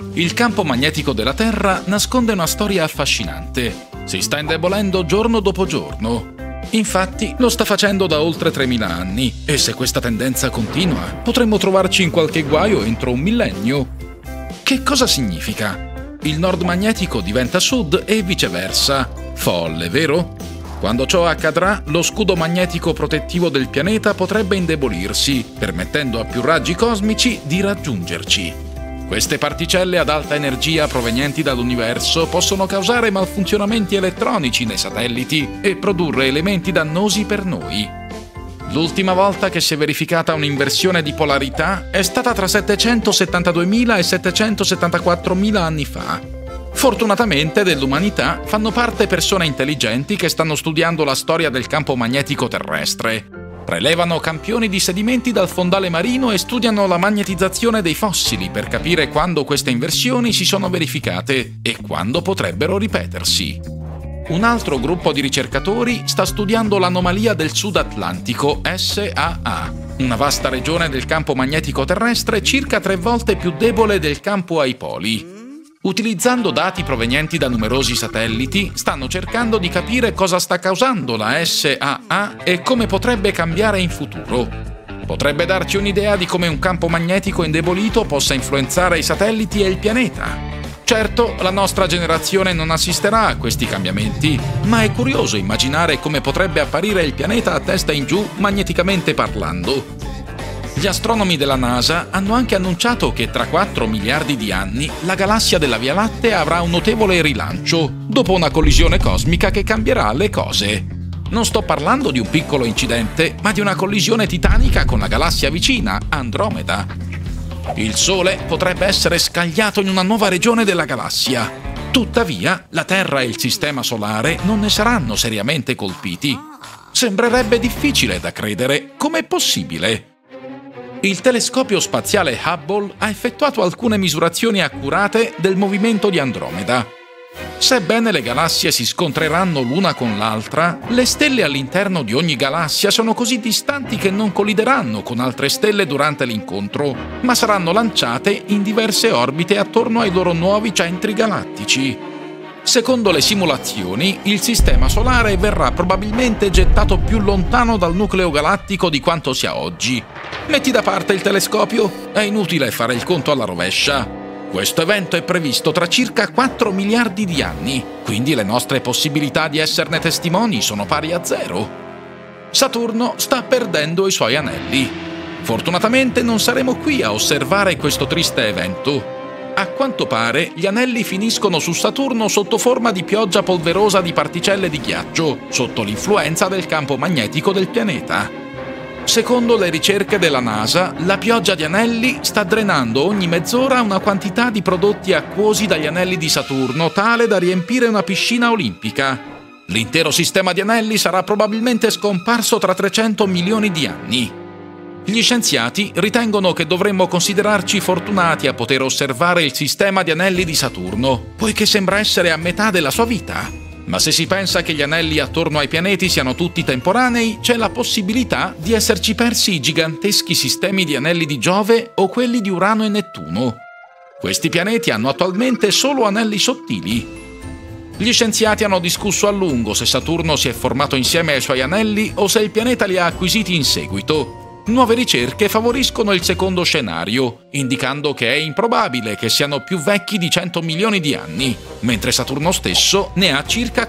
Il campo magnetico della Terra nasconde una storia affascinante. Si sta indebolendo giorno dopo giorno. Infatti lo sta facendo da oltre 3000 anni e se questa tendenza continua potremmo trovarci in qualche guaio entro un millennio. Che cosa significa? Il nord magnetico diventa sud e viceversa. Folle, vero? Quando ciò accadrà, lo scudo magnetico protettivo del pianeta potrebbe indebolirsi, permettendo a più raggi cosmici di raggiungerci. Queste particelle ad alta energia provenienti dall'universo possono causare malfunzionamenti elettronici nei satelliti e produrre elementi dannosi per noi. L'ultima volta che si è verificata un'inversione di polarità è stata tra 772.000 e 774.000 anni fa. Fortunatamente dell'umanità fanno parte persone intelligenti che stanno studiando la storia del campo magnetico terrestre. Prelevano campioni di sedimenti dal fondale marino e studiano la magnetizzazione dei fossili per capire quando queste inversioni si sono verificate e quando potrebbero ripetersi. Un altro gruppo di ricercatori sta studiando l'anomalia del Sud Atlantico SAA, una vasta regione del campo magnetico terrestre circa 3 volte più debole del campo ai poli. Utilizzando dati provenienti da numerosi satelliti, stanno cercando di capire cosa sta causando la SAA e come potrebbe cambiare in futuro. Potrebbe darci un'idea di come un campo magnetico indebolito possa influenzare i satelliti e il pianeta. Certo, la nostra generazione non assisterà a questi cambiamenti, ma è curioso immaginare come potrebbe apparire il pianeta a testa in giù magneticamente parlando. Gli astronomi della NASA hanno anche annunciato che tra 4 miliardi di anni la galassia della Via Lattea avrà un notevole rilancio, dopo una collisione cosmica che cambierà le cose. Non sto parlando di un piccolo incidente, ma di una collisione titanica con la galassia vicina, Andromeda. Il Sole potrebbe essere scagliato in una nuova regione della galassia. Tuttavia, la Terra e il Sistema Solare non ne saranno seriamente colpiti. Sembrerebbe difficile da credere. Com'è possibile? Il telescopio spaziale Hubble ha effettuato alcune misurazioni accurate del movimento di Andromeda. Sebbene le galassie si scontreranno l'una con l'altra, le stelle all'interno di ogni galassia sono così distanti che non collideranno con altre stelle durante l'incontro, ma saranno lanciate in diverse orbite attorno ai loro nuovi centri galattici. Secondo le simulazioni, il Sistema Solare verrà probabilmente gettato più lontano dal nucleo galattico di quanto sia oggi. Metti da parte il telescopio, è inutile fare il conto alla rovescia. Questo evento è previsto tra circa 4 miliardi di anni, quindi le nostre possibilità di esserne testimoni sono pari a 0. Saturno sta perdendo i suoi anelli. Fortunatamente non saremo qui a osservare questo triste evento. A quanto pare, gli anelli finiscono su Saturno sotto forma di pioggia polverosa di particelle di ghiaccio, sotto l'influenza del campo magnetico del pianeta. Secondo le ricerche della NASA, la pioggia di anelli sta drenando ogni mezz'ora una quantità di prodotti acquosi dagli anelli di Saturno tale da riempire una piscina olimpica. L'intero sistema di anelli sarà probabilmente scomparso tra 300 milioni di anni. Gli scienziati ritengono che dovremmo considerarci fortunati a poter osservare il sistema di anelli di Saturno, poiché sembra essere a metà della sua vita. Ma se si pensa che gli anelli attorno ai pianeti siano tutti temporanei, c'è la possibilità di esserci persi i giganteschi sistemi di anelli di Giove o quelli di Urano e Nettuno. Questi pianeti hanno attualmente solo anelli sottili. Gli scienziati hanno discusso a lungo se Saturno si è formato insieme ai suoi anelli o se il pianeta li ha acquisiti in seguito. Nuove ricerche favoriscono il secondo scenario, indicando che è improbabile che siano più vecchi di 100 milioni di anni, mentre Saturno stesso ne ha circa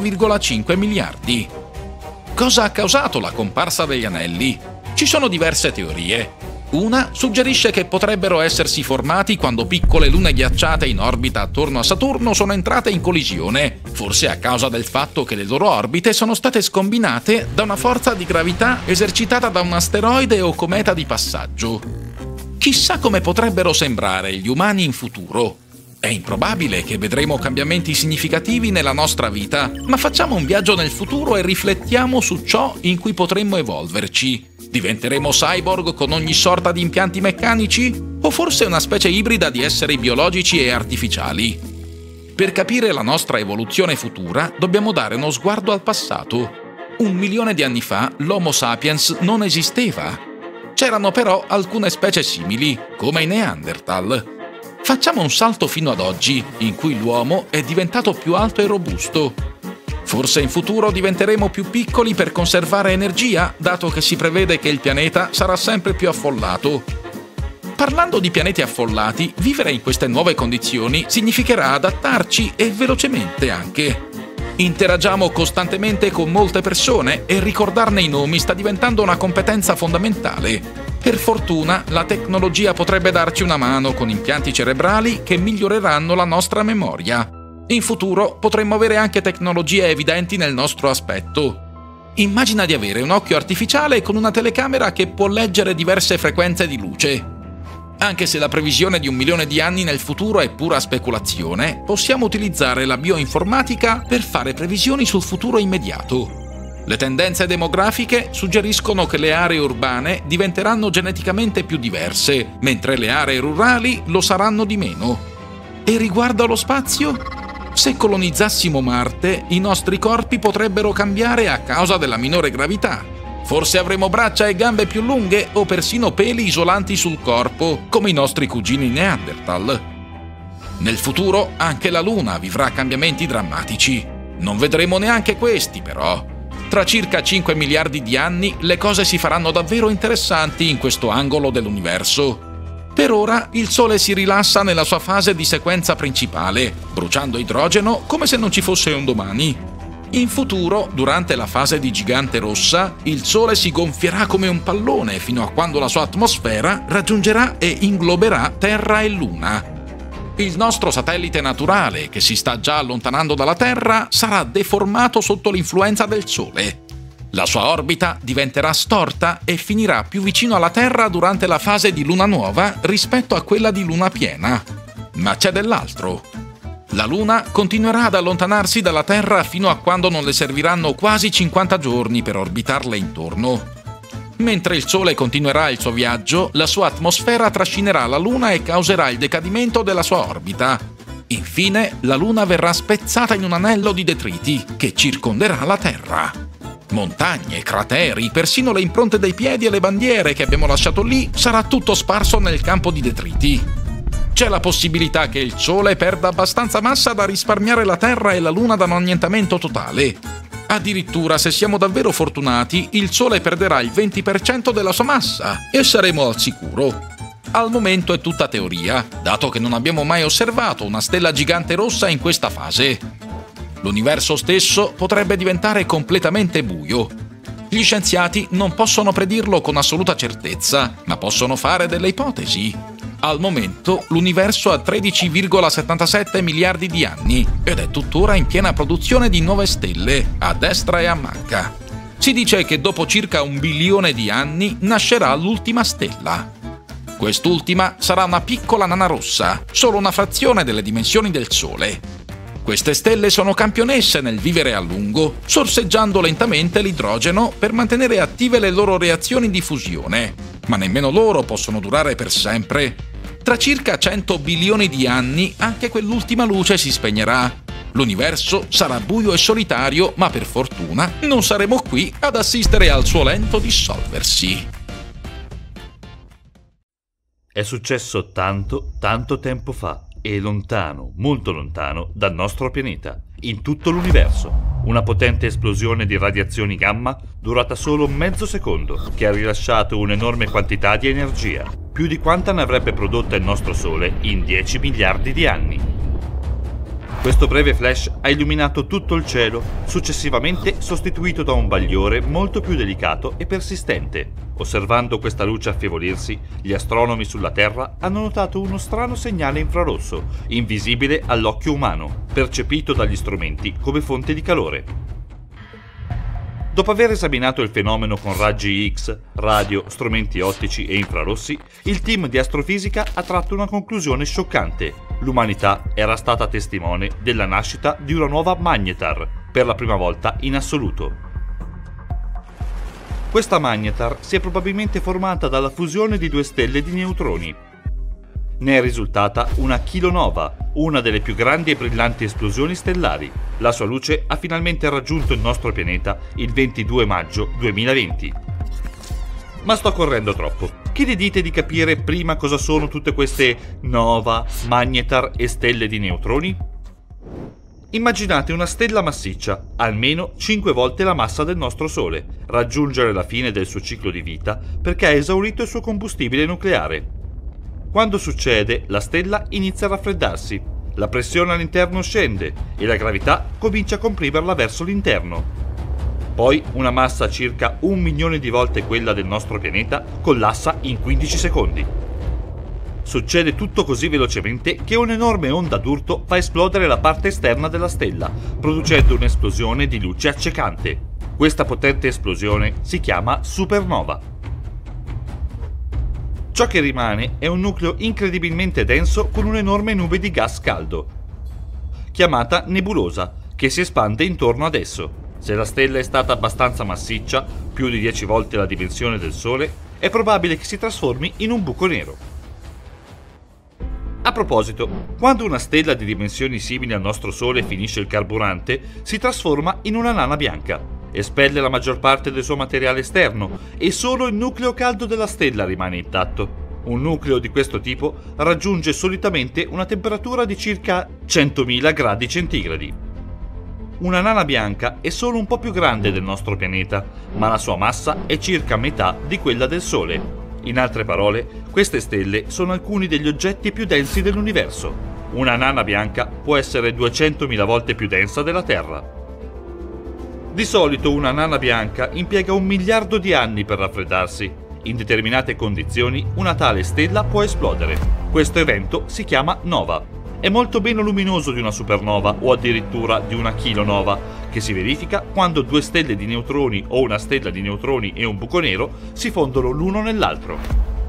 4,5 miliardi. Cosa ha causato la comparsa degli anelli? Ci sono diverse teorie. Una suggerisce che potrebbero essersi formati quando piccole lune ghiacciate in orbita attorno a Saturno sono entrate in collisione, forse a causa del fatto che le loro orbite sono state scombinate da una forza di gravità esercitata da un asteroide o cometa di passaggio. Chissà come potrebbero sembrare gli umani in futuro. È improbabile che vedremo cambiamenti significativi nella nostra vita, ma facciamo un viaggio nel futuro e riflettiamo su ciò in cui potremmo evolverci. Diventeremo cyborg con ogni sorta di impianti meccanici? O forse una specie ibrida di esseri biologici e artificiali? Per capire la nostra evoluzione futura, dobbiamo dare uno sguardo al passato. 1 milione di anni fa l'Homo sapiens non esisteva. C'erano però alcune specie simili, come i Neanderthal. Facciamo un salto fino ad oggi, in cui l'uomo è diventato più alto e robusto. Forse in futuro diventeremo più piccoli per conservare energia, dato che si prevede che il pianeta sarà sempre più affollato. Parlando di pianeti affollati, vivere in queste nuove condizioni significherà adattarci e velocemente anche. Interagiamo costantemente con molte persone e ricordarne i nomi sta diventando una competenza fondamentale. Per fortuna, la tecnologia potrebbe darci una mano con impianti cerebrali che miglioreranno la nostra memoria. In futuro potremmo avere anche tecnologie evidenti nel nostro aspetto. Immagina di avere un occhio artificiale con una telecamera che può leggere diverse frequenze di luce. Anche se la previsione di 1 milione di anni nel futuro è pura speculazione, possiamo utilizzare la bioinformatica per fare previsioni sul futuro immediato. Le tendenze demografiche suggeriscono che le aree urbane diventeranno geneticamente più diverse, mentre le aree rurali lo saranno di meno. E riguardo allo spazio? Se colonizzassimo Marte, i nostri corpi potrebbero cambiare a causa della minore gravità. Forse avremo braccia e gambe più lunghe o persino peli isolanti sul corpo, come i nostri cugini Neanderthal. Nel futuro anche la Luna vivrà cambiamenti drammatici. Non vedremo neanche questi, però. Tra circa 5 miliardi di anni le cose si faranno davvero interessanti in questo angolo dell'universo. Per ora il Sole si rilassa nella sua fase di sequenza principale, bruciando idrogeno come se non ci fosse un domani. In futuro, durante la fase di gigante rossa, il Sole si gonfierà come un pallone fino a quando la sua atmosfera raggiungerà e ingloberà Terra e Luna. Il nostro satellite naturale, che si sta già allontanando dalla Terra, sarà deformato sotto l'influenza del Sole. La sua orbita diventerà storta e finirà più vicino alla Terra durante la fase di luna nuova rispetto a quella di luna piena. Ma c'è dell'altro. La Luna continuerà ad allontanarsi dalla Terra fino a quando non le serviranno quasi 50 giorni per orbitarle intorno. Mentre il Sole continuerà il suo viaggio, la sua atmosfera trascinerà la Luna e causerà il decadimento della sua orbita. Infine, la Luna verrà spezzata in un anello di detriti che circonderà la Terra. Montagne, crateri, persino le impronte dei piedi e le bandiere che abbiamo lasciato lì, sarà tutto sparso nel campo di detriti. C'è la possibilità che il Sole perda abbastanza massa da risparmiare la Terra e la Luna da un annientamento totale. Addirittura, se siamo davvero fortunati, il Sole perderà il 20% della sua massa e saremo al sicuro. Al momento è tutta teoria, dato che non abbiamo mai osservato una stella gigante rossa in questa fase. L'universo stesso potrebbe diventare completamente buio. Gli scienziati non possono predirlo con assoluta certezza, ma possono fare delle ipotesi. Al momento l'universo ha 13,77 miliardi di anni ed è tuttora in piena produzione di nuove stelle, a destra e a manca. Si dice che dopo circa 1 bilione di anni nascerà l'ultima stella. Quest'ultima sarà una piccola nana rossa, solo una frazione delle dimensioni del Sole. Queste stelle sono campionesse nel vivere a lungo, sorseggiando lentamente l'idrogeno per mantenere attive le loro reazioni di fusione. Ma nemmeno loro possono durare per sempre. Tra circa 100 bilioni di anni anche quell'ultima luce si spegnerà. L'universo sarà buio e solitario, ma per fortuna non saremo qui ad assistere al suo lento dissolversi. È successo tanto tempo fa e lontano, molto lontano dal nostro pianeta, in tutto l'universo. Una potente esplosione di radiazioni gamma durata solo mezzo secondo, che ha rilasciato un'enorme quantità di energia, più di quanta ne avrebbe prodotta il nostro Sole in 10 miliardi di anni. Questo breve flash ha illuminato tutto il cielo, successivamente sostituito da un bagliore molto più delicato e persistente. Osservando questa luce affievolirsi, gli astronomi sulla Terra hanno notato uno strano segnale infrarosso, invisibile all'occhio umano, percepito dagli strumenti come fonte di calore. Dopo aver esaminato il fenomeno con raggi X, radio, strumenti ottici e infrarossi, il team di astrofisica ha tratto una conclusione scioccante. L'umanità era stata testimone della nascita di una nuova magnetar, per la prima volta in assoluto. Questa magnetar si è probabilmente formata dalla fusione di 2 stelle di neutroni. Ne è risultata una kilonova, una delle più grandi e brillanti esplosioni stellari. La sua luce ha finalmente raggiunto il nostro pianeta il 22 maggio 2020. ma sto correndo troppo. Che ne dite di capire prima cosa sono tutte queste nova, magnetar e stelle di neutroni? Immaginate una stella massiccia, almeno 5 volte la massa del nostro Sole, raggiungere la fine del suo ciclo di vita perché ha esaurito il suo combustibile nucleare. Quando succede, la stella inizia a raffreddarsi, la pressione all'interno scende e la gravità comincia a comprimerla verso l'interno. Poi una massa circa 1 milione di volte quella del nostro pianeta collassa in 15 secondi. Succede tutto così velocemente che un'enorme onda d'urto fa esplodere la parte esterna della stella, producendo un'esplosione di luce accecante. Questa potente esplosione si chiama supernova. Ciò che rimane è un nucleo incredibilmente denso con un'enorme nube di gas caldo, chiamata nebulosa, che si espande intorno ad esso. Se la stella è stata abbastanza massiccia, più di 10 volte la dimensione del Sole, è probabile che si trasformi in un buco nero. A proposito, quando una stella di dimensioni simili al nostro Sole finisce il carburante, si trasforma in una nana bianca, espelle la maggior parte del suo materiale esterno e solo il nucleo caldo della stella rimane intatto. Un nucleo di questo tipo raggiunge solitamente una temperatura di circa 100.000 gradi centigradi. Una nana bianca è solo un po' più grande del nostro pianeta, ma la sua massa è circa metà di quella del Sole. In altre parole, queste stelle sono alcuni degli oggetti più densi dell'universo. Una nana bianca può essere 200.000 volte più densa della Terra. Di solito una nana bianca impiega 1 miliardo di anni per raffreddarsi. In determinate condizioni una tale stella può esplodere. Questo evento si chiama nova. È molto meno luminoso di una supernova o addirittura di una kilonova, che si verifica quando 2 stelle di neutroni o una stella di neutroni e un buco nero si fondono l'uno nell'altro.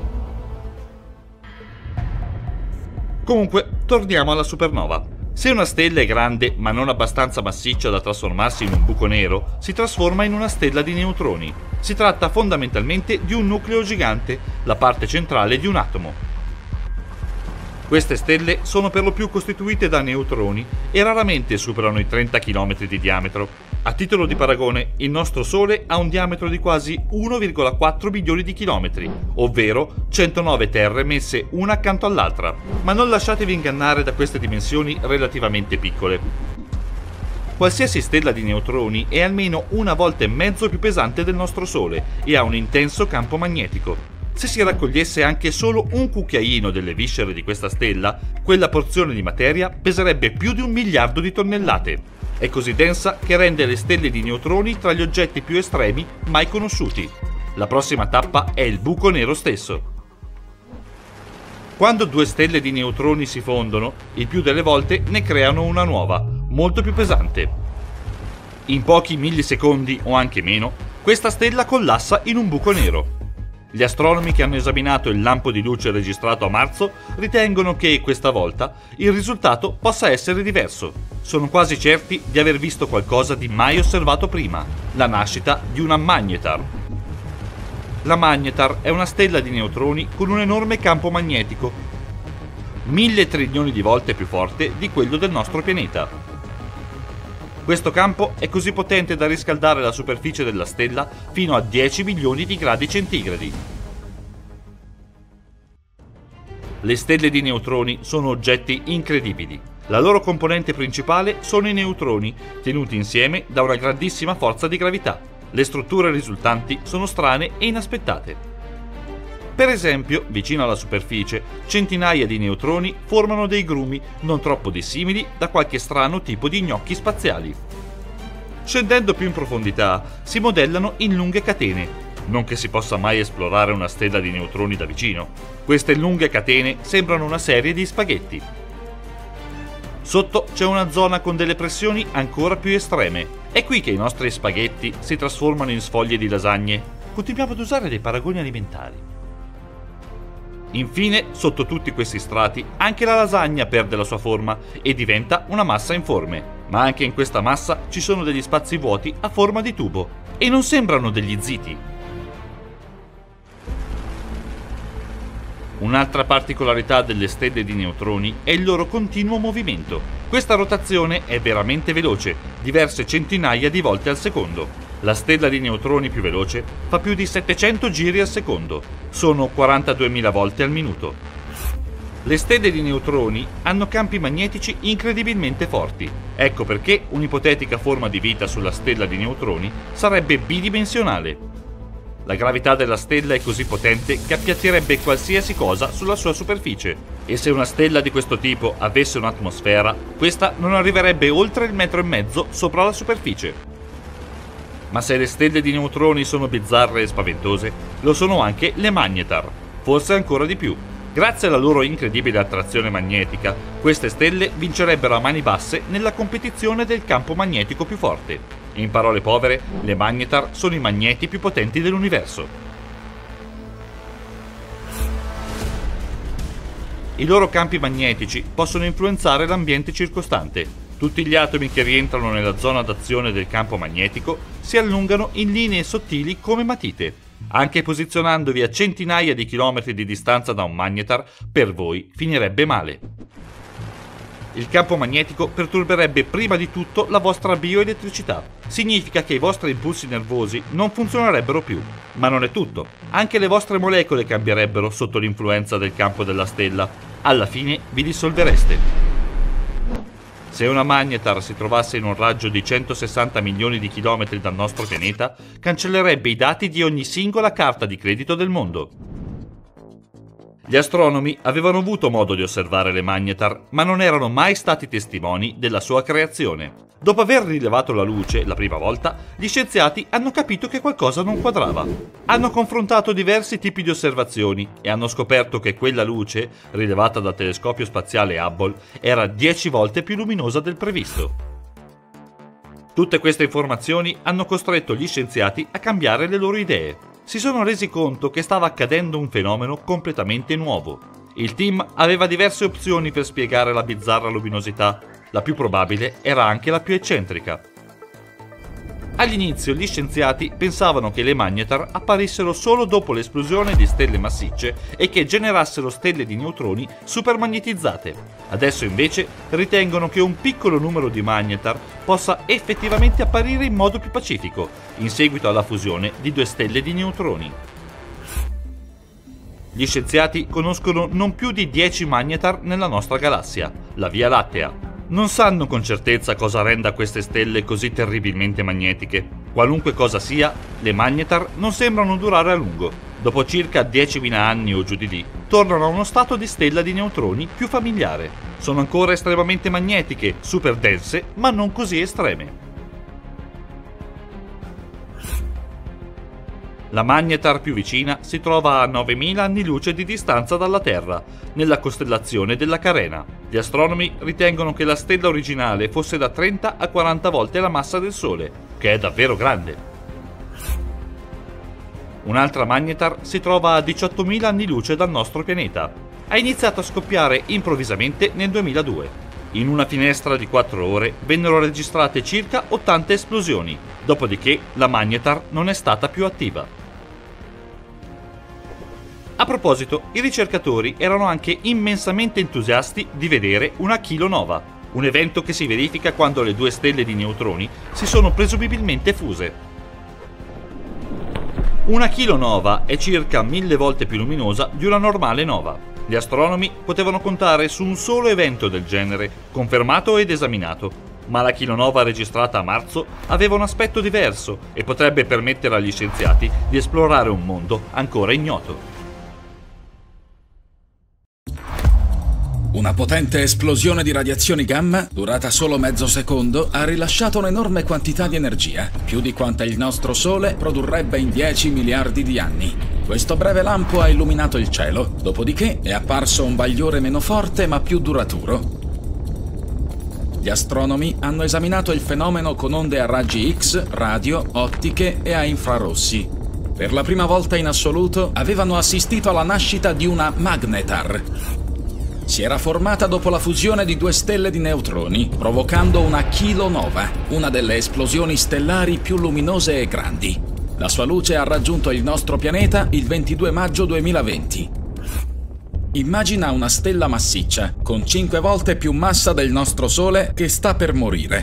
Comunque, torniamo alla supernova. Se una stella è grande ma non abbastanza massiccia da trasformarsi in un buco nero, si trasforma in una stella di neutroni. Si tratta fondamentalmente di un nucleo gigante, la parte centrale di un atomo. Queste stelle sono per lo più costituite da neutroni e raramente superano i 30 km di diametro. A titolo di paragone, il nostro Sole ha un diametro di quasi 1,4 milioni di chilometri, ovvero 109 terre messe una accanto all'altra. Ma non lasciatevi ingannare da queste dimensioni relativamente piccole. Qualsiasi stella di neutroni è almeno 1,5 volte più pesante del nostro Sole e ha un intenso campo magnetico. Se si raccogliesse anche solo un cucchiaino delle viscere di questa stella, quella porzione di materia peserebbe più di 1 miliardo di tonnellate. È così densa che rende le stelle di neutroni tra gli oggetti più estremi mai conosciuti. La prossima tappa è il buco nero stesso. Quando 2 stelle di neutroni si fondono, il più delle volte ne creano una nuova, molto più pesante. In pochi millisecondi o anche meno, questa stella collassa in un buco nero. Gli astronomi che hanno esaminato il lampo di luce registrato a marzo ritengono che, questa volta, il risultato possa essere diverso. Sono quasi certi di aver visto qualcosa di mai osservato prima, la nascita di una magnetar. La magnetar è una stella di neutroni con un enorme campo magnetico, 1000 trilioni di volte più forte di quello del nostro pianeta. Questo campo è così potente da riscaldare la superficie della stella fino a 10 milioni di gradi centigradi. Le stelle di neutroni sono oggetti incredibili. La loro componente principale sono i neutroni, tenuti insieme da una grandissima forza di gravità. Le strutture risultanti sono strane e inaspettate. Per esempio, vicino alla superficie, centinaia di neutroni formano dei grumi non troppo dissimili da qualche strano tipo di gnocchi spaziali. Scendendo più in profondità, si modellano in lunghe catene. Non che si possa mai esplorare una stella di neutroni da vicino. Queste lunghe catene sembrano una serie di spaghetti. Sotto c'è una zona con delle pressioni ancora più estreme. È qui che i nostri spaghetti si trasformano in sfoglie di lasagne. Continuiamo ad usare dei paragoni alimentari. Infine, sotto tutti questi strati, anche la lasagna perde la sua forma e diventa una massa informe. Ma anche in questa massa ci sono degli spazi vuoti a forma di tubo. E non sembrano degli ziti. Un'altra particolarità delle stelle di neutroni è il loro continuo movimento. Questa rotazione è veramente veloce, diverse centinaia di volte al secondo. La stella di neutroni più veloce fa più di 700 giri al secondo, sono 42.000 volte al minuto. Le stelle di neutroni hanno campi magnetici incredibilmente forti, ecco perché un'ipotetica forma di vita sulla stella di neutroni sarebbe bidimensionale. La gravità della stella è così potente che appiattirebbe qualsiasi cosa sulla sua superficie, e se una stella di questo tipo avesse un'atmosfera, questa non arriverebbe oltre il 1,5 metri sopra la superficie. Ma se le stelle di neutroni sono bizzarre e spaventose, lo sono anche le magnetar, forse ancora di più. Grazie alla loro incredibile attrazione magnetica, queste stelle vincerebbero a mani basse nella competizione del campo magnetico più forte. In parole povere, le magnetar sono i magneti più potenti dell'universo. I loro campi magnetici possono influenzare l'ambiente circostante. Tutti gli atomi che rientrano nella zona d'azione del campo magnetico si allungano in linee sottili come matite. Anche posizionandovi a centinaia di chilometri di distanza da un magnetar, per voi finirebbe male. Il campo magnetico perturberebbe prima di tutto la vostra bioelettricità. Significa che i vostri impulsi nervosi non funzionerebbero più. Ma non è tutto. Anche le vostre molecole cambierebbero sotto l'influenza del campo della stella. Alla fine vi dissolvereste. Se una magnetar si trovasse in un raggio di 160 milioni di chilometri dal nostro pianeta, cancellerebbe i dati di ogni singola carta di credito del mondo. Gli astronomi avevano avuto modo di osservare le magnetar, ma non erano mai stati testimoni della sua creazione. Dopo aver rilevato la luce la prima volta, gli scienziati hanno capito che qualcosa non quadrava. Hanno confrontato diversi tipi di osservazioni e hanno scoperto che quella luce, rilevata dal telescopio spaziale Hubble, era 10 volte più luminosa del previsto. Tutte queste informazioni hanno costretto gli scienziati a cambiare le loro idee. Si sono resi conto che stava accadendo un fenomeno completamente nuovo. Il team aveva diverse opzioni per spiegare la bizzarra luminosità. La più probabile era anche la più eccentrica. All'inizio gli scienziati pensavano che le magnetar apparissero solo dopo l'esplosione di stelle massicce e che generassero stelle di neutroni supermagnetizzate. Adesso invece ritengono che un piccolo numero di magnetar possa effettivamente apparire in modo più pacifico, in seguito alla fusione di due stelle di neutroni. Gli scienziati conoscono non più di 10 magnetar nella nostra galassia, la Via Lattea. Non sanno con certezza cosa renda queste stelle così terribilmente magnetiche. Qualunque cosa sia, le magnetar non sembrano durare a lungo. Dopo circa 10.000 anni o giù di lì, tornano a uno stato di stella di neutroni più familiare. Sono ancora estremamente magnetiche, super dense, ma non così estreme. La magnetar più vicina si trova a 9.000 anni luce di distanza dalla Terra, nella costellazione della Carena. Gli astronomi ritengono che la stella originale fosse da 30 a 40 volte la massa del Sole, che è davvero grande. Un'altra magnetar si trova a 18.000 anni luce dal nostro pianeta. Ha iniziato a scoppiare improvvisamente nel 2002. In una finestra di 4 ore vennero registrate circa 80 esplosioni, dopodiché la magnetar non è stata più attiva. A proposito, i ricercatori erano anche immensamente entusiasti di vedere una kilonova, un evento che si verifica quando le due stelle di neutroni si sono presumibilmente fuse. Una kilonova è circa 1000 volte più luminosa di una normale nova. Gli astronomi potevano contare su un solo evento del genere, confermato ed esaminato, ma la kilonova registrata a marzo aveva un aspetto diverso e potrebbe permettere agli scienziati di esplorare un mondo ancora ignoto. Una potente esplosione di radiazioni gamma, durata solo mezzo secondo, ha rilasciato un'enorme quantità di energia, più di quanta il nostro Sole produrrebbe in 10 miliardi di anni. Questo breve lampo ha illuminato il cielo, dopodiché è apparso un bagliore meno forte ma più duraturo. Gli astronomi hanno esaminato il fenomeno con onde a raggi X, radio, ottiche e a infrarossi. Per la prima volta in assoluto avevano assistito alla nascita di una magnetar. Si era formata dopo la fusione di due stelle di neutroni, provocando una kilonova, una delle esplosioni stellari più luminose e grandi. La sua luce ha raggiunto il nostro pianeta il 22 maggio 2020. Immagina una stella massiccia, con 5 volte più massa del nostro Sole, che sta per morire.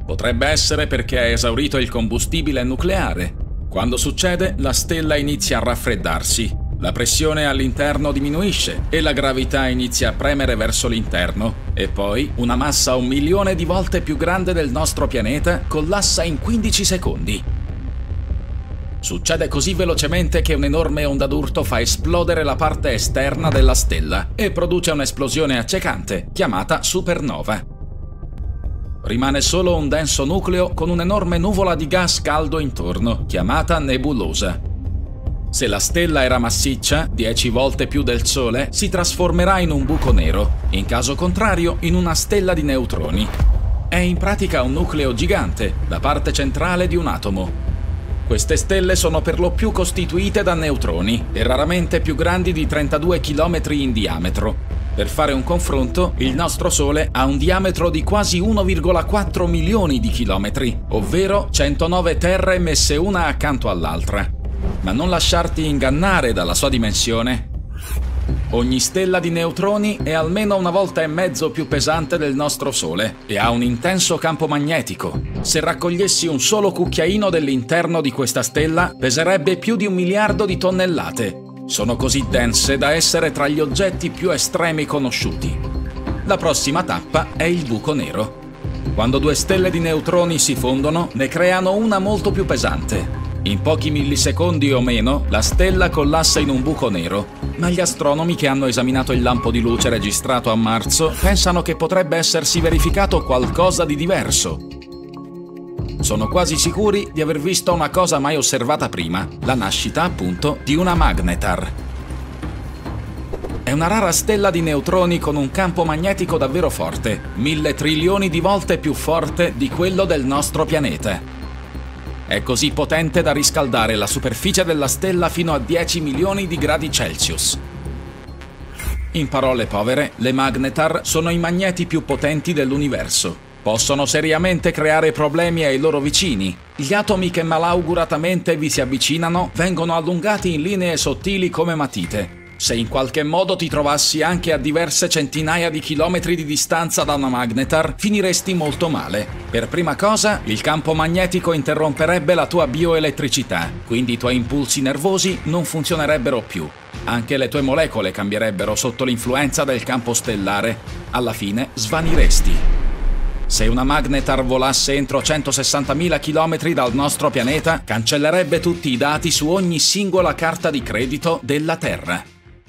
Potrebbe essere perché ha esaurito il combustibile nucleare. Quando succede, la stella inizia a raffreddarsi, la pressione all'interno diminuisce e la gravità inizia a premere verso l'interno, e poi una massa 1 milione di volte più grande del nostro pianeta collassa in 15 secondi. Succede così velocemente che un'enorme onda d'urto fa esplodere la parte esterna della stella e produce un'esplosione accecante, chiamata supernova. Rimane solo un denso nucleo con un'enorme nuvola di gas caldo intorno, chiamata nebulosa. Se la stella era massiccia, 10 volte più del Sole, si trasformerà in un buco nero, in caso contrario in una stella di neutroni. È in pratica un nucleo gigante, la parte centrale di un atomo. Queste stelle sono per lo più costituite da neutroni e raramente più grandi di 32 km in diametro. Per fare un confronto, il nostro Sole ha un diametro di quasi 1,4 milioni di chilometri, ovvero 109 terre messe una accanto all'altra. Ma non lasciarti ingannare dalla sua dimensione. Ogni stella di neutroni è almeno 1,5 volte più pesante del nostro Sole e ha un intenso campo magnetico. Se raccogliessi un solo cucchiaino dell'interno di questa stella, peserebbe più di 1 miliardo di tonnellate. Sono così dense da essere tra gli oggetti più estremi conosciuti. La prossima tappa è il buco nero. Quando 2 stelle di neutroni si fondono, ne creano una molto più pesante. In pochi millisecondi o meno, la stella collassa in un buco nero, ma gli astronomi che hanno esaminato il lampo di luce registrato a marzo pensano che potrebbe essersi verificato qualcosa di diverso. Sono quasi sicuri di aver visto una cosa mai osservata prima, la nascita, appunto, di una magnetar. È una rara stella di neutroni con un campo magnetico davvero forte, 1000 trilioni di volte più forte di quello del nostro pianeta. È così potente da riscaldare la superficie della stella fino a 10 milioni di gradi Celsius. In parole povere, le magnetar sono i magneti più potenti dell'universo. Possono seriamente creare problemi ai loro vicini. Gli atomi che malauguratamente vi si avvicinano vengono allungati in linee sottili come matite. Se in qualche modo ti trovassi anche a diverse centinaia di chilometri di distanza da una magnetar, finiresti molto male. Per prima cosa, il campo magnetico interromperebbe la tua bioelettricità, quindi i tuoi impulsi nervosi non funzionerebbero più. Anche le tue molecole cambierebbero sotto l'influenza del campo stellare. Alla fine svaniresti. Se una magnetar volasse entro 160.000 km dal nostro pianeta, cancellerebbe tutti i dati su ogni singola carta di credito della Terra.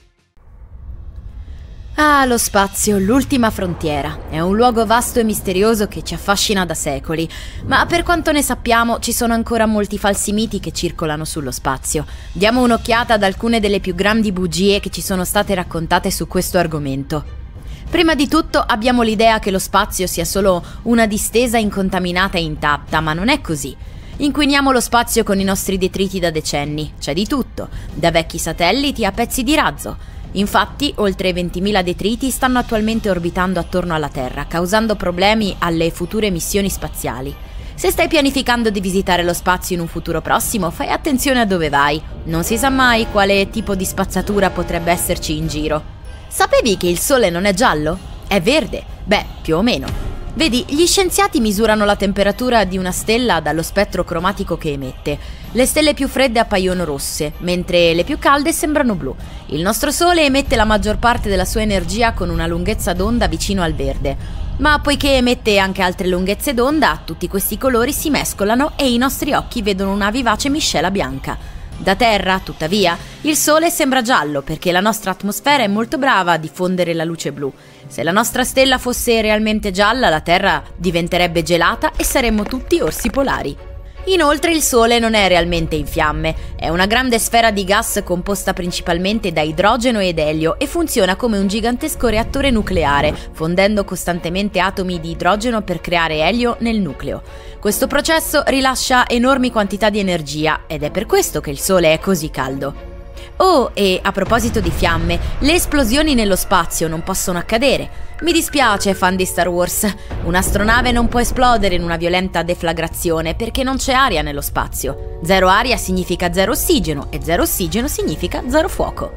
Ah, lo spazio, l'ultima frontiera. È un luogo vasto e misterioso che ci affascina da secoli, ma per quanto ne sappiamo ci sono ancora molti falsi miti che circolano sullo spazio. Diamo un'occhiata ad alcune delle più grandi bugie che ci sono state raccontate su questo argomento. Prima di tutto abbiamo l'idea che lo spazio sia solo una distesa incontaminata e intatta, ma non è così. Inquiniamo lo spazio con i nostri detriti da decenni, c'è di tutto, da vecchi satelliti a pezzi di razzo. Infatti, oltre 20.000 detriti stanno attualmente orbitando attorno alla Terra, causando problemi alle future missioni spaziali. Se stai pianificando di visitare lo spazio in un futuro prossimo, fai attenzione a dove vai. Non si sa mai quale tipo di spazzatura potrebbe esserci in giro. Sapevi che il Sole non è giallo? È verde? Beh, più o meno. Vedi, gli scienziati misurano la temperatura di una stella dallo spettro cromatico che emette. Le stelle più fredde appaiono rosse, mentre le più calde sembrano blu. Il nostro Sole emette la maggior parte della sua energia con una lunghezza d'onda vicino al verde. Ma poiché emette anche altre lunghezze d'onda, tutti questi colori si mescolano e i nostri occhi vedono una vivace miscela bianca. Da Terra, tuttavia, il Sole sembra giallo perché la nostra atmosfera è molto brava a diffondere la luce blu. Se la nostra stella fosse realmente gialla, la Terra diventerebbe gelata e saremmo tutti orsi polari. Inoltre il Sole non è realmente in fiamme, è una grande sfera di gas composta principalmente da idrogeno ed elio e funziona come un gigantesco reattore nucleare, fondendo costantemente atomi di idrogeno per creare elio nel nucleo. Questo processo rilascia enormi quantità di energia ed è per questo che il Sole è così caldo. Oh, e a proposito di fiamme, le esplosioni nello spazio non possono accadere. Mi dispiace, fan di Star Wars. Un'astronave non può esplodere in una violenta deflagrazione perché non c'è aria nello spazio. Zero aria significa zero ossigeno e zero ossigeno significa zero fuoco.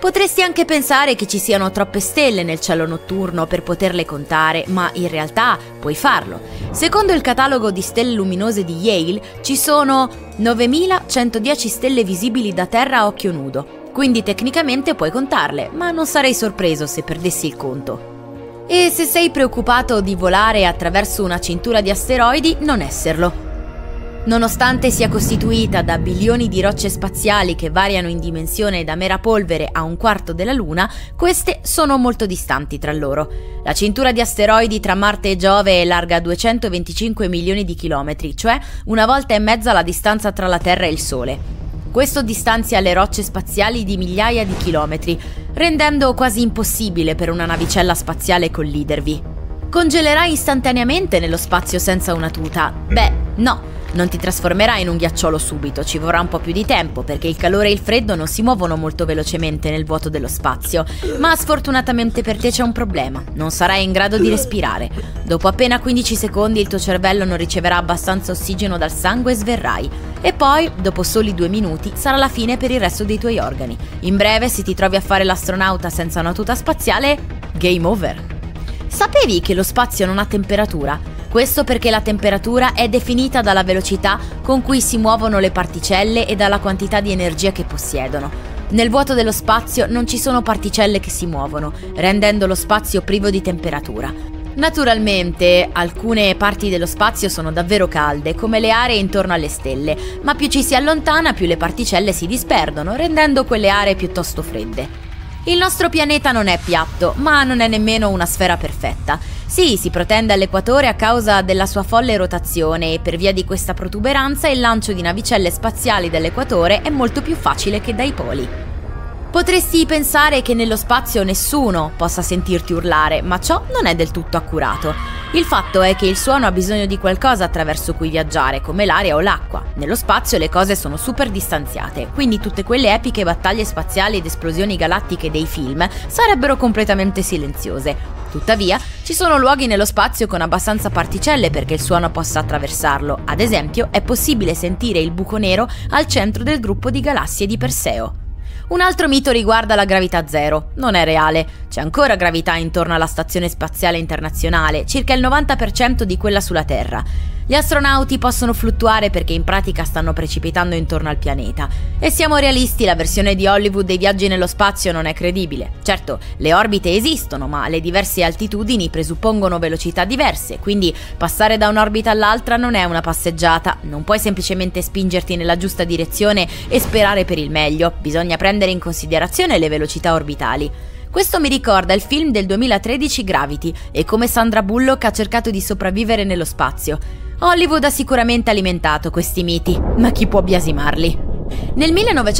Potresti anche pensare che ci siano troppe stelle nel cielo notturno per poterle contare, ma in realtà puoi farlo. Secondo il catalogo di stelle luminose di Yale ci sono 9110 stelle visibili da terra a occhio nudo, quindi tecnicamente puoi contarle, ma non sarei sorpreso se perdessi il conto. E se sei preoccupato di volare attraverso una cintura di asteroidi, non esserlo. Nonostante sia costituita da bilioni di rocce spaziali che variano in dimensione da mera polvere a un quarto della Luna, queste sono molto distanti tra loro. La cintura di asteroidi tra Marte e Giove è larga 225 milioni di chilometri, cioè una volta e mezza la distanza tra la Terra e il Sole. Questo distanzia le rocce spaziali di migliaia di chilometri, rendendo quasi impossibile per una navicella spaziale collidervi. Congelerai istantaneamente nello spazio senza una tuta? Beh, no. Non ti trasformerai in un ghiacciolo subito, ci vorrà un po' più di tempo perché il calore e il freddo non si muovono molto velocemente nel vuoto dello spazio, ma sfortunatamente per te c'è un problema, non sarai in grado di respirare. Dopo appena 15 secondi il tuo cervello non riceverà abbastanza ossigeno dal sangue e sverrai. E poi, dopo soli 2 minuti, sarà la fine per il resto dei tuoi organi. In breve, se ti trovi a fare l'astronauta senza una tuta spaziale, game over. Sapevi che lo spazio non ha temperatura? Questo perché la temperatura è definita dalla velocità con cui si muovono le particelle e dalla quantità di energia che possiedono. Nel vuoto dello spazio non ci sono particelle che si muovono, rendendo lo spazio privo di temperatura. Naturalmente, alcune parti dello spazio sono davvero calde, come le aree intorno alle stelle, ma più ci si allontana, più le particelle si disperdono, rendendo quelle aree piuttosto fredde. Il nostro pianeta non è piatto, ma non è nemmeno una sfera perfetta. Sì, si protende all'equatore a causa della sua folle rotazione e per via di questa protuberanza il lancio di navicelle spaziali dall'equatore è molto più facile che dai poli. Potresti pensare che nello spazio nessuno possa sentirti urlare, ma ciò non è del tutto accurato. Il fatto è che il suono ha bisogno di qualcosa attraverso cui viaggiare, come l'aria o l'acqua. Nello spazio le cose sono super distanziate, quindi tutte quelle epiche battaglie spaziali ed esplosioni galattiche dei film sarebbero completamente silenziose. Tuttavia, ci sono luoghi nello spazio con abbastanza particelle perché il suono possa attraversarlo. Ad esempio, è possibile sentire il buco nero al centro del gruppo di galassie di Perseo. Un altro mito riguarda la gravità zero. Non è reale. C'è ancora gravità intorno alla Stazione Spaziale Internazionale, circa il 90% di quella sulla Terra. Gli astronauti possono fluttuare perché in pratica stanno precipitando intorno al pianeta. E siamo realisti, la versione di Hollywood dei viaggi nello spazio non è credibile. Certo, le orbite esistono, ma le diverse altitudini presuppongono velocità diverse, quindi passare da un'orbita all'altra non è una passeggiata. Non puoi semplicemente spingerti nella giusta direzione e sperare per il meglio, bisogna prendere in considerazione le velocità orbitali. Questo mi ricorda il film del 2013 Gravity e come Sandra Bullock ha cercato di sopravvivere nello spazio. Hollywood ha sicuramente alimentato questi miti, ma chi può biasimarli? Nel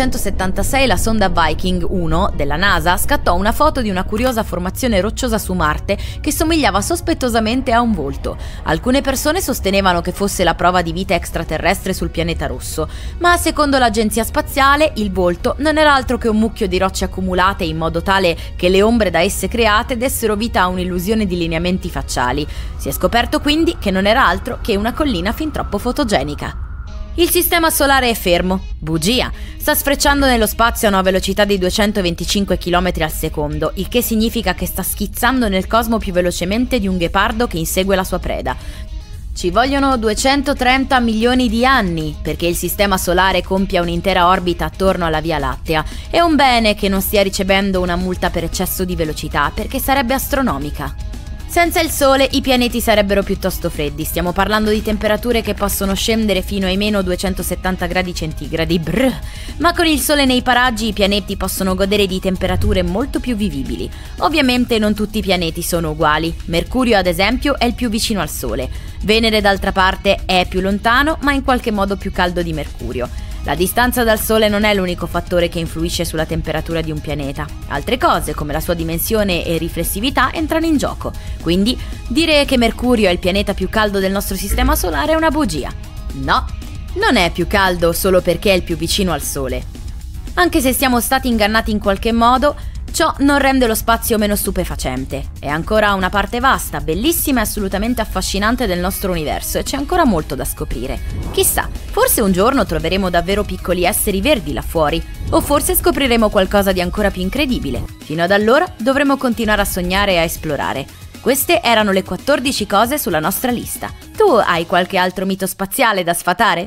1976 la sonda Viking 1 della NASA scattò una foto di una curiosa formazione rocciosa su Marte che somigliava sospettosamente a un volto. Alcune persone sostenevano che fosse la prova di vita extraterrestre sul pianeta rosso, ma secondo l'agenzia spaziale il volto non era altro che un mucchio di rocce accumulate in modo tale che le ombre da esse create dessero vita a un'illusione di lineamenti facciali. Si è scoperto quindi che non era altro che una collina fin troppo fotogenica. Il sistema solare è fermo. Bugia. Sta sfrecciando nello spazio a una velocità di 225 km al secondo, il che significa che sta schizzando nel cosmo più velocemente di un ghepardo che insegue la sua preda. Ci vogliono 230 milioni di anni perché il sistema solare compia un'intera orbita attorno alla Via Lattea. È un bene che non stia ricevendo una multa per eccesso di velocità, perché sarebbe astronomica. Senza il Sole i pianeti sarebbero piuttosto freddi, stiamo parlando di temperature che possono scendere fino ai meno 270 gradi centigradi, brr. Ma con il Sole nei paraggi i pianeti possono godere di temperature molto più vivibili. Ovviamente non tutti i pianeti sono uguali, Mercurio ad esempio è il più vicino al Sole, Venere d'altra parte è più lontano ma in qualche modo più caldo di Mercurio. La distanza dal Sole non è l'unico fattore che influisce sulla temperatura di un pianeta. Altre cose, come la sua dimensione e riflessività, entrano in gioco. Quindi, dire che Mercurio è il pianeta più caldo del nostro sistema solare è una bugia. No, non è più caldo solo perché è il più vicino al Sole. Anche se siamo stati ingannati in qualche modo, ciò non rende lo spazio meno stupefacente. È ancora una parte vasta, bellissima e assolutamente affascinante del nostro universo e c'è ancora molto da scoprire. Chissà, forse un giorno troveremo davvero piccoli esseri verdi là fuori. O forse scopriremo qualcosa di ancora più incredibile. Fino ad allora dovremo continuare a sognare e a esplorare. Queste erano le 14 cose sulla nostra lista. Tu hai qualche altro mito spaziale da sfatare?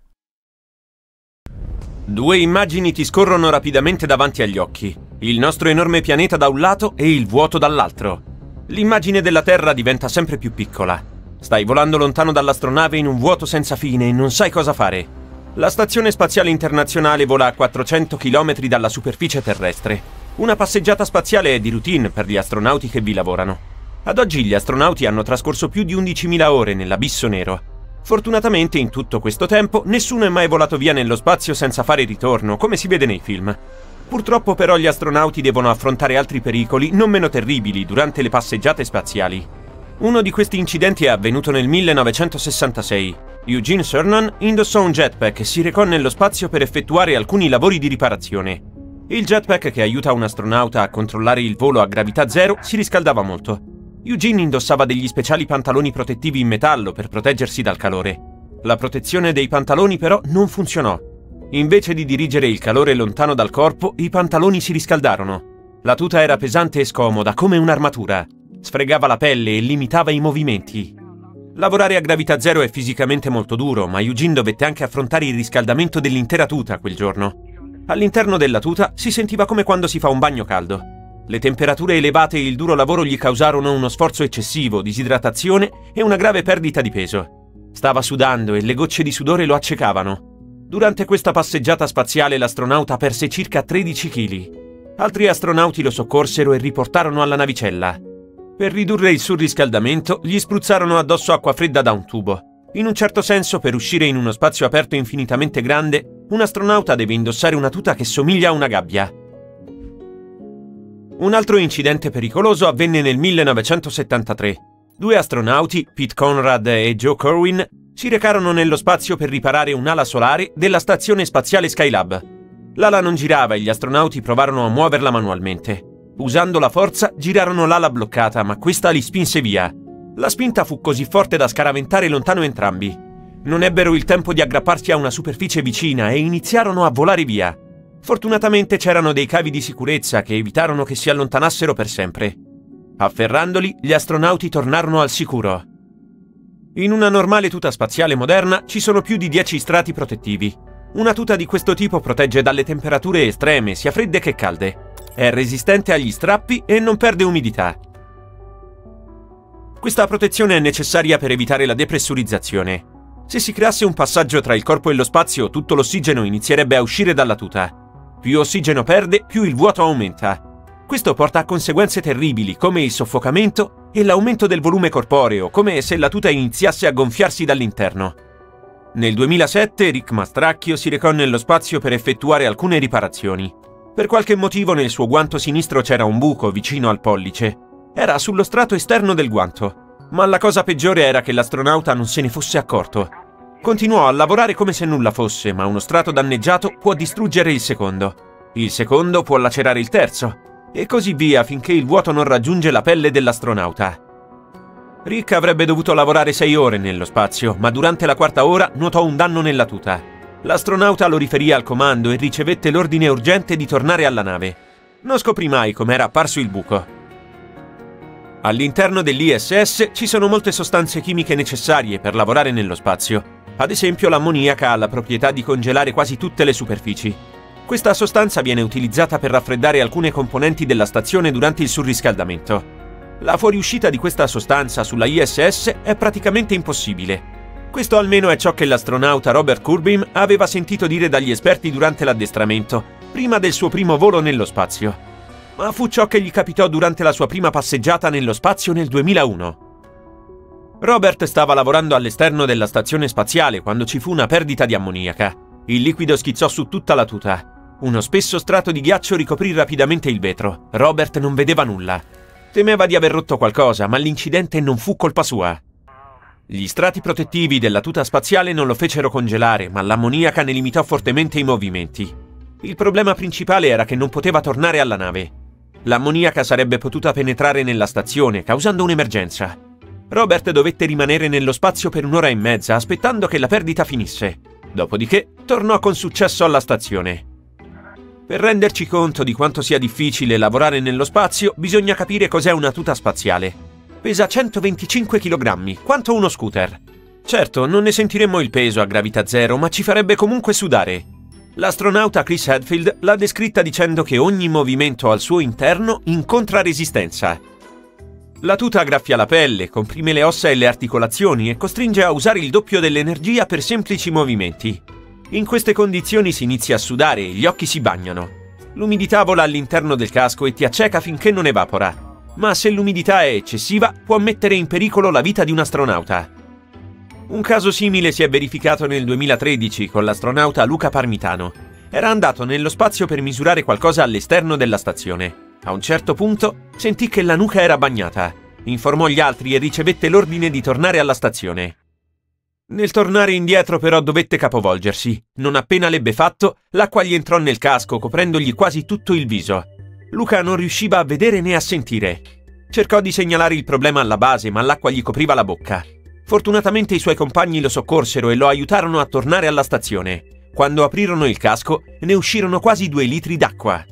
Due immagini ti scorrono rapidamente davanti agli occhi. Il nostro enorme pianeta da un lato e il vuoto dall'altro. L'immagine della Terra diventa sempre più piccola. Stai volando lontano dall'astronave in un vuoto senza fine e non sai cosa fare. La Stazione Spaziale Internazionale vola a 400 km dalla superficie terrestre. Una passeggiata spaziale è di routine per gli astronauti che vi lavorano. Ad oggi gli astronauti hanno trascorso più di 11.000 ore nell'abisso nero. Fortunatamente in tutto questo tempo nessuno è mai volato via nello spazio senza fare ritorno, come si vede nei film. Purtroppo però gli astronauti devono affrontare altri pericoli non meno terribili durante le passeggiate spaziali. Uno di questi incidenti è avvenuto nel 1966. Eugene Cernan indossò un jetpack e si recò nello spazio per effettuare alcuni lavori di riparazione. Il jetpack, che aiuta un astronauta a controllare il volo a gravità zero, si riscaldava molto. Eugene indossava degli speciali pantaloni protettivi in metallo per proteggersi dal calore. La protezione dei pantaloni però non funzionò. Invece di dirigere il calore lontano dal corpo, i pantaloni si riscaldarono. La tuta era pesante e scomoda, come un'armatura. Sfregava la pelle e limitava i movimenti. Lavorare a gravità zero è fisicamente molto duro, ma Eugene dovette anche affrontare il riscaldamento dell'intera tuta quel giorno. All'interno della tuta si sentiva come quando si fa un bagno caldo. Le temperature elevate e il duro lavoro gli causarono uno sforzo eccessivo, disidratazione e una grave perdita di peso. Stava sudando e le gocce di sudore lo accecavano. Durante questa passeggiata spaziale l'astronauta perse circa 13 kg. Altri astronauti lo soccorsero e riportarono alla navicella. Per ridurre il surriscaldamento, gli spruzzarono addosso acqua fredda da un tubo. In un certo senso, per uscire in uno spazio aperto infinitamente grande, un astronauta deve indossare una tuta che somiglia a una gabbia. Un altro incidente pericoloso avvenne nel 1973. Due astronauti, Pete Conrad e Joe Corwin, si recarono nello spazio per riparare un'ala solare della Stazione Spaziale Skylab. L'ala non girava e gli astronauti provarono a muoverla manualmente. Usando la forza, girarono l'ala bloccata, ma questa li spinse via. La spinta fu così forte da scaraventare lontano entrambi. Non ebbero il tempo di aggrapparsi a una superficie vicina e iniziarono a volare via. Fortunatamente c'erano dei cavi di sicurezza che evitarono che si allontanassero per sempre. Afferrandoli, gli astronauti tornarono al sicuro. In una normale tuta spaziale moderna ci sono più di 10 strati protettivi. Una tuta di questo tipo protegge dalle temperature estreme, sia fredde che calde. È resistente agli strappi e non perde umidità. Questa protezione è necessaria per evitare la depressurizzazione. Se si creasse un passaggio tra il corpo e lo spazio, tutto l'ossigeno inizierebbe a uscire dalla tuta. Più ossigeno perde, più il vuoto aumenta. Questo porta a conseguenze terribili, come il soffocamento e l'aumento del volume corporeo, come se la tuta iniziasse a gonfiarsi dall'interno. Nel 2007 Rick Mastracchio si recò nello spazio per effettuare alcune riparazioni. Per qualche motivo nel suo guanto sinistro c'era un buco vicino al pollice. Era sullo strato esterno del guanto. Ma la cosa peggiore era che l'astronauta non se ne fosse accorto. Continuò a lavorare come se nulla fosse, ma uno strato danneggiato può distruggere il secondo. Il secondo può lacerare il terzo. E così via finché il vuoto non raggiunge la pelle dell'astronauta. Rick avrebbe dovuto lavorare 6 ore nello spazio, ma durante la quarta ora notò un danno nella tuta. L'astronauta lo riferì al comando e ricevette l'ordine urgente di tornare alla nave. Non scoprì mai com'era apparso il buco. All'interno dell'ISS ci sono molte sostanze chimiche necessarie per lavorare nello spazio. Ad esempio l'ammoniaca ha la proprietà di congelare quasi tutte le superfici. Questa sostanza viene utilizzata per raffreddare alcune componenti della stazione durante il surriscaldamento. La fuoriuscita di questa sostanza sulla ISS è praticamente impossibile. Questo almeno è ciò che l'astronauta Robert Curbeam aveva sentito dire dagli esperti durante l'addestramento, prima del suo primo volo nello spazio. Ma fu ciò che gli capitò durante la sua prima passeggiata nello spazio nel 2001. Robert stava lavorando all'esterno della stazione spaziale quando ci fu una perdita di ammoniaca. Il liquido schizzò su tutta la tuta. Uno spesso strato di ghiaccio ricoprì rapidamente il vetro. Robert non vedeva nulla. Temeva di aver rotto qualcosa, ma l'incidente non fu colpa sua. Gli strati protettivi della tuta spaziale non lo fecero congelare, ma l'ammoniaca ne limitò fortemente i movimenti. Il problema principale era che non poteva tornare alla nave. L'ammoniaca sarebbe potuta penetrare nella stazione, causando un'emergenza. Robert dovette rimanere nello spazio per 1 ora e mezza, aspettando che la perdita finisse. Dopodiché tornò con successo alla stazione. Per renderci conto di quanto sia difficile lavorare nello spazio, bisogna capire cos'è una tuta spaziale. Pesa 125 kg, quanto uno scooter. Certo, non ne sentiremmo il peso a gravità zero, ma ci farebbe comunque sudare. L'astronauta Chris Hadfield l'ha descritta dicendo che ogni movimento al suo interno incontra resistenza. La tuta graffia la pelle, comprime le ossa e le articolazioni e costringe a usare il doppio dell'energia per semplici movimenti. In queste condizioni si inizia a sudare e gli occhi si bagnano. L'umidità vola all'interno del casco e ti acceca finché non evapora. Ma se l'umidità è eccessiva, può mettere in pericolo la vita di un astronauta. Un caso simile si è verificato nel 2013 con l'astronauta Luca Parmitano. Era andato nello spazio per misurare qualcosa all'esterno della stazione. A un certo punto sentì che la nuca era bagnata. Informò gli altri e ricevette l'ordine di tornare alla stazione. Nel tornare indietro però dovette capovolgersi. Non appena l'ebbe fatto, l'acqua gli entrò nel casco coprendogli quasi tutto il viso. Luca non riusciva a vedere né a sentire. Cercò di segnalare il problema alla base, ma l'acqua gli copriva la bocca. Fortunatamente i suoi compagni lo soccorsero e lo aiutarono a tornare alla stazione. Quando aprirono il casco, ne uscirono quasi 2 litri d'acqua.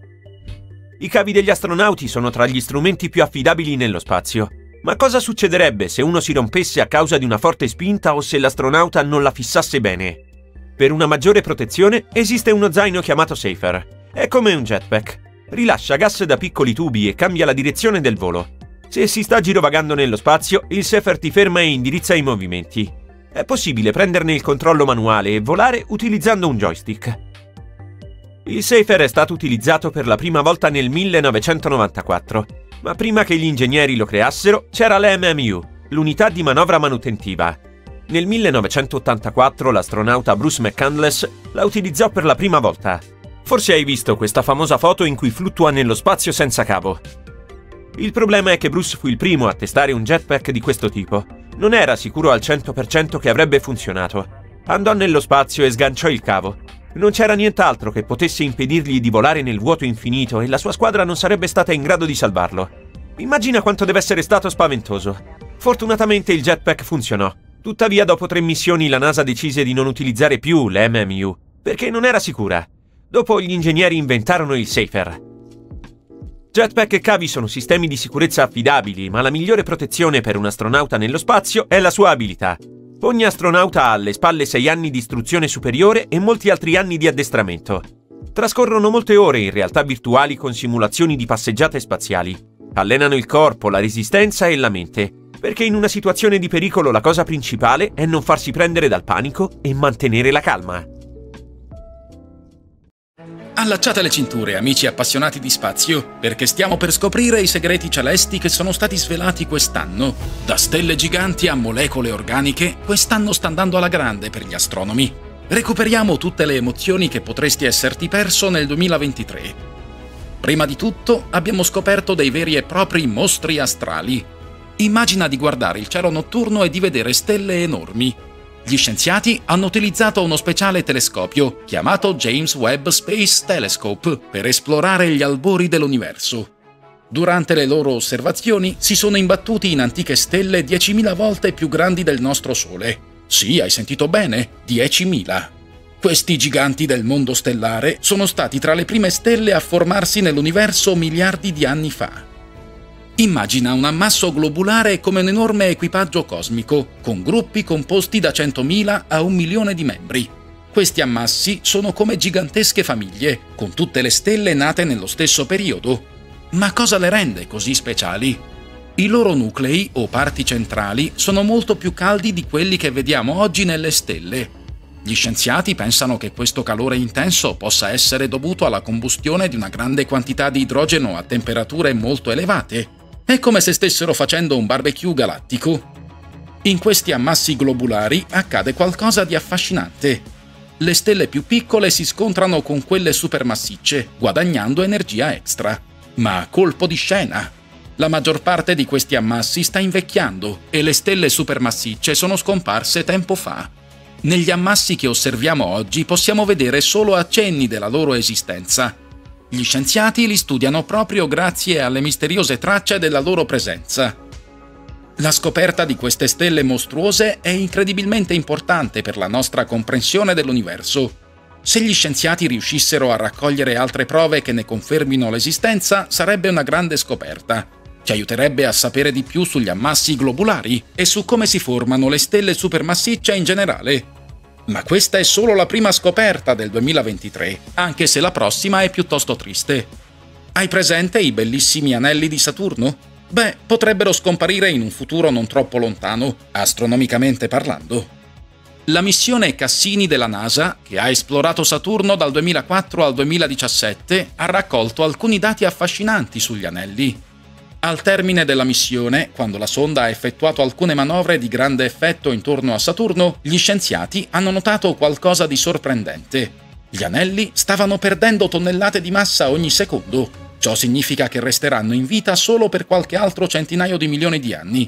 I cavi degli astronauti sono tra gli strumenti più affidabili nello spazio. Ma cosa succederebbe se uno si rompesse a causa di una forte spinta o se l'astronauta non la fissasse bene? Per una maggiore protezione esiste uno zaino chiamato Safer. È come un jetpack. Rilascia gas da piccoli tubi e cambia la direzione del volo. Se si sta girovagando nello spazio, il Safer ti ferma e indirizza i movimenti. È possibile prenderne il controllo manuale e volare utilizzando un joystick. Il Safer è stato utilizzato per la prima volta nel 1994. Ma prima che gli ingegneri lo creassero, c'era l'MMU, l'unità di manovra manutentiva. Nel 1984 l'astronauta Bruce McCandless la utilizzò per la prima volta. Forse hai visto questa famosa foto in cui fluttua nello spazio senza cavo. Il problema è che Bruce fu il primo a testare un jetpack di questo tipo. Non era sicuro al 100% che avrebbe funzionato. Andò nello spazio e sganciò il cavo. Non c'era nient'altro che potesse impedirgli di volare nel vuoto infinito e la sua squadra non sarebbe stata in grado di salvarlo. Immagina quanto deve essere stato spaventoso. Fortunatamente il jetpack funzionò. Tuttavia, dopo 3 missioni, la NASA decise di non utilizzare più l'MMU, perché non era sicura. Dopo gli ingegneri inventarono il Safer. Jetpack e cavi sono sistemi di sicurezza affidabili, ma la migliore protezione per un astronauta nello spazio è la sua abilità. Ogni astronauta ha alle spalle 6 anni di istruzione superiore e molti altri anni di addestramento. Trascorrono molte ore in realtà virtuali con simulazioni di passeggiate spaziali. Allenano il corpo, la resistenza e la mente, perché in una situazione di pericolo la cosa principale è non farsi prendere dal panico e mantenere la calma. Allacciate le cinture, amici appassionati di spazio, perché stiamo per scoprire i segreti celesti che sono stati svelati quest'anno. Da stelle giganti a molecole organiche, quest'anno sta andando alla grande per gli astronomi. Recuperiamo tutte le emozioni che potresti esserti perso nel 2023. Prima di tutto, abbiamo scoperto dei veri e propri mostri astrali. Immagina di guardare il cielo notturno e di vedere stelle enormi. Gli scienziati hanno utilizzato uno speciale telescopio chiamato James Webb Space Telescope per esplorare gli albori dell'universo. Durante le loro osservazioni si sono imbattuti in antiche stelle 10.000 volte più grandi del nostro Sole. Sì, hai sentito bene, 10.000. Questi giganti del mondo stellare sono stati tra le prime stelle a formarsi nell'universo miliardi di anni fa. Immagina un ammasso globulare come un enorme equipaggio cosmico, con gruppi composti da 100.000 a 1 milione di membri. Questi ammassi sono come gigantesche famiglie, con tutte le stelle nate nello stesso periodo. Ma cosa le rende così speciali? I loro nuclei, o parti centrali, sono molto più caldi di quelli che vediamo oggi nelle stelle. Gli scienziati pensano che questo calore intenso possa essere dovuto alla combustione di una grande quantità di idrogeno a temperature molto elevate. È come se stessero facendo un barbecue galattico. In questi ammassi globulari accade qualcosa di affascinante. Le stelle più piccole si scontrano con quelle supermassicce, guadagnando energia extra. Ma a colpo di scena! La maggior parte di questi ammassi sta invecchiando e le stelle supermassicce sono scomparse tempo fa. Negli ammassi che osserviamo oggi possiamo vedere solo accenni della loro esistenza. Gli scienziati li studiano proprio grazie alle misteriose tracce della loro presenza. La scoperta di queste stelle mostruose è incredibilmente importante per la nostra comprensione dell'universo. Se gli scienziati riuscissero a raccogliere altre prove che ne confermino l'esistenza, sarebbe una grande scoperta. Ci aiuterebbe a sapere di più sugli ammassi globulari e su come si formano le stelle supermassicce in generale. Ma questa è solo la prima scoperta del 2023, anche se la prossima è piuttosto triste. Hai presente i bellissimi anelli di Saturno? Beh, potrebbero scomparire in un futuro non troppo lontano, astronomicamente parlando. La missione Cassini della NASA, che ha esplorato Saturno dal 2004 al 2017, ha raccolto alcuni dati affascinanti sugli anelli. Al termine della missione, quando la sonda ha effettuato alcune manovre di grande effetto intorno a Saturno, gli scienziati hanno notato qualcosa di sorprendente. Gli anelli stavano perdendo tonnellate di massa ogni secondo. Ciò significa che resteranno in vita solo per qualche altro centinaio di milioni di anni.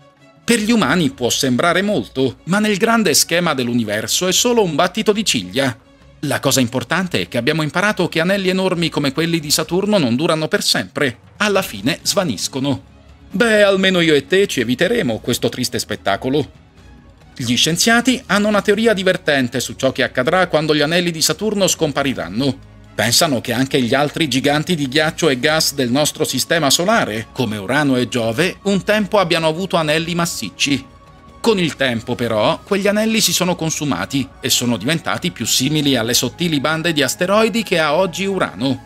Per gli umani può sembrare molto, ma nel grande schema dell'universo è solo un battito di ciglia. La cosa importante è che abbiamo imparato che anelli enormi come quelli di Saturno non durano per sempre. Alla fine svaniscono. Beh, almeno io e te ci eviteremo questo triste spettacolo. Gli scienziati hanno una teoria divertente su ciò che accadrà quando gli anelli di Saturno scompariranno. Pensano che anche gli altri giganti di ghiaccio e gas del nostro sistema solare, come Urano e Giove, un tempo abbiano avuto anelli massicci. Con il tempo, però, quegli anelli si sono consumati e sono diventati più simili alle sottili bande di asteroidi che ha oggi Urano.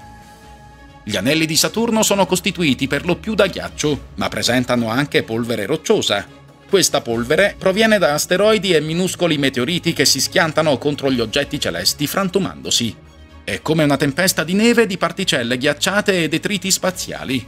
Gli anelli di Saturno sono costituiti per lo più da ghiaccio, ma presentano anche polvere rocciosa. Questa polvere proviene da asteroidi e minuscoli meteoriti che si schiantano contro gli oggetti celesti frantumandosi. È come una tempesta di neve di particelle ghiacciate e detriti spaziali.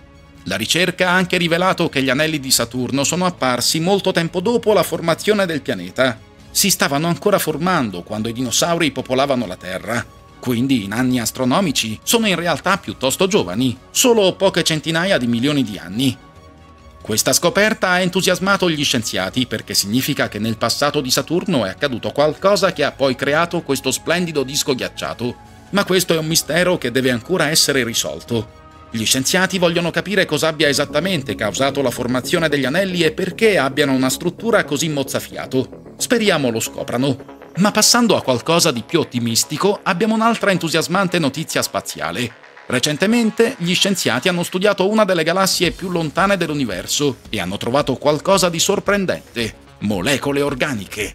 La ricerca ha anche rivelato che gli anelli di Saturno sono apparsi molto tempo dopo la formazione del pianeta. Si stavano ancora formando quando i dinosauri popolavano la Terra. Quindi in anni astronomici sono in realtà piuttosto giovani, solo poche centinaia di milioni di anni. Questa scoperta ha entusiasmato gli scienziati perché significa che nel passato di Saturno è accaduto qualcosa che ha poi creato questo splendido disco ghiacciato. Ma questo è un mistero che deve ancora essere risolto. Gli scienziati vogliono capire cosa abbia esattamente causato la formazione degli anelli e perché abbiano una struttura così mozzafiato. Speriamo lo scoprano. Ma passando a qualcosa di più ottimistico, abbiamo un'altra entusiasmante notizia spaziale. Recentemente gli scienziati hanno studiato una delle galassie più lontane dell'universo e hanno trovato qualcosa di sorprendente: molecole organiche.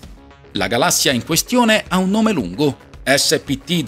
La galassia in questione ha un nome lungo, SPT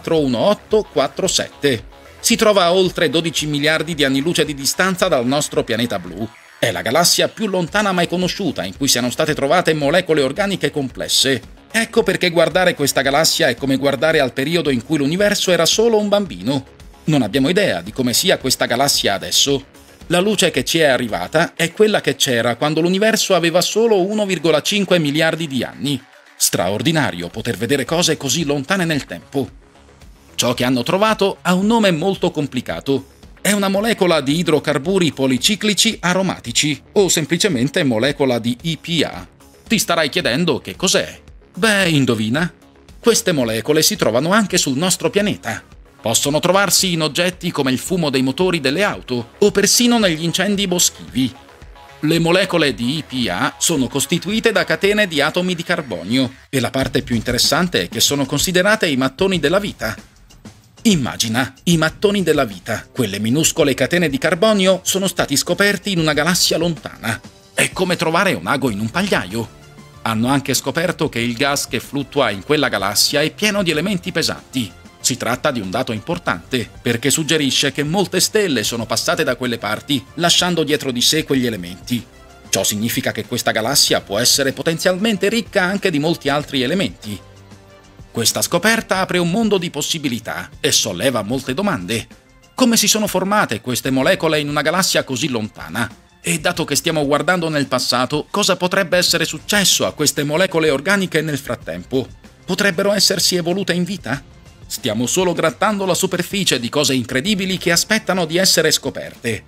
041847. Si trova a oltre 12 miliardi di anni luce di distanza dal nostro pianeta blu. È la galassia più lontana mai conosciuta in cui siano state trovate molecole organiche complesse. Ecco perché guardare questa galassia è come guardare al periodo in cui l'universo era solo un bambino. Non abbiamo idea di come sia questa galassia adesso. La luce che ci è arrivata è quella che c'era quando l'universo aveva solo 1,5 miliardi di anni. Straordinario poter vedere cose così lontane nel tempo. Ciò che hanno trovato ha un nome molto complicato. È una molecola di idrocarburi policiclici aromatici, o semplicemente molecola di IPA. Ti starai chiedendo che cos'è? Beh, indovina? Queste molecole si trovano anche sul nostro pianeta. Possono trovarsi in oggetti come il fumo dei motori delle auto, o persino negli incendi boschivi. Le molecole di IPA sono costituite da catene di atomi di carbonio, e la parte più interessante è che sono considerate i mattoni della vita. Immagina, i mattoni della vita, quelle minuscole catene di carbonio, sono stati scoperti in una galassia lontana. È come trovare un ago in un pagliaio. Hanno anche scoperto che il gas che fluttua in quella galassia è pieno di elementi pesanti. Si tratta di un dato importante, perché suggerisce che molte stelle sono passate da quelle parti, lasciando dietro di sé quegli elementi. Ciò significa che questa galassia può essere potenzialmente ricca anche di molti altri elementi. Questa scoperta apre un mondo di possibilità e solleva molte domande. Come si sono formate queste molecole in una galassia così lontana? E dato che stiamo guardando nel passato, cosa potrebbe essere successo a queste molecole organiche nel frattempo? Potrebbero essersi evolute in vita? Stiamo solo grattando la superficie di cose incredibili che aspettano di essere scoperte.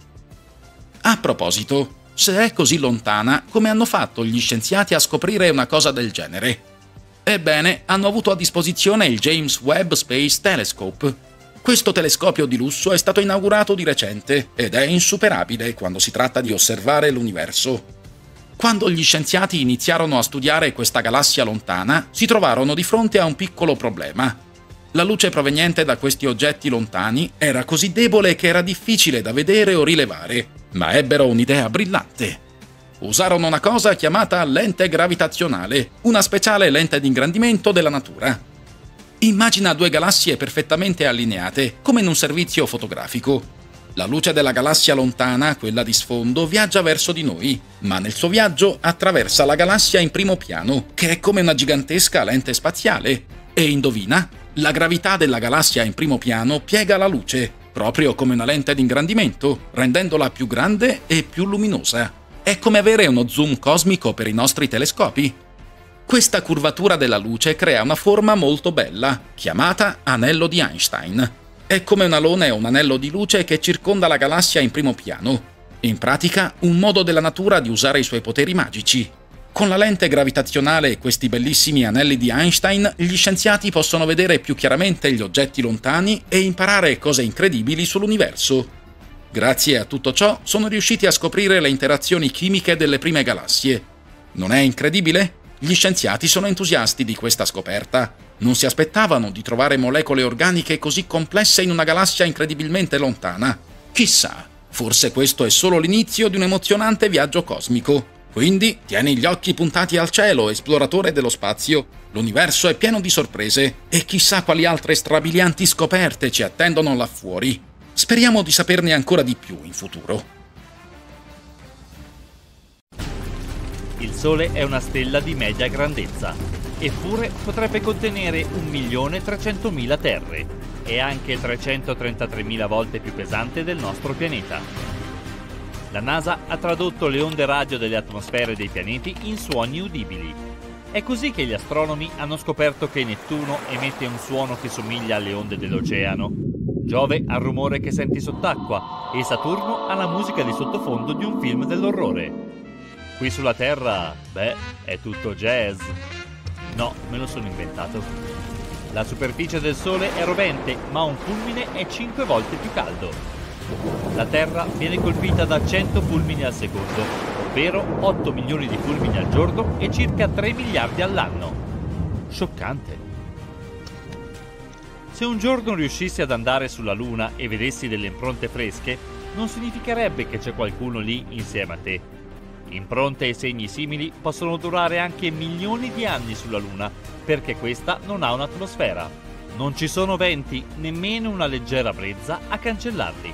A proposito, se è così lontana, come hanno fatto gli scienziati a scoprire una cosa del genere? Ebbene, hanno avuto a disposizione il James Webb Space Telescope. Questo telescopio di lusso è stato inaugurato di recente ed è insuperabile quando si tratta di osservare l'universo. Quando gli scienziati iniziarono a studiare questa galassia lontana, si trovarono di fronte a un piccolo problema. La luce proveniente da questi oggetti lontani era così debole che era difficile da vedere o rilevare, ma ebbero un'idea brillante. Usarono una cosa chiamata lente gravitazionale, una speciale lente di ingrandimento della natura. Immagina due galassie perfettamente allineate, come in un servizio fotografico. La luce della galassia lontana, quella di sfondo, viaggia verso di noi, ma nel suo viaggio attraversa la galassia in primo piano, che è come una gigantesca lente spaziale. E indovina? La gravità della galassia in primo piano piega la luce, proprio come una lente di ingrandimento, rendendola più grande e più luminosa. È come avere uno zoom cosmico per i nostri telescopi. Questa curvatura della luce crea una forma molto bella, chiamata anello di Einstein. È come un alone o un anello di luce che circonda la galassia in primo piano. In pratica, un modo della natura di usare i suoi poteri magici. Con la lente gravitazionale e questi bellissimi anelli di Einstein, gli scienziati possono vedere più chiaramente gli oggetti lontani e imparare cose incredibili sull'universo. Grazie a tutto ciò, sono riusciti a scoprire le interazioni chimiche delle prime galassie. Non è incredibile? Gli scienziati sono entusiasti di questa scoperta. Non si aspettavano di trovare molecole organiche così complesse in una galassia incredibilmente lontana. Chissà, forse questo è solo l'inizio di un emozionante viaggio cosmico. Quindi, tieni gli occhi puntati al cielo, esploratore dello spazio. L'universo è pieno di sorprese e chissà quali altre strabilianti scoperte ci attendono là fuori. Speriamo di saperne ancora di più in futuro. Il Sole è una stella di media grandezza, eppure potrebbe contenere 1.300.000 terre. È anche 333.000 volte più pesante del nostro pianeta. La NASA ha tradotto le onde radio delle atmosfere dei pianeti in suoni udibili. È così che gli astronomi hanno scoperto che Nettuno emette un suono che somiglia alle onde dell'oceano, Giove ha il rumore che senti sott'acqua e Saturno ha la musica di sottofondo di un film dell'orrore. Qui sulla Terra, è tutto jazz. No, me lo sono inventato. La superficie del Sole è rovente, ma un fulmine è 5 volte più caldo. La Terra viene colpita da 100 fulmini al secondo, ovvero 8 milioni di fulmini al giorno e circa 3 miliardi all'anno. Scioccante. Se un giorno riuscissi ad andare sulla Luna e vedessi delle impronte fresche, non significherebbe che c'è qualcuno lì insieme a te. Impronte e segni simili possono durare anche milioni di anni sulla Luna, perché questa non ha un'atmosfera. Non ci sono venti, nemmeno una leggera brezza a cancellarli.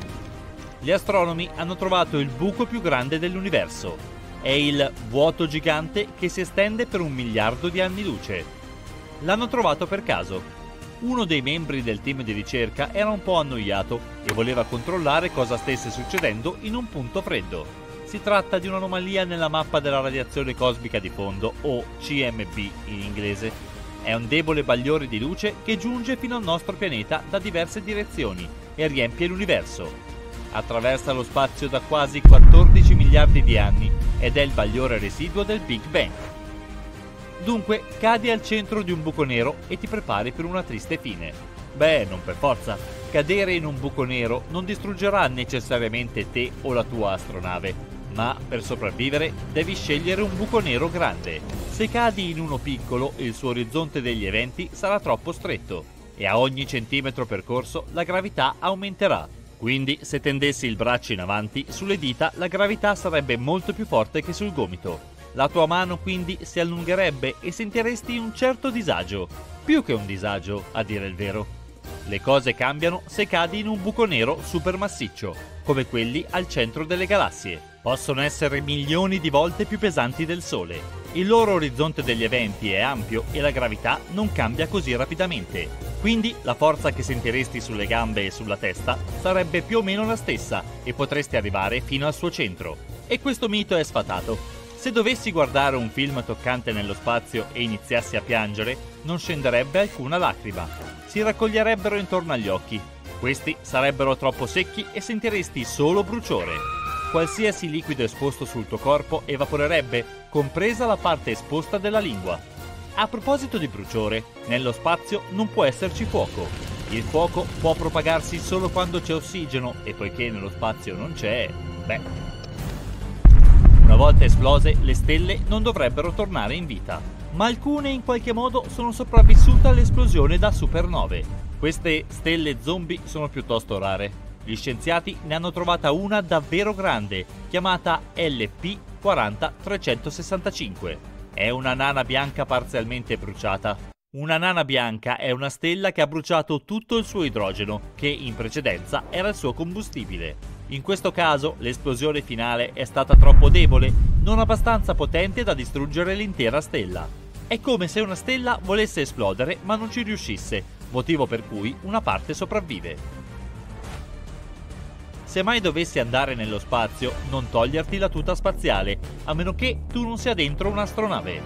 Gli astronomi hanno trovato il buco più grande dell'universo. È il vuoto gigante che si estende per 1 miliardo di anni luce. L'hanno trovato per caso. Uno dei membri del team di ricerca era un po' annoiato e voleva controllare cosa stesse succedendo in un punto freddo. Si tratta di un'anomalia nella mappa della radiazione cosmica di fondo, o CMB in inglese. È un debole bagliore di luce che giunge fino al nostro pianeta da diverse direzioni e riempie l'universo. Attraversa lo spazio da quasi 14 miliardi di anni ed è il bagliore residuo del Big Bang. Dunque, cadi al centro di un buco nero e ti prepari per una triste fine. Non per forza. Cadere in un buco nero non distruggerà necessariamente te o la tua astronave, ma per sopravvivere devi scegliere un buco nero grande. Se cadi in uno piccolo, il suo orizzonte degli eventi sarà troppo stretto e a ogni centimetro percorso la gravità aumenterà. Quindi, se tendessi il braccio in avanti, sulle dita la gravità sarebbe molto più forte che sul gomito. La tua mano quindi si allungherebbe e sentiresti un certo disagio. Più che un disagio, a dire il vero. Le cose cambiano se cadi in un buco nero supermassiccio, come quelli al centro delle galassie. Possono essere milioni di volte più pesanti del Sole. Il loro orizzonte degli eventi è ampio e la gravità non cambia così rapidamente. Quindi la forza che sentiresti sulle gambe e sulla testa sarebbe più o meno la stessa e potresti arrivare fino al suo centro. E questo mito è sfatato. Se dovessi guardare un film toccante nello spazio e iniziassi a piangere, non scenderebbe alcuna lacrima. Si raccoglierebbero intorno agli occhi. Questi sarebbero troppo secchi e sentiresti solo bruciore. Qualsiasi liquido esposto sul tuo corpo evaporerebbe, compresa la parte esposta della lingua. A proposito di bruciore, nello spazio non può esserci fuoco. Il fuoco può propagarsi solo quando c'è ossigeno e poiché nello spazio non c'è, Una volta esplose, le stelle non dovrebbero tornare in vita, ma alcune in qualche modo sono sopravvissute all'esplosione da supernove. Queste stelle zombie sono piuttosto rare. Gli scienziati ne hanno trovata una davvero grande, chiamata LP 40365. È una nana bianca parzialmente bruciata. Una nana bianca è una stella che ha bruciato tutto il suo idrogeno, che in precedenza era il suo combustibile. In questo caso l'esplosione finale è stata troppo debole, non abbastanza potente da distruggere l'intera stella. È come se una stella volesse esplodere ma non ci riuscisse, motivo per cui una parte sopravvive. Se mai dovessi andare nello spazio, non toglierti la tuta spaziale, a meno che tu non sia dentro un'astronave.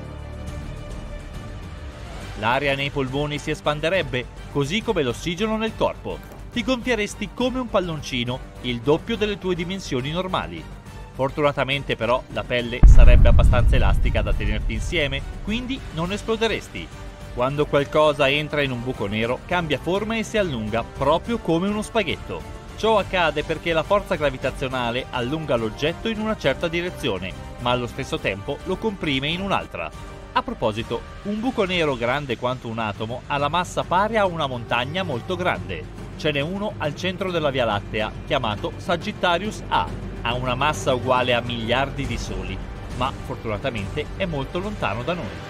L'aria nei polmoni si espanderebbe, così come l'ossigeno nel corpo. Ti gonfieresti come un palloncino, il doppio delle tue dimensioni normali. Fortunatamente però la pelle sarebbe abbastanza elastica da tenerti insieme, quindi non esploderesti. Quando qualcosa entra in un buco nero, cambia forma e si allunga, proprio come uno spaghetto. Ciò accade perché la forza gravitazionale allunga l'oggetto in una certa direzione, ma allo stesso tempo lo comprime in un'altra. A proposito, un buco nero grande quanto un atomo ha la massa pari a una montagna molto grande. Ce n'è uno al centro della Via Lattea, chiamato Sagittarius A. Ha una massa uguale a miliardi di soli, ma fortunatamente è molto lontano da noi.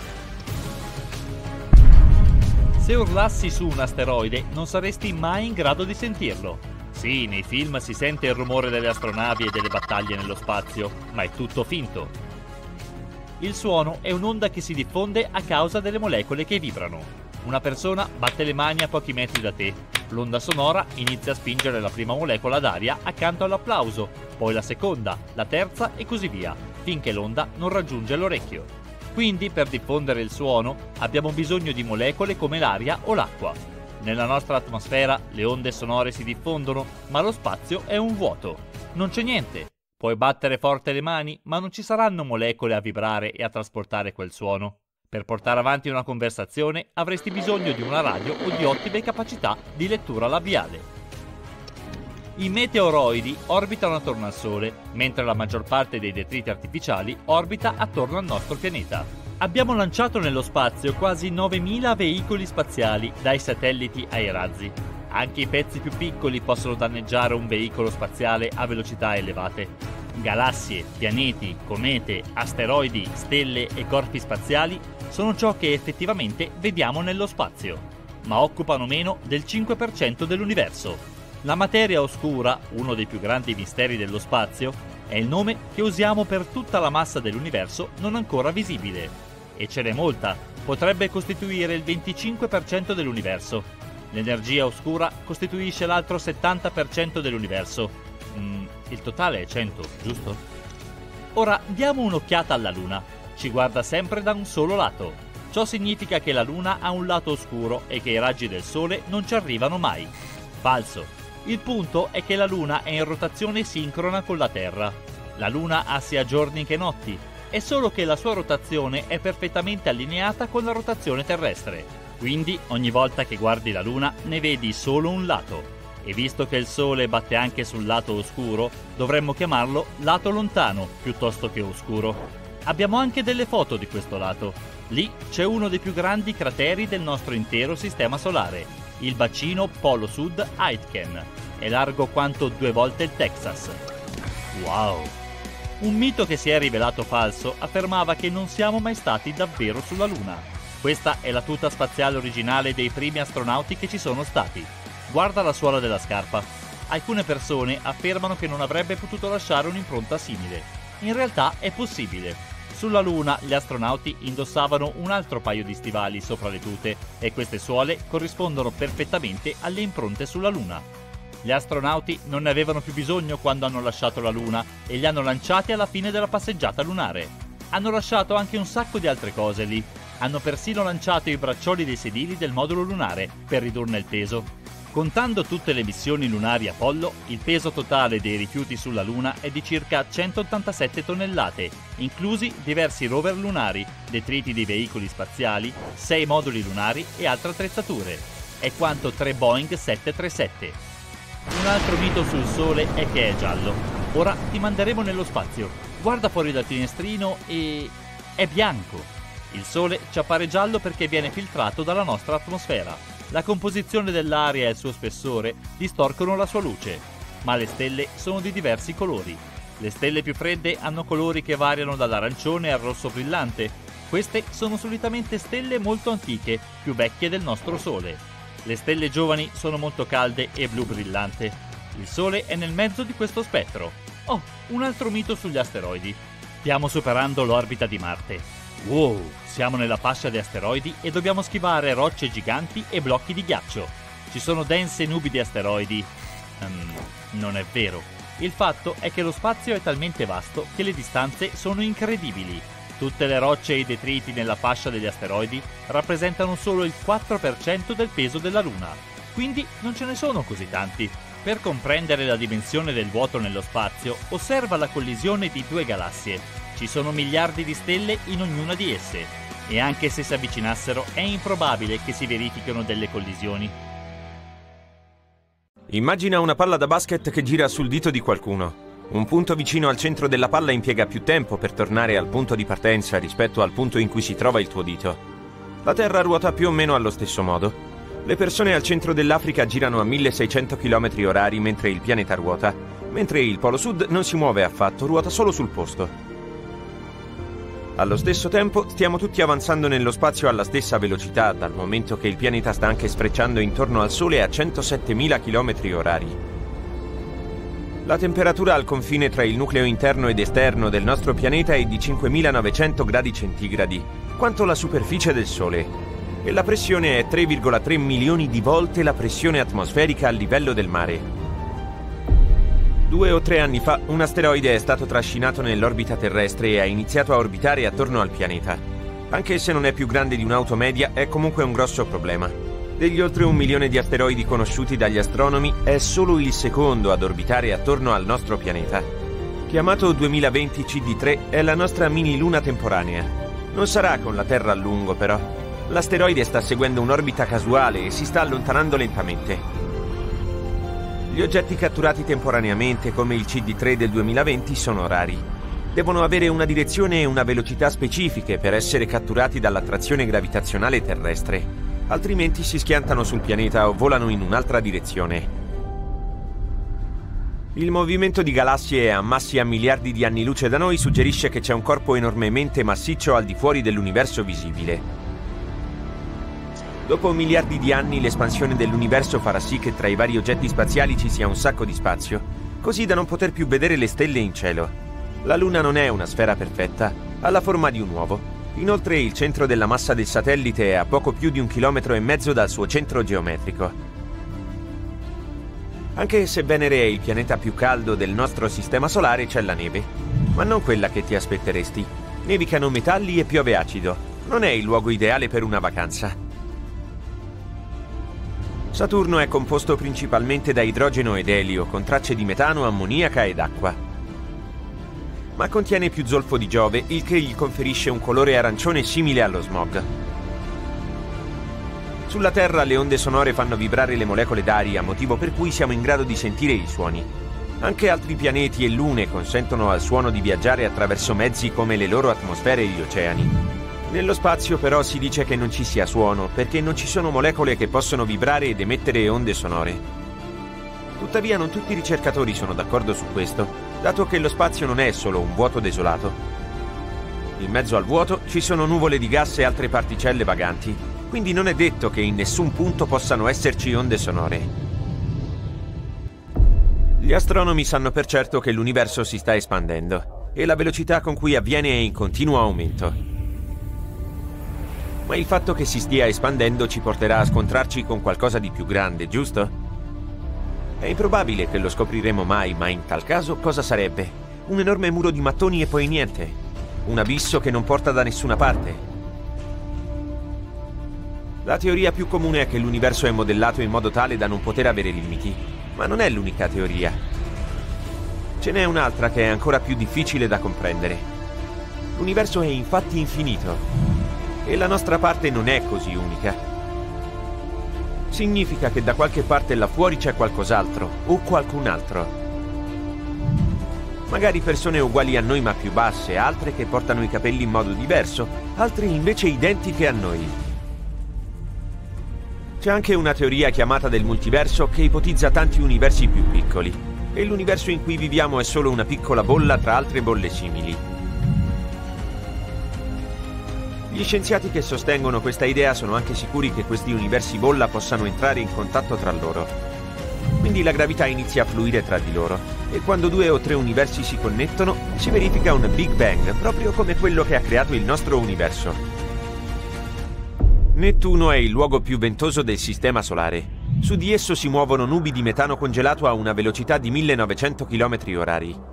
Se urlassi su un asteroide non saresti mai in grado di sentirlo. Sì, nei film si sente il rumore delle astronavi e delle battaglie nello spazio, ma è tutto finto. Il suono è un'onda che si diffonde a causa delle molecole che vibrano. Una persona batte le mani a pochi metri da te. L'onda sonora inizia a spingere la prima molecola d'aria accanto all'applauso, poi la seconda, la terza e così via, finché l'onda non raggiunge l'orecchio. Quindi, per diffondere il suono, abbiamo bisogno di molecole come l'aria o l'acqua. Nella nostra atmosfera le onde sonore si diffondono, ma lo spazio è un vuoto. Non c'è niente. Puoi battere forte le mani, ma non ci saranno molecole a vibrare e a trasportare quel suono. Per portare avanti una conversazione avresti bisogno di una radio o di ottime capacità di lettura labiale. I meteoroidi orbitano attorno al Sole, mentre la maggior parte dei detriti artificiali orbita attorno al nostro pianeta. Abbiamo lanciato nello spazio quasi 9.000 veicoli spaziali, dai satelliti ai razzi. Anche i pezzi più piccoli possono danneggiare un veicolo spaziale a velocità elevate. Galassie, pianeti, comete, asteroidi, stelle e corpi spaziali sono ciò che effettivamente vediamo nello spazio, ma occupano meno del 5% dell'universo. La materia oscura, uno dei più grandi misteri dello spazio, è il nome che usiamo per tutta la massa dell'universo non ancora visibile. E ce n'è molta, potrebbe costituire il 25% dell'universo. L'energia oscura costituisce l'altro 70% dell'universo. Il totale è 100, giusto? Ora diamo un'occhiata alla Luna. Ci guarda sempre da un solo lato. Ciò significa che la Luna ha un lato oscuro e che i raggi del Sole non ci arrivano mai. Falso. Il punto è che la Luna è in rotazione sincrona con la Terra. La Luna ha sia giorni che notti. È solo che la sua rotazione è perfettamente allineata con la rotazione terrestre. Quindi ogni volta che guardi la Luna ne vedi solo un lato. E visto che il Sole batte anche sul lato oscuro, dovremmo chiamarlo lato lontano piuttosto che oscuro. Abbiamo anche delle foto di questo lato. Lì c'è uno dei più grandi crateri del nostro intero sistema solare, il bacino Polo Sud Aitken. È largo quanto 2 volte il Texas. Wow! Un mito che si è rivelato falso affermava che non siamo mai stati davvero sulla Luna. Questa è la tuta spaziale originale dei primi astronauti che ci sono stati. Guarda la suola della scarpa. Alcune persone affermano che non avrebbe potuto lasciare un'impronta simile. In realtà è possibile. Sulla Luna gli astronauti indossavano un altro paio di stivali sopra le tute e queste suole corrispondono perfettamente alle impronte sulla Luna. Gli astronauti non ne avevano più bisogno quando hanno lasciato la Luna e li hanno lanciati alla fine della passeggiata lunare. Hanno lasciato anche un sacco di altre cose lì. Hanno persino lanciato i braccioli dei sedili del modulo lunare per ridurne il peso. Contando tutte le missioni lunari Apollo, il peso totale dei rifiuti sulla Luna è di circa 187 tonnellate, inclusi diversi rover lunari, detriti di veicoli spaziali, 6 moduli lunari e altre attrezzature. È quanto 3 Boeing 737. Un altro mito sul Sole è che è giallo. Ora ti manderemo nello spazio. Guarda fuori dal finestrino e... è bianco. Il Sole ci appare giallo perché viene filtrato dalla nostra atmosfera. La composizione dell'aria e il suo spessore distorcono la sua luce, ma le stelle sono di diversi colori. Le stelle più fredde hanno colori che variano dall'arancione al rosso brillante. Queste sono solitamente stelle molto antiche, più vecchie del nostro Sole. Le stelle giovani sono molto calde e blu brillante. Il Sole è nel mezzo di questo spettro. Oh, un altro mito sugli asteroidi. Stiamo superando l'orbita di Marte. Wow, siamo nella fascia di asteroidi e dobbiamo schivare rocce giganti e blocchi di ghiaccio. Ci sono dense nubi di asteroidi. Non è vero. Il fatto è che lo spazio è talmente vasto che le distanze sono incredibili. Tutte le rocce e i detriti nella fascia degli asteroidi rappresentano solo il 4% del peso della Luna. Quindi non ce ne sono così tanti. Per comprendere la dimensione del vuoto nello spazio, osserva la collisione di due galassie. Ci sono miliardi di stelle in ognuna di esse, e anche se si avvicinassero è improbabile che si verifichino delle collisioni. Immagina una palla da basket che gira sul dito di qualcuno. Un punto vicino al centro della palla impiega più tempo per tornare al punto di partenza rispetto al punto in cui si trova il tuo dito. La Terra ruota più o meno allo stesso modo. Le persone al centro dell'Africa girano a 1600 km/h mentre il pianeta ruota, mentre il Polo Sud non si muove affatto, ruota solo sul posto. Allo stesso tempo stiamo tutti avanzando nello spazio alla stessa velocità, dal momento che il pianeta sta anche sfrecciando intorno al Sole a 107.000 km/h. La temperatura al confine tra il nucleo interno ed esterno del nostro pianeta è di 5.900 gradi centigradi, quanto la superficie del Sole. E la pressione è 3,3 milioni di volte la pressione atmosferica a livello del mare. 2 o 3 anni fa un asteroide è stato trascinato nell'orbita terrestre e ha iniziato a orbitare attorno al pianeta. Anche se non è più grande di un'auto media, è comunque un grosso problema. Degli oltre 1 milione di asteroidi conosciuti dagli astronomi, è solo il secondo ad orbitare attorno al nostro pianeta. Chiamato 2020 CD3, è la nostra mini luna temporanea. Non sarà con la Terra a lungo, però. L'asteroide sta seguendo un'orbita casuale e si sta allontanando lentamente. Gli oggetti catturati temporaneamente, come il CD3 del 2020, sono rari. Devono avere una direzione e una velocità specifiche per essere catturati dall'attrazione gravitazionale terrestre, altrimenti si schiantano sul pianeta o volano in un'altra direzione. Il movimento di galassie a massi a miliardi di anni luce da noi suggerisce che c'è un corpo enormemente massiccio al di fuori dell'universo visibile. Dopo miliardi di anni l'espansione dell'universo farà sì che tra i vari oggetti spaziali ci sia un sacco di spazio, così da non poter più vedere le stelle in cielo. La Luna non è una sfera perfetta, ha la forma di un uovo. Inoltre il centro della massa del satellite è a poco più di 1,5 km dal suo centro geometrico. Anche se Venere è il pianeta più caldo del nostro sistema solare, c'è la neve, ma non quella che ti aspetteresti. Nevicano metalli e piove acido. Non è il luogo ideale per una vacanza. Saturno è composto principalmente da idrogeno ed elio, con tracce di metano, ammoniaca ed acqua. Ma contiene più zolfo di Giove, il che gli conferisce un colore arancione simile allo smog. Sulla Terra le onde sonore fanno vibrare le molecole d'aria, motivo per cui siamo in grado di sentire i suoni. Anche altri pianeti e lune consentono al suono di viaggiare attraverso mezzi come le loro atmosfere e gli oceani. Nello spazio però si dice che non ci sia suono, perché non ci sono molecole che possono vibrare ed emettere onde sonore. Tuttavia non tutti i ricercatori sono d'accordo su questo, dato che lo spazio non è solo un vuoto desolato. In mezzo al vuoto ci sono nuvole di gas e altre particelle vaganti, quindi non è detto che in nessun punto possano esserci onde sonore. Gli astronomi sanno per certo che l'universo si sta espandendo, e la velocità con cui avviene è in continuo aumento. Ma il fatto che si stia espandendo ci porterà a scontrarci con qualcosa di più grande, giusto? È improbabile che lo scopriremo mai, ma in tal caso cosa sarebbe? Un enorme muro di mattoni e poi niente. Un abisso che non porta da nessuna parte. La teoria più comune è che l'universo è modellato in modo tale da non poter avere limiti, ma non è l'unica teoria. Ce n'è un'altra che è ancora più difficile da comprendere. L'universo è infatti infinito. E la nostra parte non è così unica. Significa che da qualche parte là fuori c'è qualcos'altro o qualcun altro. Magari persone uguali a noi ma più basse, altre che portano i capelli in modo diverso, altre invece identiche a noi. C'è anche una teoria chiamata del multiverso che ipotizza tanti universi più piccoli, e l'universo in cui viviamo è solo una piccola bolla tra altre bolle simili. Gli scienziati che sostengono questa idea sono anche sicuri che questi universi bolla possano entrare in contatto tra loro. Quindi la gravità inizia a fluire tra di loro, e quando 2 o 3 universi si connettono, si verifica un Big Bang, proprio come quello che ha creato il nostro universo. Nettuno è il luogo più ventoso del Sistema Solare. Su di esso si muovono nubi di metano congelato a una velocità di 1900 km/h.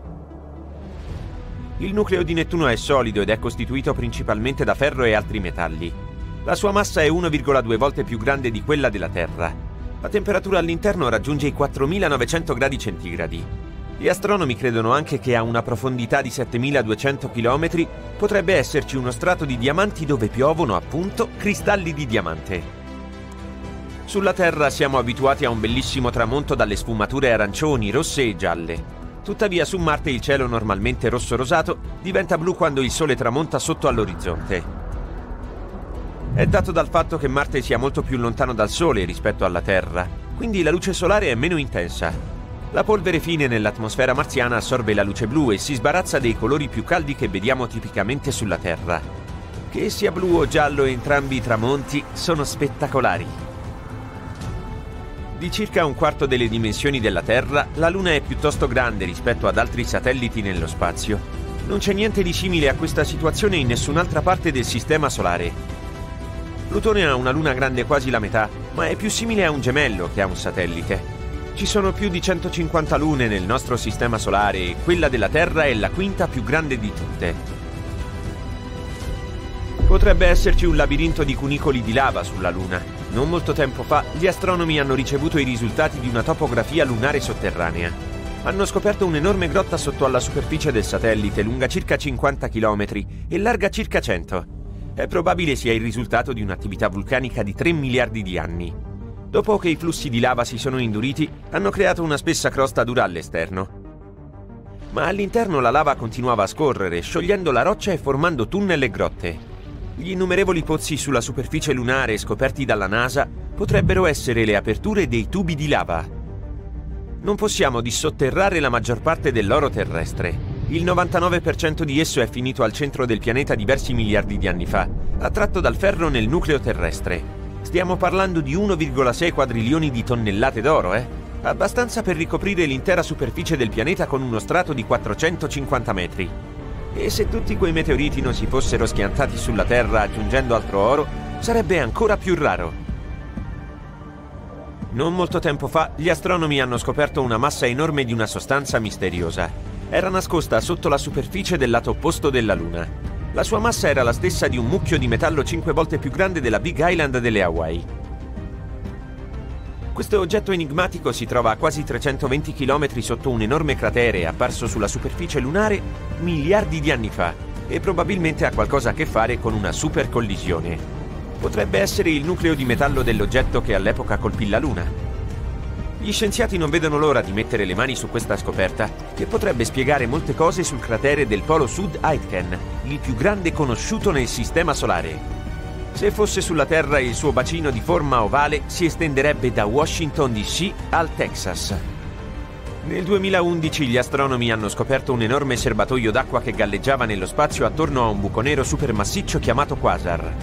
Il nucleo di Nettuno è solido ed è costituito principalmente da ferro e altri metalli. La sua massa è 1,2 volte più grande di quella della Terra. La temperatura all'interno raggiunge i 4900 gradi centigradi. Gli astronomi credono anche che a una profondità di 7200 km potrebbe esserci uno strato di diamanti dove piovono, appunto, cristalli di diamante. Sulla Terra siamo abituati a un bellissimo tramonto dalle sfumature arancioni, rosse e gialle. Tuttavia su Marte il cielo, normalmente rosso-rosato, diventa blu quando il Sole tramonta sotto all'orizzonte. È dato dal fatto che Marte sia molto più lontano dal Sole rispetto alla Terra, quindi la luce solare è meno intensa. La polvere fine nell'atmosfera marziana assorbe la luce blu e si sbarazza dei colori più caldi che vediamo tipicamente sulla Terra. Che sia blu o giallo, entrambi i tramonti sono spettacolari. Di circa un quarto delle dimensioni della Terra, la Luna è piuttosto grande rispetto ad altri satelliti nello spazio. Non c'è niente di simile a questa situazione in nessun'altra parte del Sistema Solare. Plutone ha una luna grande quasi la metà, ma è più simile a un gemello che a un satellite. Ci sono più di 150 lune nel nostro Sistema Solare e quella della Terra è la quinta più grande di tutte. Potrebbe esserci un labirinto di cunicoli di lava sulla Luna. Non molto tempo fa, gli astronomi hanno ricevuto i risultati di una topografia lunare sotterranea. Hanno scoperto un'enorme grotta sotto alla superficie del satellite, lunga circa 50 km e larga circa 100. È probabile sia il risultato di un'attività vulcanica di 3 miliardi di anni. Dopo che i flussi di lava si sono induriti, hanno creato una spessa crosta dura all'esterno. Ma all'interno la lava continuava a scorrere, sciogliendo la roccia e formando tunnel e grotte. Gli innumerevoli pozzi sulla superficie lunare scoperti dalla NASA potrebbero essere le aperture dei tubi di lava. Non possiamo dissotterrare la maggior parte dell'oro terrestre. Il 99% di esso è finito al centro del pianeta diversi miliardi di anni fa, attratto dal ferro nel nucleo terrestre. Stiamo parlando di 1,6 quadrilioni di tonnellate d'oro, Abbastanza per ricoprire l'intera superficie del pianeta con uno strato di 450 metri. E se tutti quei meteoriti non si fossero schiantati sulla Terra aggiungendo altro oro, sarebbe ancora più raro. Non molto tempo fa, gli astronomi hanno scoperto una massa enorme di una sostanza misteriosa. Era nascosta sotto la superficie del lato opposto della Luna. La sua massa era la stessa di un mucchio di metallo 5 volte più grande della Big Island delle Hawaii. Questo oggetto enigmatico si trova a quasi 320 km sotto un enorme cratere apparso sulla superficie lunare miliardi di anni fa e probabilmente ha qualcosa a che fare con una supercollisione. Potrebbe essere il nucleo di metallo dell'oggetto che all'epoca colpì la Luna. Gli scienziati non vedono l'ora di mettere le mani su questa scoperta, che potrebbe spiegare molte cose sul cratere del Polo Sud Aitken, il più grande conosciuto nel Sistema Solare. Se fosse sulla Terra, il suo bacino di forma ovale si estenderebbe da Washington DC al Texas. Nel 2011 gli astronomi hanno scoperto un enorme serbatoio d'acqua che galleggiava nello spazio attorno a un buco nero supermassiccio chiamato quasar.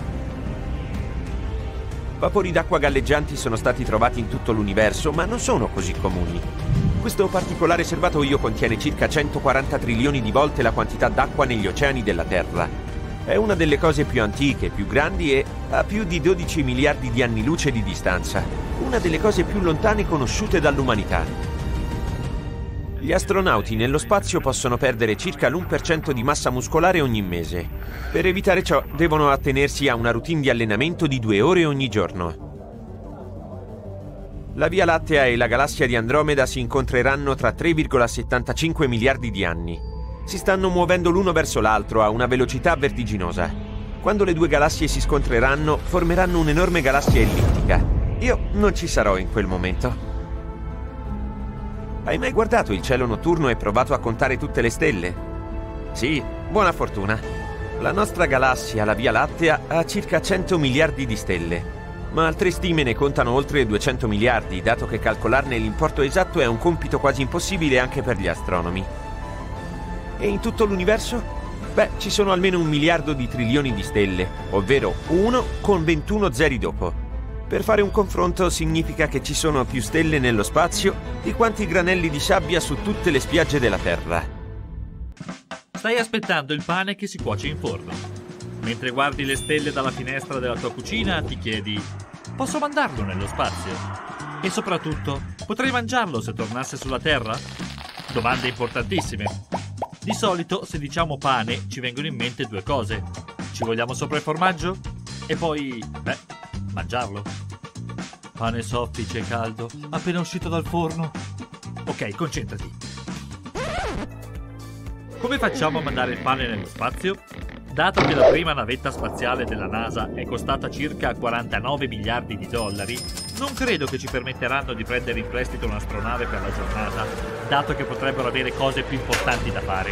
Vapori d'acqua galleggianti sono stati trovati in tutto l'universo, ma non sono così comuni. Questo particolare serbatoio contiene circa 140 trilioni di volte la quantità d'acqua negli oceani della Terra. È una delle cose più antiche, più grandi e ha più di 12 miliardi di anni luce di distanza. Una delle cose più lontane conosciute dall'umanità. Gli astronauti nello spazio possono perdere circa l'1% di massa muscolare ogni mese. Per evitare ciò, devono attenersi a una routine di allenamento di 2 ore ogni giorno. La Via Lattea e la galassia di Andromeda si incontreranno tra 3,75 miliardi di anni. Si stanno muovendo l'uno verso l'altro a una velocità vertiginosa. Quando le due galassie si scontreranno, formeranno un'enorme galassia ellittica. Io non ci sarò in quel momento. Hai mai guardato il cielo notturno e provato a contare tutte le stelle? Sì, buona fortuna. La nostra galassia, la Via Lattea, ha circa 100 miliardi di stelle, ma altre stime ne contano oltre 200 miliardi, dato che calcolarne l'importo esatto è un compito quasi impossibile anche per gli astronomi. E in tutto l'universo? Beh, ci sono almeno 1 miliardo di trilioni di stelle, ovvero 1 con 21 zeri dopo. Per fare un confronto significa che ci sono più stelle nello spazio di quanti granelli di sabbia su tutte le spiagge della Terra. Stai aspettando il pane che si cuoce in forno. Mentre guardi le stelle dalla finestra della tua cucina, ti chiedi: posso mandarlo nello spazio? E soprattutto, potrei mangiarlo se tornasse sulla Terra? Domande importantissime. Di solito, se diciamo pane, ci vengono in mente due cose. Ci vogliamo sopra il formaggio? E poi, mangiarlo. Pane soffice e caldo, appena uscito dal forno. Ok, concentrati. Come facciamo a mandare il pane nello spazio? Dato che la prima navetta spaziale della NASA è costata circa 49 miliardi di dollari, non credo che ci permetteranno di prendere in prestito un'astronave per la giornata, dato che potrebbero avere cose più importanti da fare.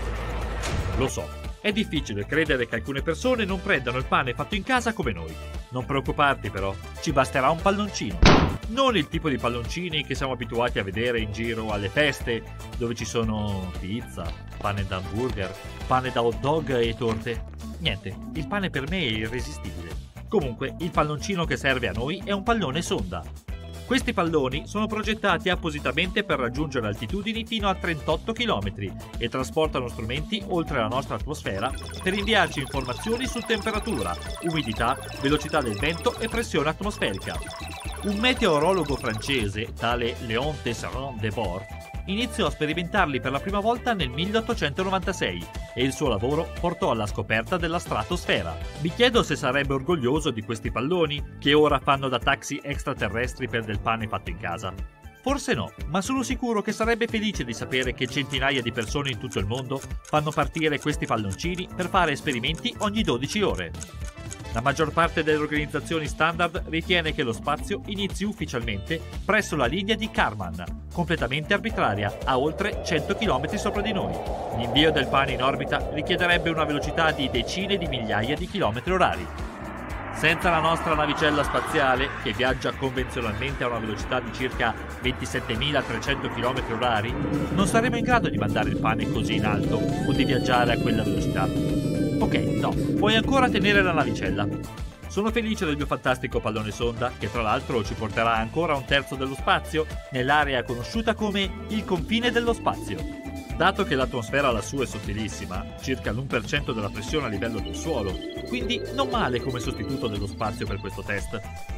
Lo so, è difficile credere che alcune persone non prendano il pane fatto in casa come noi. Non preoccuparti però, ci basterà un palloncino. Non il tipo di palloncini che siamo abituati a vedere in giro alle feste, dove ci sono pizza, pane da hamburger, pane da hot dog e torte. Niente, il pane per me è irresistibile. Comunque, il palloncino che serve a noi è un pallone sonda. Questi palloni sono progettati appositamente per raggiungere altitudini fino a 38 km e trasportano strumenti oltre la nostra atmosfera per inviarci informazioni su temperatura, umidità, velocità del vento e pressione atmosferica. Un meteorologo francese, tale Léon Tesserin de Bord, iniziò a sperimentarli per la prima volta nel 1896 e il suo lavoro portò alla scoperta della stratosfera. Vi chiedo se sarebbe orgoglioso di questi palloni, che ora fanno da taxi extraterrestri per del pane fatto in casa. Forse no, ma sono sicuro che sarebbe felice di sapere che centinaia di persone in tutto il mondo fanno partire questi palloncini per fare esperimenti ogni 12 ore. La maggior parte delle organizzazioni standard ritiene che lo spazio inizi ufficialmente presso la linea di Kármán, completamente arbitraria, a oltre 100 km sopra di noi. L'invio del pane in orbita richiederebbe una velocità di decine di migliaia di chilometri orari. Senza la nostra navicella spaziale, che viaggia convenzionalmente a una velocità di circa 27.300 km orari, non saremo in grado di mandare il pane così in alto o di viaggiare a quella velocità. Ok, no, puoi ancora tenere la navicella. Sono felice del mio fantastico pallone sonda, che tra l'altro ci porterà ancora un terzo dello spazio, nell'area conosciuta come il confine dello spazio. Dato che l'atmosfera lassù è sottilissima, circa l'1% della pressione a livello del suolo, quindi non male come sostituto dello spazio per questo test.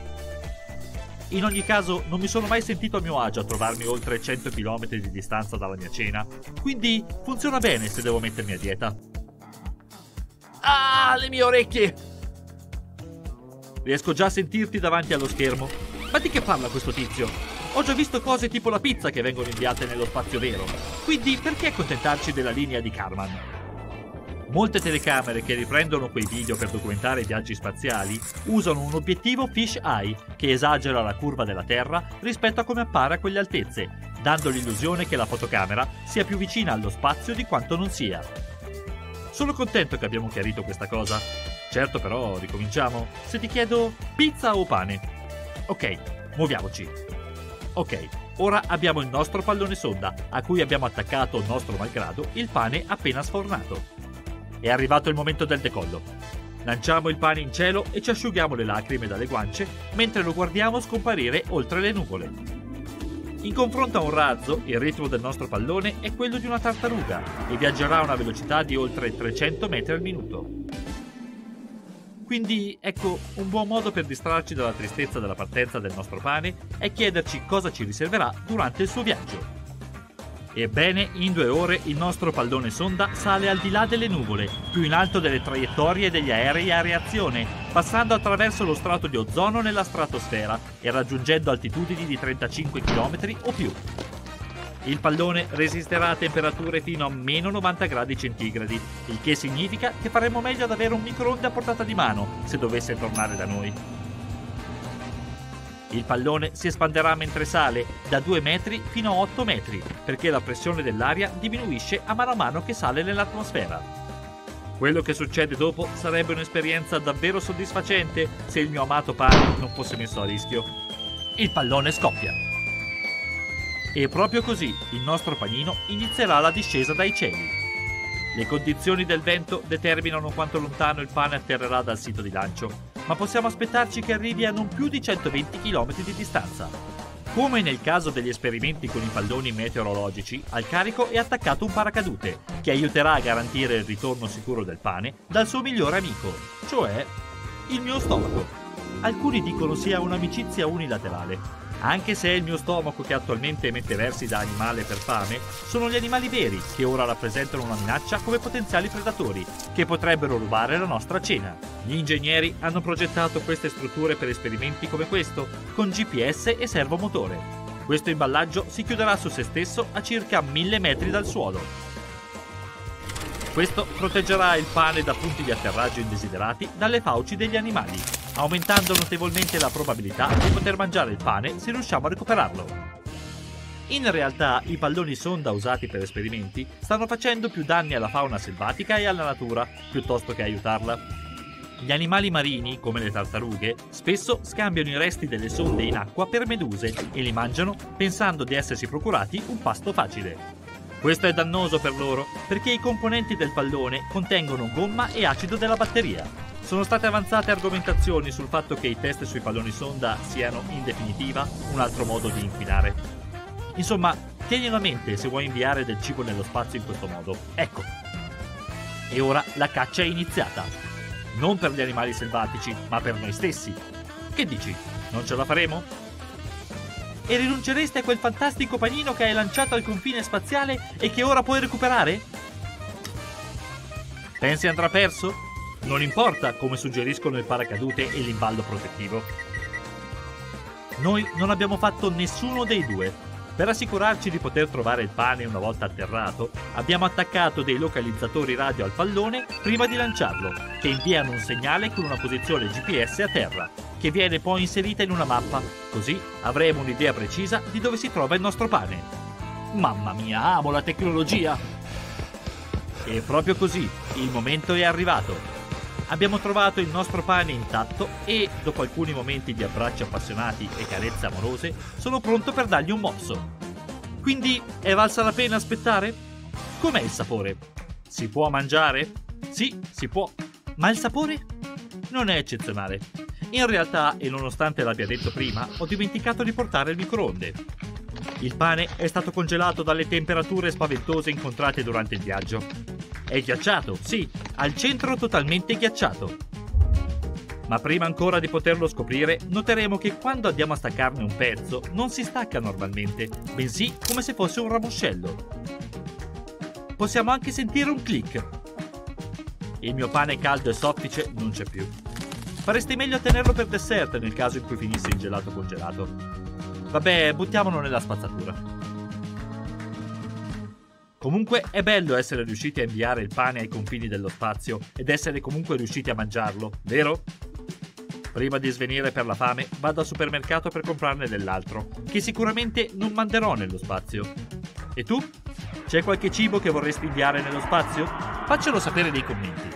In ogni caso, non mi sono mai sentito a mio agio a trovarmi oltre 100 km di distanza dalla mia cena, quindi funziona bene se devo mettermi a dieta. Ah, le mie orecchie! Riesco già a sentirti davanti allo schermo. Ma di che parla questo tizio? Ho già visto cose tipo la pizza che vengono inviate nello spazio vero. Quindi perché accontentarci della linea di Kármán? Molte telecamere che riprendono quei video per documentare i viaggi spaziali usano un obiettivo fish eye che esagera la curva della Terra rispetto a come appare a quelle altezze, dando l'illusione che la fotocamera sia più vicina allo spazio di quanto non sia. Sono contento che abbiamo chiarito questa cosa. Certo, però, ricominciamo. Se ti chiedo pizza o pane? Ok, muoviamoci. Ok, ora abbiamo il nostro pallone sonda, a cui abbiamo attaccato, nostro malgrado, il pane appena sfornato. È arrivato il momento del decollo. Lanciamo il pane in cielo e ci asciughiamo le lacrime dalle guance mentre lo guardiamo scomparire oltre le nuvole. In confronto a un razzo, il ritmo del nostro pallone è quello di una tartaruga e viaggerà a una velocità di oltre 300 metri al minuto. Quindi, ecco, un buon modo per distrarci dalla tristezza della partenza del nostro pane è chiederci cosa ci riserverà durante il suo viaggio. Ebbene, in 2 ore il nostro pallone sonda sale al di là delle nuvole, più in alto delle traiettorie degli aerei a reazione, passando attraverso lo strato di ozono nella stratosfera e raggiungendo altitudini di 35 km o più. Il pallone resisterà a temperature fino a meno 90 gradi centigradi, il che significa che faremo meglio ad avere un microonde a portata di mano se dovesse tornare da noi. Il pallone si espanderà mentre sale, da 2 metri fino a 8 metri, perché la pressione dell'aria diminuisce a mano che sale nell'atmosfera. Quello che succede dopo sarebbe un'esperienza davvero soddisfacente se il mio amato pane non fosse messo a rischio. Il pallone scoppia. E proprio così il nostro panino inizierà la discesa dai cieli. Le condizioni del vento determinano quanto lontano il pane atterrerà dal sito di lancio, ma possiamo aspettarci che arrivi a non più di 120 km di distanza. Come nel caso degli esperimenti con i palloni meteorologici, al carico è attaccato un paracadute, che aiuterà a garantire il ritorno sicuro del pane dal suo migliore amico, cioè il mio stomaco. Alcuni dicono sia un'amicizia unilaterale. Anche se è il mio stomaco che attualmente emette versi da animale per fame, sono gli animali veri che ora rappresentano una minaccia come potenziali predatori, che potrebbero rubare la nostra cena. Gli ingegneri hanno progettato queste strutture per esperimenti come questo, con GPS e servomotore. Questo imballaggio si chiuderà su se stesso a circa 1000 metri dal suolo. Questo proteggerà il pane da punti di atterraggio indesiderati dalle fauci degli animali, aumentando notevolmente la probabilità di poter mangiare il pane se riusciamo a recuperarlo. In realtà i palloni sonda usati per esperimenti stanno facendo più danni alla fauna selvatica e alla natura piuttosto che aiutarla. Gli animali marini, come le tartarughe, spesso scambiano i resti delle sonde in acqua per meduse e li mangiano pensando di essersi procurati un pasto facile. Questo è dannoso per loro perché i componenti del pallone contengono gomma e acido della batteria. Sono state avanzate argomentazioni sul fatto che i test sui palloni sonda siano, in definitiva, un altro modo di inquinare. Insomma, tienilo a mente se vuoi inviare del cibo nello spazio in questo modo. Ecco. E ora la caccia è iniziata. Non per gli animali selvatici, ma per noi stessi. Che dici? Non ce la faremo? E rinunceresti a quel fantastico panino che hai lanciato al confine spaziale e che ora puoi recuperare? Pensi andrà perso? Non importa, come suggeriscono il paracadute e l'imballo protettivo. Noi non abbiamo fatto nessuno dei due. Per assicurarci di poter trovare il pane una volta atterrato, abbiamo attaccato dei localizzatori radio al pallone prima di lanciarlo, che inviano un segnale con una posizione GPS a terra, che viene poi inserita in una mappa, così avremo un'idea precisa di dove si trova il nostro pane. Mamma mia, amo la tecnologia! E proprio così, il momento è arrivato. Abbiamo trovato il nostro pane intatto e, dopo alcuni momenti di abbracci appassionati e carezze amorose, sono pronto per dargli un morso. Quindi è valsa la pena aspettare? Com'è il sapore? Si può mangiare? Sì, si può. Ma il sapore? Non è eccezionale. In realtà, e nonostante l'abbia detto prima, ho dimenticato di portare il microonde. Il pane è stato congelato dalle temperature spaventose incontrate durante il viaggio. È ghiacciato, sì, al centro totalmente ghiacciato. Ma prima ancora di poterlo scoprire, noteremo che quando andiamo a staccarne un pezzo, non si stacca normalmente, bensì come se fosse un ramoscello. Possiamo anche sentire un click. Il mio pane caldo e soffice non c'è più. Faresti meglio a tenerlo per dessert nel caso in cui finisse il gelato congelato. Vabbè, buttiamolo nella spazzatura. Comunque è bello essere riusciti a inviare il pane ai confini dello spazio ed essere comunque riusciti a mangiarlo, vero? Prima di svenire per la fame, vado al supermercato per comprarne dell'altro, che sicuramente non manderò nello spazio. E tu? C'è qualche cibo che vorresti inviare nello spazio? Faccelo sapere nei commenti.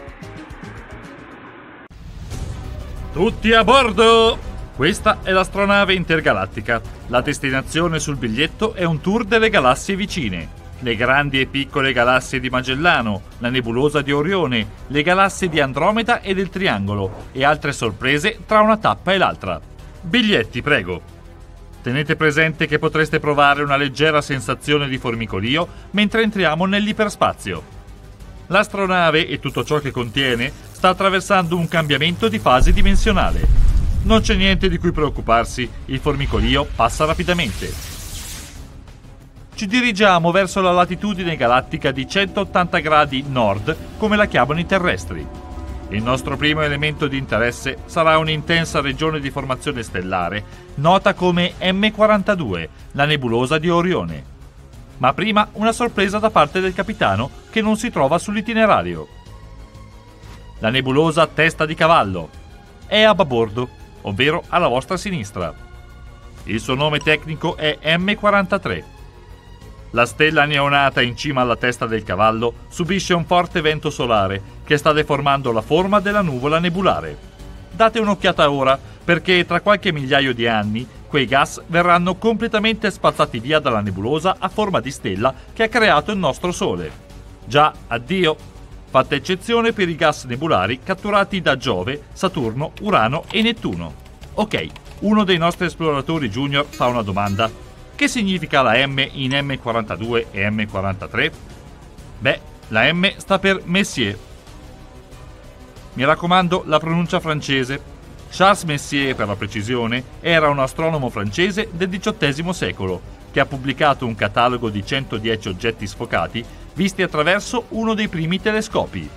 Tutti a bordo! Questa è l'astronave intergalattica. La destinazione sul biglietto è un tour delle galassie vicine. Le grandi e piccole galassie di Magellano, la nebulosa di Orione, le galassie di Andromeda e del Triangolo e altre sorprese tra una tappa e l'altra. Biglietti, prego. Tenete presente che potreste provare una leggera sensazione di formicolio mentre entriamo nell'iperspazio. L'astronave e tutto ciò che contiene sta attraversando un cambiamento di fase dimensionale. Non c'è niente di cui preoccuparsi, il formicolio passa rapidamente. Ci dirigiamo verso la latitudine galattica di 180 gradi nord, come la chiamano i terrestri. Il nostro primo elemento di interesse sarà un'intensa regione di formazione stellare, nota come M42, la nebulosa di Orione. Ma prima una sorpresa da parte del capitano, che non si trova sull'itinerario. La nebulosa Testa di Cavallo è a babordo, ovvero alla vostra sinistra. Il suo nome tecnico è M43. La stella neonata in cima alla testa del cavallo subisce un forte vento solare che sta deformando la forma della nuvola nebulare. Date un'occhiata ora, perché tra qualche migliaio di anni quei gas verranno completamente spazzati via dalla nebulosa a forma di stella che ha creato il nostro Sole. Già, addio! Fatta eccezione per i gas nebulari catturati da Giove, Saturno, Urano e Nettuno. Ok, uno dei nostri esploratori junior fa una domanda. Che significa la M in M42 e M43? Beh, la M sta per Messier. Mi raccomando, la pronuncia francese. Charles Messier, per la precisione, era un astronomo francese del XVIII secolo, che ha pubblicato un catalogo di 110 oggetti sfocati visti attraverso uno dei primi telescopi.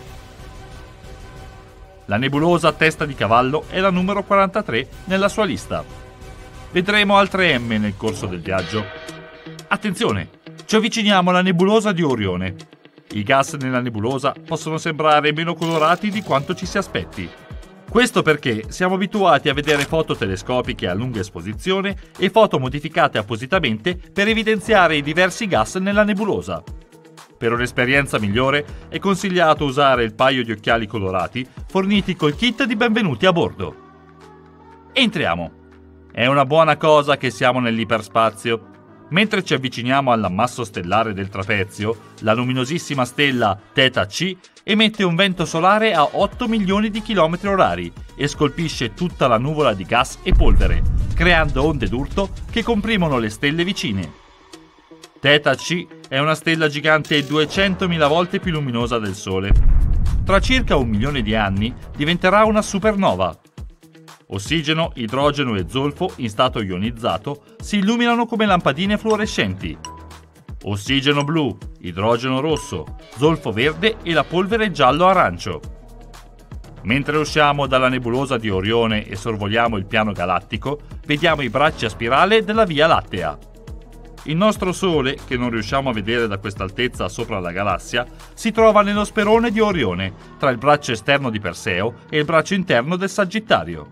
La nebulosa testa di cavallo è la numero 43 nella sua lista. Vedremo altre M nel corso del viaggio. Attenzione! Ci avviciniamo alla nebulosa di Orione. I gas nella nebulosa possono sembrare meno colorati di quanto ci si aspetti. Questo perché siamo abituati a vedere foto telescopiche a lunga esposizione e foto modificate appositamente per evidenziare i diversi gas nella nebulosa. Per un'esperienza migliore è consigliato usare il paio di occhiali colorati forniti col kit di benvenuti a bordo. Entriamo! È una buona cosa che siamo nell'iperspazio. Mentre ci avviciniamo all'ammasso stellare del Trapezio, la luminosissima stella Theta C emette un vento solare a 8 milioni di chilometri orari e scolpisce tutta la nuvola di gas e polvere, creando onde d'urto che comprimono le stelle vicine. Theta C è una stella gigante 200.000 volte più luminosa del Sole. Tra circa 1 milione di anni diventerà una supernova. Ossigeno, idrogeno e zolfo in stato ionizzato si illuminano come lampadine fluorescenti. Ossigeno blu, idrogeno rosso, zolfo verde e la polvere giallo-arancio. Mentre usciamo dalla nebulosa di Orione e sorvoliamo il piano galattico, vediamo i bracci a spirale della Via Lattea. Il nostro Sole, che non riusciamo a vedere da quest'altezza sopra la galassia, si trova nello sperone di Orione, tra il braccio esterno di Perseo e il braccio interno del Sagittario.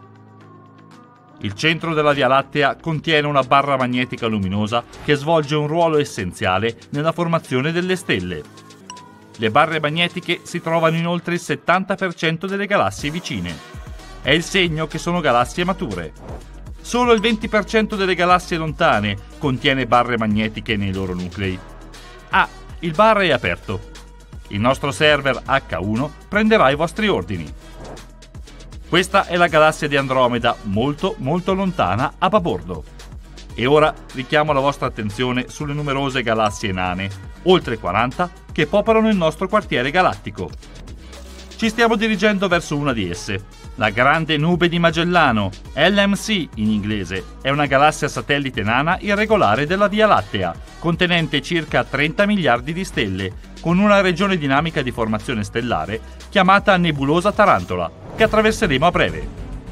Il centro della Via Lattea contiene una barra magnetica luminosa che svolge un ruolo essenziale nella formazione delle stelle. Le barre magnetiche si trovano in oltre il 70% delle galassie vicine. È il segno che sono galassie mature. Solo il 20% delle galassie lontane contiene barre magnetiche nei loro nuclei. Ah, il bar è aperto. Il nostro server H1 prenderà i vostri ordini. Questa è la galassia di Andromeda, molto lontana a babordo. E ora richiamo la vostra attenzione sulle numerose galassie nane, oltre 40, che popolano il nostro quartiere galattico. Ci stiamo dirigendo verso una di esse. La Grande Nube di Magellano, LMC in inglese, è una galassia satellite nana irregolare della Via Lattea, contenente circa 30 miliardi di stelle, con una regione dinamica di formazione stellare chiamata Nebulosa Tarantola, che attraverseremo a breve.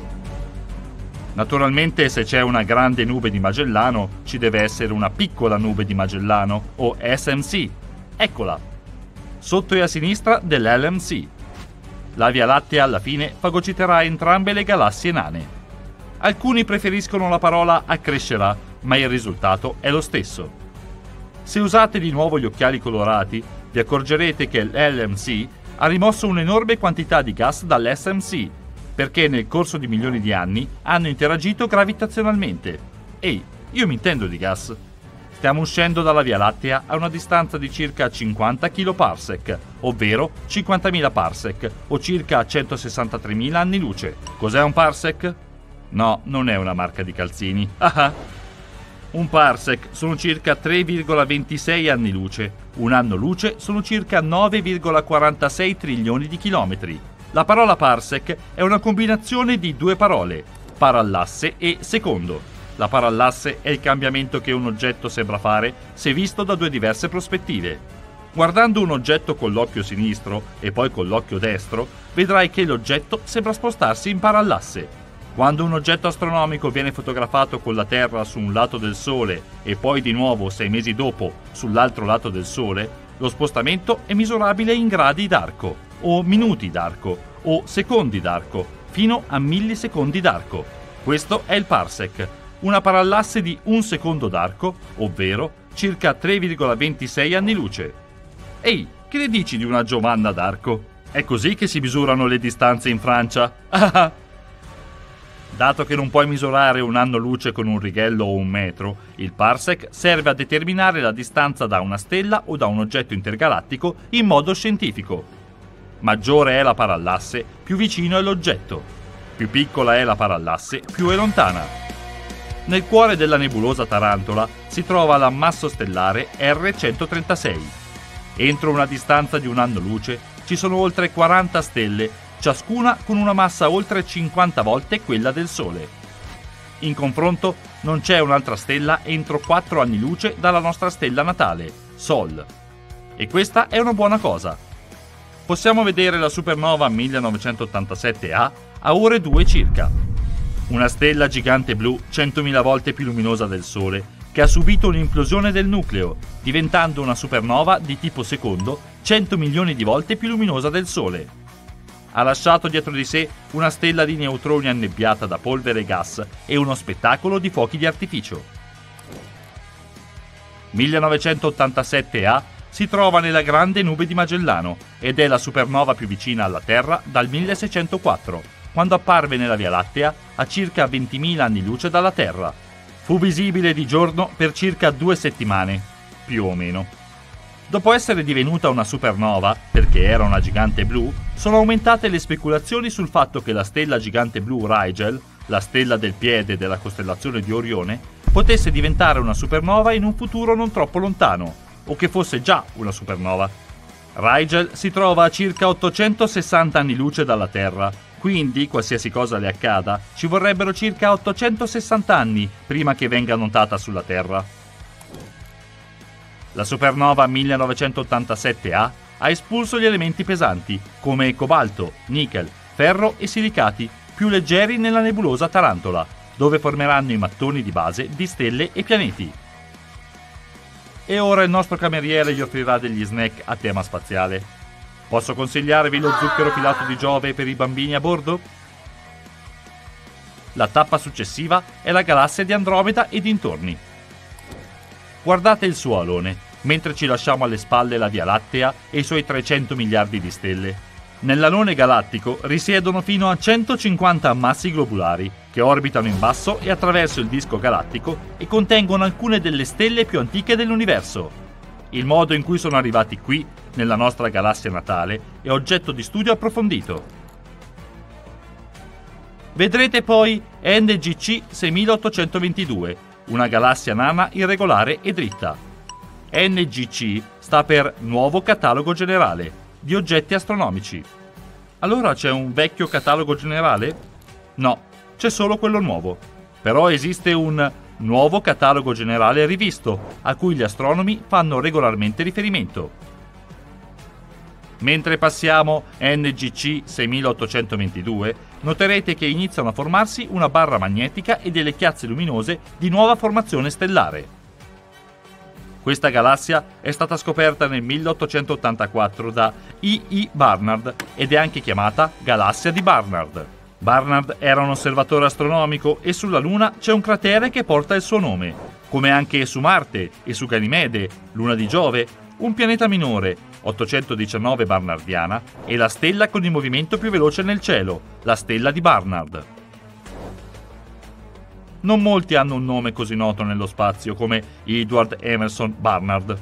Naturalmente, se c'è una grande nube di Magellano, ci deve essere una piccola nube di Magellano, o SMC. Eccola! Sotto e a sinistra dell'LMC. La Via Lattea alla fine fagociterà entrambe le galassie nane. Alcuni preferiscono la parola accrescerà, ma il risultato è lo stesso. Se usate di nuovo gli occhiali colorati, vi accorgerete che l'LMC ha rimosso un'enorme quantità di gas dall'SMC, perché nel corso di milioni di anni hanno interagito gravitazionalmente. Ehi, io mi intendo di gas. Stiamo uscendo dalla Via Lattea a una distanza di circa 50 kParsec, ovvero 50.000 parsec, o circa 163.000 anni luce. Cos'è un parsec? No, non è una marca di calzini. Un parsec sono circa 3,26 anni luce. Un anno luce sono circa 9,46 trilioni di chilometri. La parola parsec è una combinazione di due parole, parallasse e secondo. La parallasse è il cambiamento che un oggetto sembra fare se visto da due diverse prospettive. Guardando un oggetto con l'occhio sinistro e poi con l'occhio destro, vedrai che l'oggetto sembra spostarsi in parallasse. Quando un oggetto astronomico viene fotografato con la Terra su un lato del Sole e poi di nuovo 6 mesi dopo sull'altro lato del Sole, lo spostamento è misurabile in gradi d'arco, o minuti d'arco, o secondi d'arco, fino a millisecondi d'arco. Questo è il parsec. una parallasse di 1 secondo d'arco, ovvero circa 3,26 anni luce. Ehi, che ne dici di una Giovanna d'Arco? È così che si misurano le distanze in Francia? Dato che non puoi misurare un anno luce con un righello o un metro, il parsec serve a determinare la distanza da una stella o da un oggetto intergalattico in modo scientifico. Maggiore è la parallasse, più vicino è l'oggetto. Più piccola è la parallasse, più è lontana. Nel cuore della nebulosa Tarantola si trova l'ammasso stellare R136. Entro una distanza di un anno luce ci sono oltre 40 stelle, ciascuna con una massa oltre 50 volte quella del Sole. In confronto, non c'è un'altra stella entro 4 anni luce dalla nostra stella natale, Sol. E questa è una buona cosa. Possiamo vedere la supernova 1987A a ore 2 circa. Una stella gigante blu 100.000 volte più luminosa del Sole, che ha subito un'implosione del nucleo, diventando una supernova di tipo secondo 100 milioni di volte più luminosa del Sole. Ha lasciato dietro di sé una stella di neutroni annebbiata da polvere e gas e uno spettacolo di fuochi di artificio. 1987A si trova nella Grande Nube di Magellano ed è la supernova più vicina alla Terra dal 1604, quando apparve nella Via Lattea a circa 20.000 anni luce dalla Terra. Fu visibile di giorno per circa 2 settimane, più o meno. Dopo essere divenuta una supernova, perché era una gigante blu, sono aumentate le speculazioni sul fatto che la stella gigante blu Rigel, la stella del piede della costellazione di Orione, potesse diventare una supernova in un futuro non troppo lontano, o che fosse già una supernova. Rigel si trova a circa 860 anni luce dalla Terra, quindi, qualsiasi cosa le accada, ci vorrebbero circa 860 anni prima che venga notata sulla Terra. La supernova 1987A ha espulso gli elementi pesanti, come cobalto, nickel, ferro e silicati, più leggeri nella nebulosa Tarantola, dove formeranno i mattoni di base di stelle e pianeti. E ora il nostro cameriere gli offrirà degli snack a tema spaziale. Posso consigliarvi lo zucchero filato di Giove per i bambini a bordo? La tappa successiva è la galassia di Andromeda e dintorni. Guardate il suo alone, mentre ci lasciamo alle spalle la Via Lattea e i suoi 300 miliardi di stelle. Nell'alone galattico risiedono fino a 150 ammassi globulari, che orbitano in basso e attraverso il disco galattico e contengono alcune delle stelle più antiche dell'universo. Il modo in cui sono arrivati qui, nella nostra galassia natale, è oggetto di studio approfondito. Vedrete poi NGC 6822, una galassia nana irregolare e dritta. NGC sta per Nuovo Catalogo Generale di oggetti astronomici. Allora c'è un vecchio catalogo generale? No, c'è solo quello nuovo. Però esiste un Nuovo Catalogo Generale rivisto, a cui gli astronomi fanno regolarmente riferimento. Mentre passiamo NGC 6822, noterete che iniziano a formarsi una barra magnetica e delle chiazze luminose di nuova formazione stellare. Questa galassia è stata scoperta nel 1884 da E.E. Barnard ed è anche chiamata Galassia di Barnard. Barnard era un osservatore astronomico e sulla Luna c'è un cratere che porta il suo nome, come anche su Marte e su Ganimede, luna di Giove, un pianeta minore, 819 Barnardiana, e la stella con il movimento più veloce nel cielo, la stella di Barnard. Non molti hanno un nome così noto nello spazio come Edward Emerson Barnard.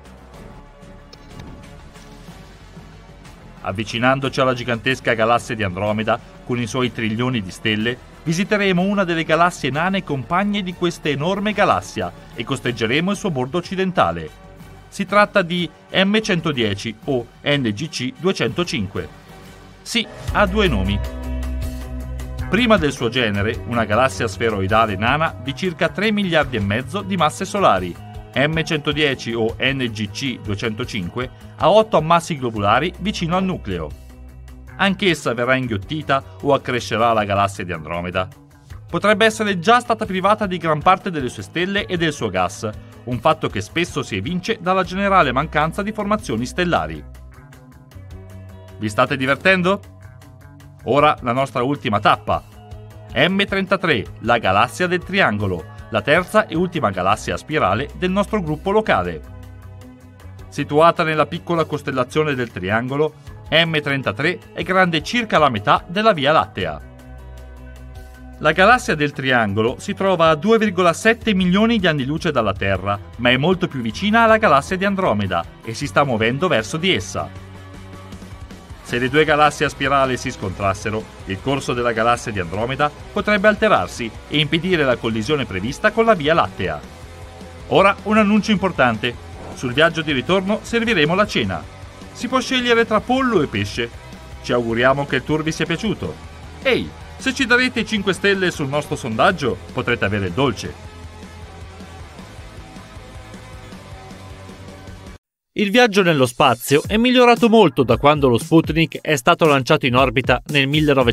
Avvicinandoci alla gigantesca galassia di Andromeda, con i suoi trilioni di stelle, visiteremo una delle galassie nane compagne di questa enorme galassia e costeggeremo il suo bordo occidentale. Si tratta di M110 o NGC 205. Sì, ha 2 nomi. Prima del suo genere, una galassia sferoidale nana di circa 3 miliardi e mezzo di masse solari. M110 o NGC 205 ha 8 ammassi globulari vicino al nucleo. Anch'essa verrà inghiottita o accrescerà la galassia di Andromeda. Potrebbe essere già stata privata di gran parte delle sue stelle e del suo gas, un fatto che spesso si evince dalla generale mancanza di formazioni stellari. Vi state divertendo? Ora la nostra ultima tappa. M33, la galassia del triangolo, la terza e ultima galassia a spirale del nostro gruppo locale. Situata nella piccola costellazione del Triangolo, M33 è grande circa la metà della Via Lattea. La galassia del Triangolo si trova a 2,7 milioni di anni luce dalla Terra, ma è molto più vicina alla galassia di Andromeda e si sta muovendo verso di essa. Se le due galassie a spirale si scontrassero, il corso della galassia di Andromeda potrebbe alterarsi e impedire la collisione prevista con la Via Lattea. Ora un annuncio importante. Sul viaggio di ritorno serviremo la cena. Si può scegliere tra pollo e pesce. Ci auguriamo che il tour vi sia piaciuto. Ehi, se ci darete 5 stelle sul nostro sondaggio, potrete avere il dolce. Il viaggio nello spazio è migliorato molto da quando lo Sputnik è stato lanciato in orbita nel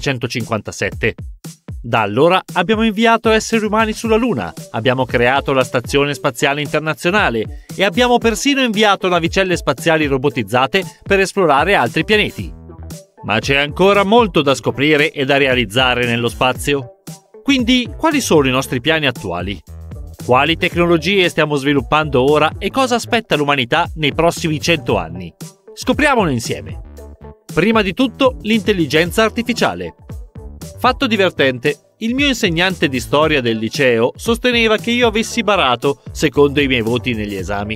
1957. Da allora abbiamo inviato esseri umani sulla Luna, abbiamo creato la Stazione Spaziale Internazionale e abbiamo persino inviato navicelle spaziali robotizzate per esplorare altri pianeti. Ma c'è ancora molto da scoprire e da realizzare nello spazio. Quindi, quali sono i nostri piani attuali? Quali tecnologie stiamo sviluppando ora e cosa aspetta l'umanità nei prossimi 100 anni? Scopriamolo insieme. Prima di tutto, l'intelligenza artificiale. Fatto divertente, il mio insegnante di storia del liceo sosteneva che io avessi barato secondo i miei voti negli esami.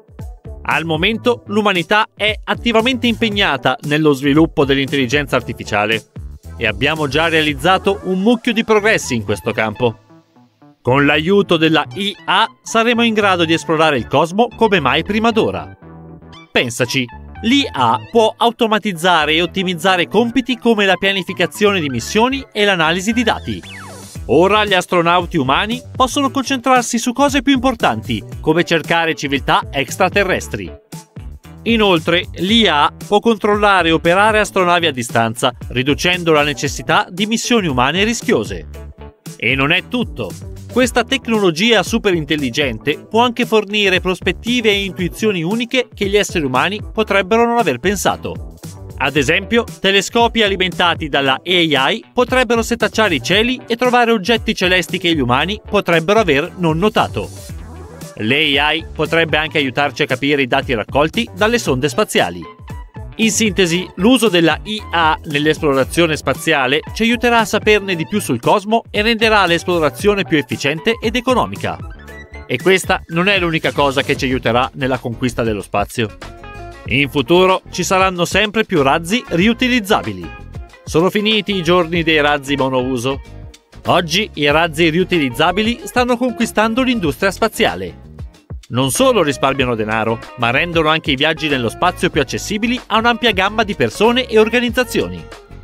Al momento l'umanità è attivamente impegnata nello sviluppo dell'intelligenza artificiale e abbiamo già realizzato un mucchio di progressi in questo campo. Con l'aiuto della IA saremo in grado di esplorare il cosmo come mai prima d'ora. Pensaci, l'IA può automatizzare e ottimizzare compiti come la pianificazione di missioni e l'analisi di dati. Ora gli astronauti umani possono concentrarsi su cose più importanti, come cercare civiltà extraterrestri. Inoltre, l'IA può controllare e operare astronavi a distanza, riducendo la necessità di missioni umane rischiose. E non è tutto. Questa tecnologia super intelligente può anche fornire prospettive e intuizioni uniche che gli esseri umani potrebbero non aver pensato. Ad esempio, telescopi alimentati dalla AI potrebbero setacciare i cieli e trovare oggetti celesti che gli umani potrebbero aver non notato. L'AI potrebbe anche aiutarci a capire i dati raccolti dalle sonde spaziali. In sintesi, l'uso della IA nell'esplorazione spaziale ci aiuterà a saperne di più sul cosmo e renderà l'esplorazione più efficiente ed economica. E questa non è l'unica cosa che ci aiuterà nella conquista dello spazio. In futuro ci saranno sempre più razzi riutilizzabili. Sono finiti i giorni dei razzi monouso. Oggi i razzi riutilizzabili stanno conquistando l'industria spaziale. Non solo risparmiano denaro, ma rendono anche i viaggi nello spazio più accessibili a un'ampia gamma di persone e organizzazioni.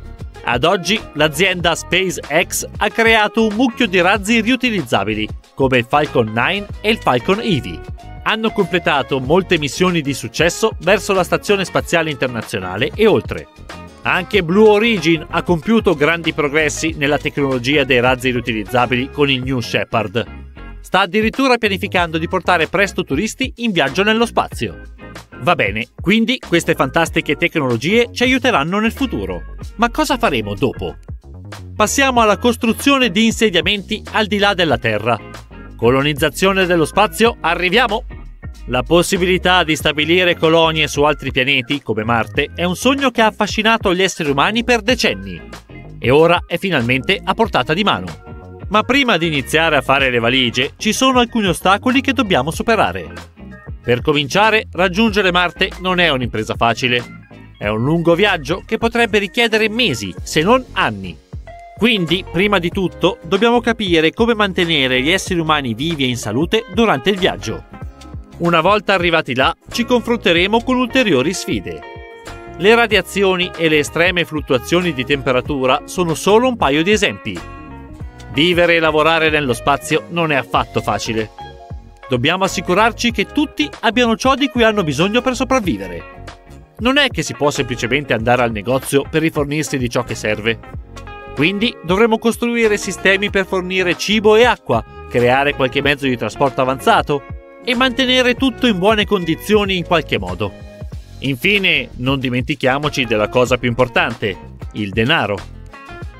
Ad oggi l'azienda SpaceX ha creato un mucchio di razzi riutilizzabili, come il Falcon 9 e il Falcon Heavy. Hanno completato molte missioni di successo verso la Stazione Spaziale Internazionale e oltre. Anche Blue Origin ha compiuto grandi progressi nella tecnologia dei razzi riutilizzabili con il New Shepard. Sta addirittura pianificando di portare presto turisti in viaggio nello spazio. Va bene, quindi queste fantastiche tecnologie ci aiuteranno nel futuro. Ma cosa faremo dopo? Passiamo alla costruzione di insediamenti al di là della Terra. Colonizzazione dello spazio, arriviamo! La possibilità di stabilire colonie su altri pianeti, come Marte, è un sogno che ha affascinato gli esseri umani per decenni. E ora è finalmente a portata di mano. Ma prima di iniziare a fare le valigie, ci sono alcuni ostacoli che dobbiamo superare. Per cominciare, raggiungere Marte non è un'impresa facile. È un lungo viaggio che potrebbe richiedere mesi, se non anni. Quindi, prima di tutto, dobbiamo capire come mantenere gli esseri umani vivi e in salute durante il viaggio. Una volta arrivati là, ci confronteremo con ulteriori sfide. Le radiazioni e le estreme fluttuazioni di temperatura sono solo un paio di esempi. Vivere e lavorare nello spazio non è affatto facile. Dobbiamo assicurarci che tutti abbiano ciò di cui hanno bisogno per sopravvivere. Non è che si può semplicemente andare al negozio per rifornirsi di ciò che serve. Quindi dovremo costruire sistemi per fornire cibo e acqua, creare qualche mezzo di trasporto avanzato e mantenere tutto in buone condizioni in qualche modo. Infine, non dimentichiamoci della cosa più importante, il denaro.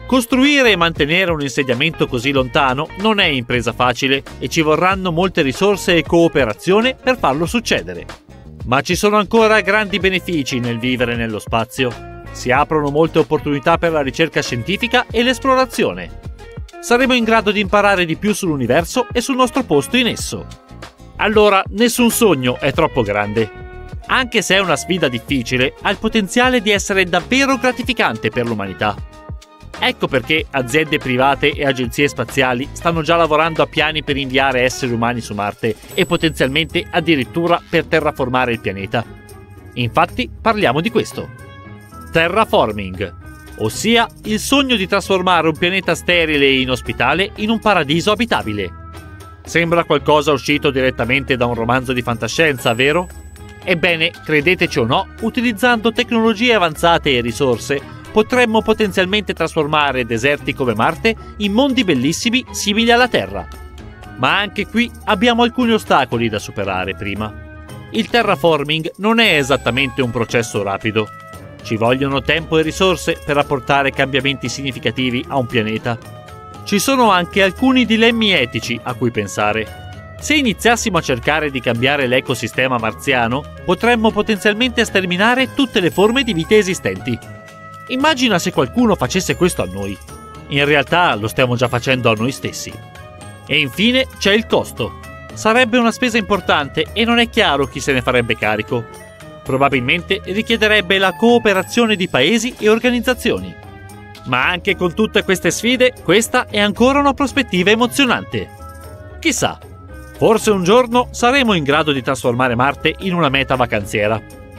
Costruire e mantenere un insediamento così lontano non è impresa facile e ci vorranno molte risorse e cooperazione per farlo succedere. Ma ci sono ancora grandi benefici nel vivere nello spazio. Si aprono molte opportunità per la ricerca scientifica e l'esplorazione. Saremo in grado di imparare di più sull'universo e sul nostro posto in esso. Allora, nessun sogno è troppo grande. Anche se è una sfida difficile, ha il potenziale di essere davvero gratificante per l'umanità. Ecco perché aziende private e agenzie spaziali stanno già lavorando a piani per inviare esseri umani su Marte e potenzialmente addirittura per terraformare il pianeta. Infatti, parliamo di questo. Terraforming, ossia il sogno di trasformare un pianeta sterile e inospitale in un paradiso abitabile. Sembra qualcosa uscito direttamente da un romanzo di fantascienza, vero? Ebbene, credeteci o no, utilizzando tecnologie avanzate e risorse, potremmo potenzialmente trasformare deserti come Marte in mondi bellissimi simili alla Terra. Ma anche qui abbiamo alcuni ostacoli da superare prima. Il terraforming non è esattamente un processo rapido. Ci vogliono tempo e risorse per apportare cambiamenti significativi a un pianeta. Ci sono anche alcuni dilemmi etici a cui pensare. Se iniziassimo a cercare di cambiare l'ecosistema marziano, potremmo potenzialmente sterminare tutte le forme di vita esistenti. Immagina se qualcuno facesse questo a noi. In realtà lo stiamo già facendo a noi stessi. E infine c'è il costo. Sarebbe una spesa importante e non è chiaro chi se ne farebbe carico. Probabilmente richiederebbe la cooperazione di paesi e organizzazioni. Ma anche con tutte queste sfide, questa è ancora una prospettiva emozionante. Chissà, forse un giorno saremo in grado di trasformare Marte in una meta vacanziera.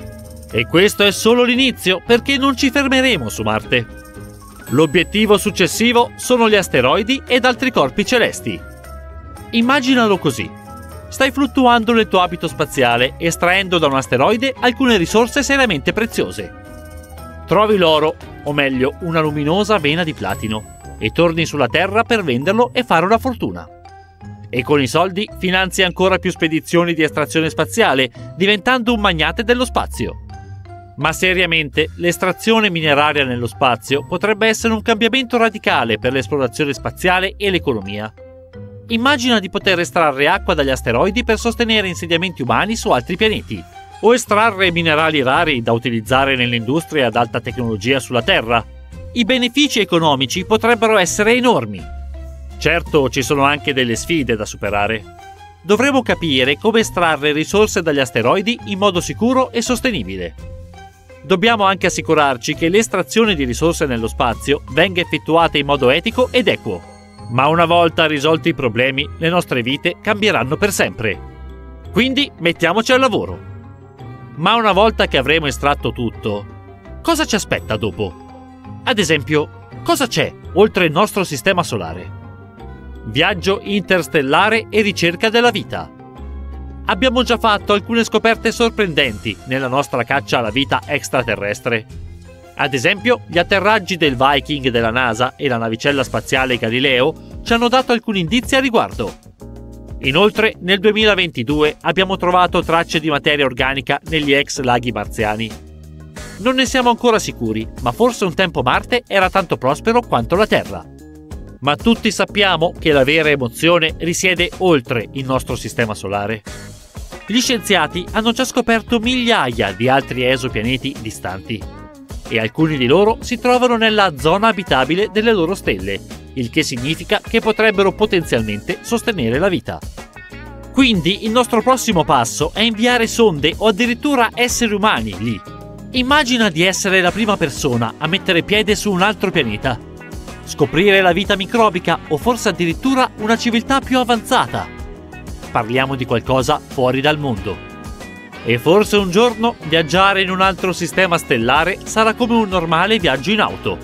E questo è solo l'inizio, perché non ci fermeremo su Marte. L'obiettivo successivo sono gli asteroidi ed altri corpi celesti. Immaginalo così. Stai fluttuando nel tuo abito spaziale, estraendo da un asteroide alcune risorse seriamente preziose. Trovi l'oro, o meglio, una luminosa vena di platino, e torni sulla Terra per venderlo e fare una fortuna. E con i soldi finanzi ancora più spedizioni di estrazione spaziale, diventando un magnate dello spazio. Ma seriamente, l'estrazione mineraria nello spazio potrebbe essere un cambiamento radicale per l'esplorazione spaziale e l'economia. Immagina di poter estrarre acqua dagli asteroidi per sostenere insediamenti umani su altri pianeti, o estrarre minerali rari da utilizzare nell'industria ad alta tecnologia sulla Terra. I benefici economici potrebbero essere enormi. Certo, ci sono anche delle sfide da superare. Dovremo capire come estrarre risorse dagli asteroidi in modo sicuro e sostenibile. Dobbiamo anche assicurarci che l'estrazione di risorse nello spazio venga effettuata in modo etico ed equo. Ma una volta risolti i problemi, le nostre vite cambieranno per sempre. Quindi mettiamoci al lavoro. Ma una volta che avremo estratto tutto, cosa ci aspetta dopo? Ad esempio, cosa c'è oltre il nostro sistema solare? Viaggio interstellare e ricerca della vita. Abbiamo già fatto alcune scoperte sorprendenti nella nostra caccia alla vita extraterrestre. Ad esempio, gli atterraggi del Viking della NASA e la navicella spaziale Galileo ci hanno dato alcuni indizi a riguardo. Inoltre, nel 2022 abbiamo trovato tracce di materia organica negli ex laghi marziani. Non ne siamo ancora sicuri, ma forse un tempo Marte era tanto prospero quanto la Terra. Ma tutti sappiamo che la vera emozione risiede oltre il nostro sistema solare. Gli scienziati hanno già scoperto migliaia di altri esopianeti distanti e alcuni di loro si trovano nella zona abitabile delle loro stelle, il che significa che potrebbero potenzialmente sostenere la vita. Quindi il nostro prossimo passo è inviare sonde o addirittura esseri umani lì. Immagina di essere la prima persona a mettere piede su un altro pianeta. Scoprire la vita microbica o forse addirittura una civiltà più avanzata. Parliamo di qualcosa fuori dal mondo. E forse un giorno viaggiare in un altro sistema stellare sarà come un normale viaggio in auto.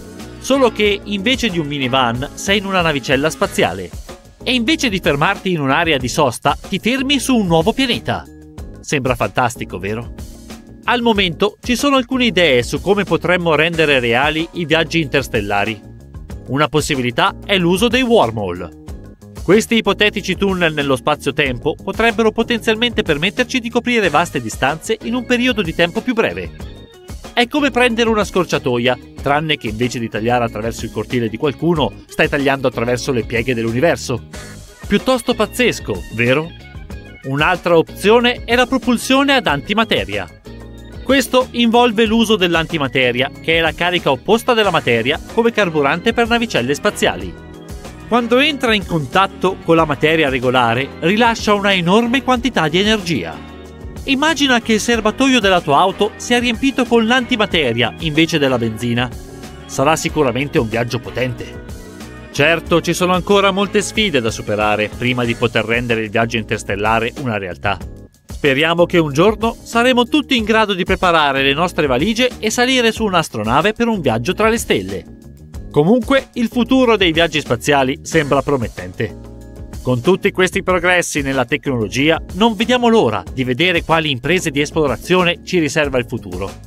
Solo che invece di un minivan sei in una navicella spaziale. E invece di fermarti in un'area di sosta ti fermi su un nuovo pianeta. Sembra fantastico, vero? Al momento ci sono alcune idee su come potremmo rendere reali i viaggi interstellari. Una possibilità è l'uso dei wormhole. Questi ipotetici tunnel nello spazio-tempo potrebbero potenzialmente permetterci di coprire vaste distanze in un periodo di tempo più breve. È come prendere una scorciatoia, tranne che invece di tagliare attraverso il cortile di qualcuno, stai tagliando attraverso le pieghe dell'universo. Piuttosto pazzesco, vero? Un'altra opzione è la propulsione ad antimateria. Questo involve l'uso dell'antimateria, che è la carica opposta della materia, come carburante per navicelle spaziali. Quando entra in contatto con la materia regolare, rilascia una enorme quantità di energia. Immagina che il serbatoio della tua auto sia riempito con l'antimateria invece della benzina. Sarà sicuramente un viaggio potente. Certo, ci sono ancora molte sfide da superare prima di poter rendere il viaggio interstellare una realtà. Speriamo che un giorno saremo tutti in grado di preparare le nostre valigie e salire su un'astronave per un viaggio tra le stelle. Comunque, il futuro dei viaggi spaziali sembra promettente. Con tutti questi progressi nella tecnologia, non vediamo l'ora di vedere quali imprese di esplorazione ci riserva il futuro.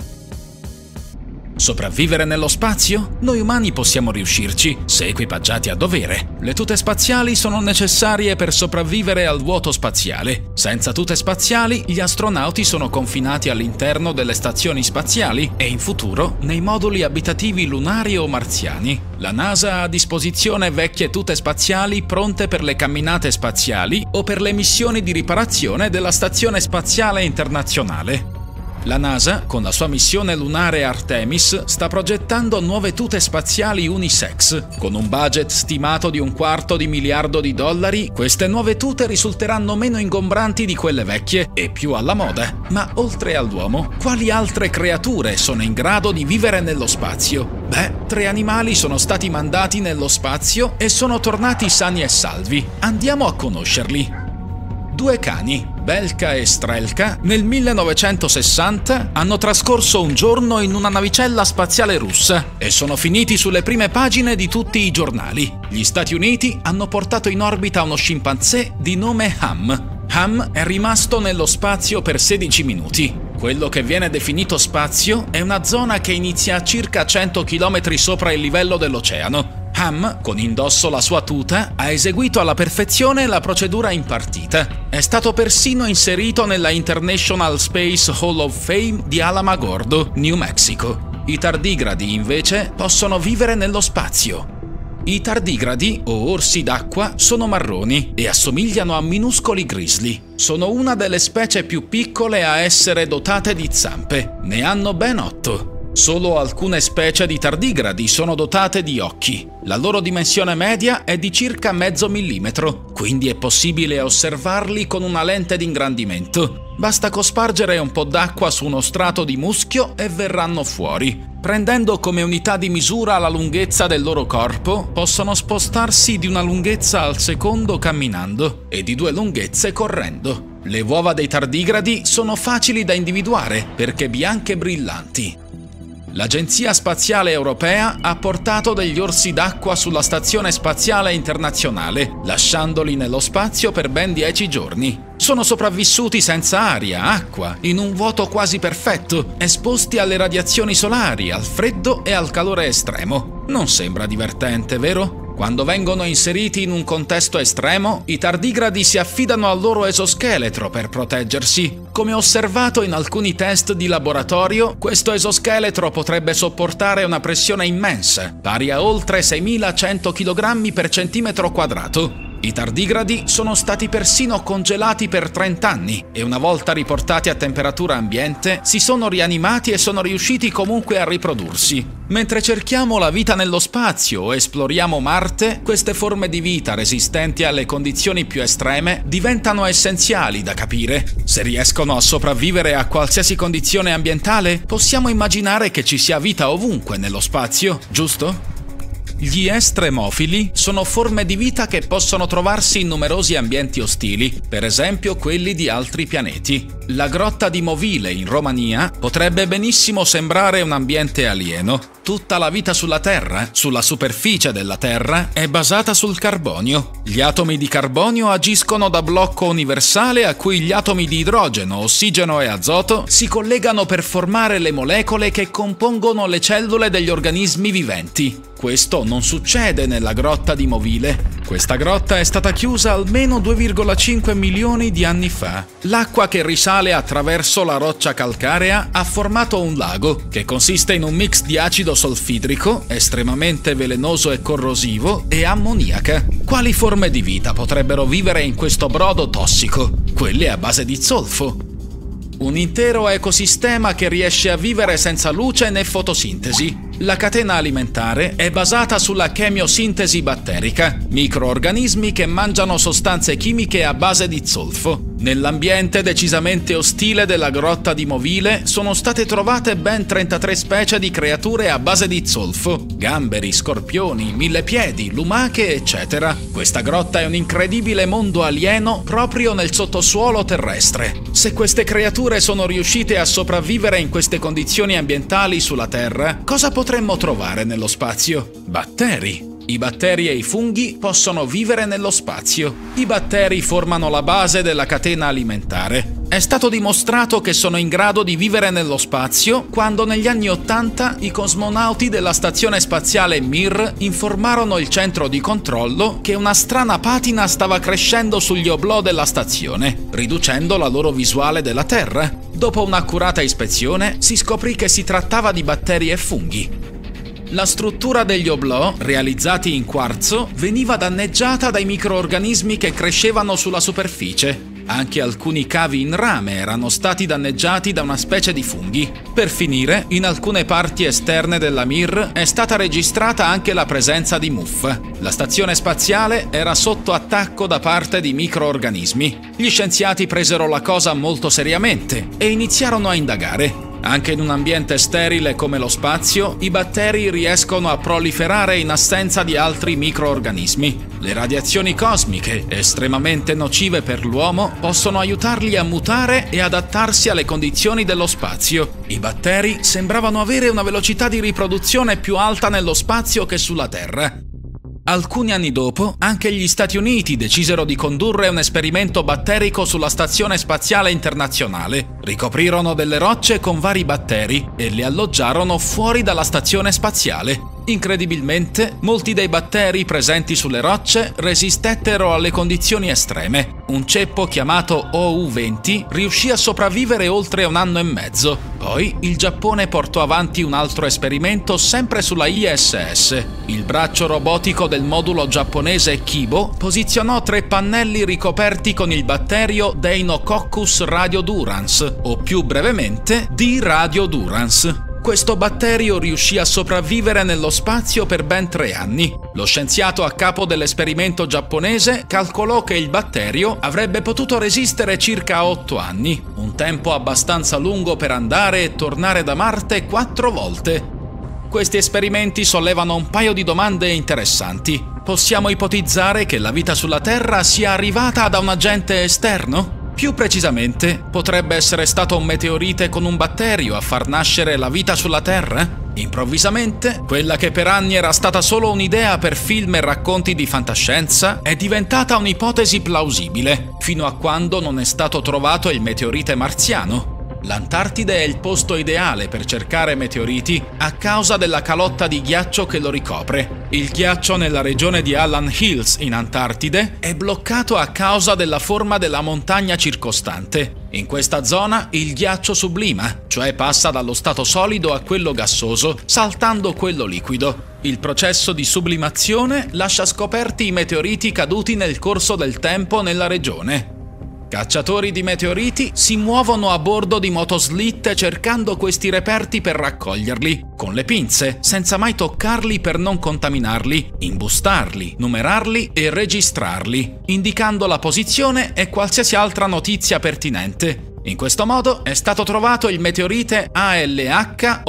Sopravvivere nello spazio? Noi umani possiamo riuscirci, se equipaggiati a dovere. Le tute spaziali sono necessarie per sopravvivere al vuoto spaziale. Senza tute spaziali, gli astronauti sono confinati all'interno delle stazioni spaziali e in futuro nei moduli abitativi lunari o marziani. La NASA ha a disposizione vecchie tute spaziali pronte per le camminate spaziali o per le missioni di riparazione della Stazione Spaziale Internazionale. La NASA, con la sua missione lunare Artemis, sta progettando nuove tute spaziali unisex. Con un budget stimato di $250 miliardi, queste nuove tute risulteranno meno ingombranti di quelle vecchie e più alla moda. Ma oltre all'uomo, quali altre creature sono in grado di vivere nello spazio? Beh, 3 animali sono stati mandati nello spazio e sono tornati sani e salvi. Andiamo a conoscerli. 2 cani, Belka e Strelka, nel 1960 hanno trascorso un giorno in una navicella spaziale russa e sono finiti sulle prime pagine di tutti i giornali. Gli Stati Uniti hanno portato in orbita uno scimpanzé di nome Ham. Ham è rimasto nello spazio per 16 minuti. Quello che viene definito spazio è una zona che inizia a circa 100 km sopra il livello dell'oceano. Ham, con indosso la sua tuta, ha eseguito alla perfezione la procedura impartita. È stato persino inserito nella International Space Hall of Fame di Alamogordo, New Mexico. I tardigradi, invece, possono vivere nello spazio. I tardigradi, o orsi d'acqua, sono marroni e assomigliano a minuscoli grizzly. Sono una delle specie più piccole a essere dotate di zampe. Ne hanno ben 8. Solo alcune specie di tardigradi sono dotate di occhi. La loro dimensione media è di circa mezzo millimetro, quindi è possibile osservarli con una lente di ingrandimento. Basta cospargere un po' d'acqua su uno strato di muschio e verranno fuori. Prendendo come unità di misura la lunghezza del loro corpo, possono spostarsi di una lunghezza al secondo camminando e di 2 lunghezze correndo. Le uova dei tardigradi sono facili da individuare perché bianche e brillanti. L'Agenzia Spaziale Europea ha portato degli orsi d'acqua sulla Stazione Spaziale Internazionale, lasciandoli nello spazio per ben 10 giorni. Sono sopravvissuti senza aria, acqua, in un vuoto quasi perfetto, esposti alle radiazioni solari, al freddo e al calore estremo. Non sembra divertente, vero? Quando vengono inseriti in un contesto estremo, i tardigradi si affidano al loro esoscheletro per proteggersi. Come osservato in alcuni test di laboratorio, questo esoscheletro potrebbe sopportare una pressione immensa, pari a oltre 6.100 kg per centimetro quadrato. I tardigradi sono stati persino congelati per 30 anni e una volta riportati a temperatura ambiente si sono rianimati e sono riusciti comunque a riprodursi. Mentre cerchiamo la vita nello spazio o esploriamo Marte, queste forme di vita resistenti alle condizioni più estreme diventano essenziali da capire. Se riescono a sopravvivere a qualsiasi condizione ambientale, possiamo immaginare che ci sia vita ovunque nello spazio, giusto? Gli estremofili sono forme di vita che possono trovarsi in numerosi ambienti ostili, per esempio quelli di altri pianeti. La grotta di Movile in Romania potrebbe benissimo sembrare un ambiente alieno. Tutta la vita sulla Terra, sulla superficie della Terra, è basata sul carbonio. Gli atomi di carbonio agiscono da blocco universale a cui gli atomi di idrogeno, ossigeno e azoto si collegano per formare le molecole che compongono le cellule degli organismi viventi. Questo non succede nella grotta di Movile. Questa grotta è stata chiusa almeno 2,5 milioni di anni fa. L'acqua che risale sale attraverso la roccia calcarea ha formato un lago che consiste in un mix di acido solfidrico, estremamente velenoso e corrosivo, e ammoniaca. Quali forme di vita potrebbero vivere in questo brodo tossico? Quelle a base di zolfo. Un intero ecosistema che riesce a vivere senza luce né fotosintesi. La catena alimentare è basata sulla chemiosintesi batterica, microorganismi che mangiano sostanze chimiche a base di zolfo. Nell'ambiente decisamente ostile della grotta di Movile sono state trovate ben 33 specie di creature a base di zolfo: gamberi, scorpioni, millepiedi, lumache, eccetera. Questa grotta è un incredibile mondo alieno proprio nel sottosuolo terrestre. Se queste creature sono riuscite a sopravvivere in queste condizioni ambientali sulla Terra, cosa potremmo trovare nello spazio? Batteri. I batteri e i funghi possono vivere nello spazio. I batteri formano la base della catena alimentare. È stato dimostrato che sono in grado di vivere nello spazio quando negli anni '80 i cosmonauti della stazione spaziale Mir informarono il centro di controllo che una strana patina stava crescendo sugli oblò della stazione, riducendo la loro visuale della Terra. Dopo un'accurata ispezione si scoprì che si trattava di batteri e funghi. La struttura degli oblò, realizzati in quarzo, veniva danneggiata dai microorganismi che crescevano sulla superficie. Anche alcuni cavi in rame erano stati danneggiati da una specie di funghi. Per finire, in alcune parti esterne della Mir è stata registrata anche la presenza di muffa. La stazione spaziale era sotto attacco da parte di microorganismi. Gli scienziati presero la cosa molto seriamente e iniziarono a indagare. Anche in un ambiente sterile come lo spazio, i batteri riescono a proliferare in assenza di altri microorganismi. Le radiazioni cosmiche, estremamente nocive per l'uomo, possono aiutarli a mutare e adattarsi alle condizioni dello spazio. I batteri sembravano avere una velocità di riproduzione più alta nello spazio che sulla Terra. Alcuni anni dopo, anche gli Stati Uniti decisero di condurre un esperimento batterico sulla Stazione Spaziale Internazionale. Ricoprirono delle rocce con vari batteri e li alloggiarono fuori dalla stazione spaziale. Incredibilmente, molti dei batteri presenti sulle rocce resistettero alle condizioni estreme. Un ceppo chiamato OU20 riuscì a sopravvivere oltre un anno e mezzo. Poi il Giappone portò avanti un altro esperimento sempre sulla ISS. Il braccio robotico del modulo giapponese Kibo posizionò 3 pannelli ricoperti con il batterio Deinococcus radiodurans, o più brevemente D. radiodurans. Questo batterio riuscì a sopravvivere nello spazio per ben 3 anni. Lo scienziato a capo dell'esperimento giapponese calcolò che il batterio avrebbe potuto resistere circa 8 anni, un tempo abbastanza lungo per andare e tornare da Marte 4 volte. Questi esperimenti sollevano un paio di domande interessanti. Possiamo ipotizzare che la vita sulla Terra sia arrivata da un agente esterno? Più precisamente, potrebbe essere stato un meteorite con un batterio a far nascere la vita sulla Terra? Improvvisamente, quella che per anni era stata solo un'idea per film e racconti di fantascienza è diventata un'ipotesi plausibile, fino a quando non è stato trovato il meteorite marziano. L'Antartide è il posto ideale per cercare meteoriti a causa della calotta di ghiaccio che lo ricopre. Il ghiaccio nella regione di Allan Hills in Antartide è bloccato a causa della forma della montagna circostante. In questa zona il ghiaccio sublima, cioè passa dallo stato solido a quello gassoso, saltando quello liquido. Il processo di sublimazione lascia scoperti i meteoriti caduti nel corso del tempo nella regione. Cacciatori di meteoriti si muovono a bordo di motoslitte cercando questi reperti per raccoglierli, con le pinze, senza mai toccarli per non contaminarli, imbustarli, numerarli e registrarli, indicando la posizione e qualsiasi altra notizia pertinente. In questo modo è stato trovato il meteorite ALH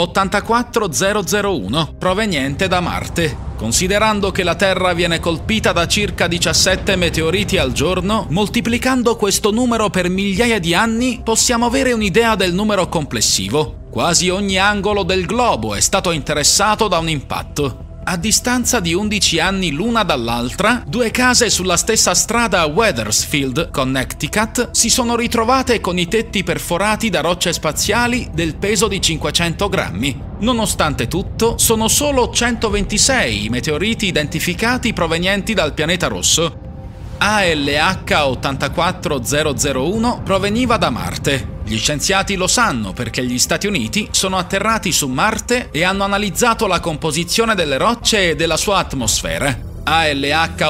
84001, proveniente da Marte. Considerando che la Terra viene colpita da circa 17 meteoriti al giorno, moltiplicando questo numero per migliaia di anni, possiamo avere un'idea del numero complessivo. Quasi ogni angolo del globo è stato interessato da un impatto. A distanza di 11 anni l'una dall'altra, 2 case sulla stessa strada a Wethersfield, Connecticut, si sono ritrovate con i tetti perforati da rocce spaziali del peso di 500 grammi. Nonostante tutto, sono solo 126 i meteoriti identificati provenienti dal pianeta rosso. ALH 84001 proveniva da Marte. Gli scienziati lo sanno perché gli Stati Uniti sono atterrati su Marte e hanno analizzato la composizione delle rocce e della sua atmosfera. ALH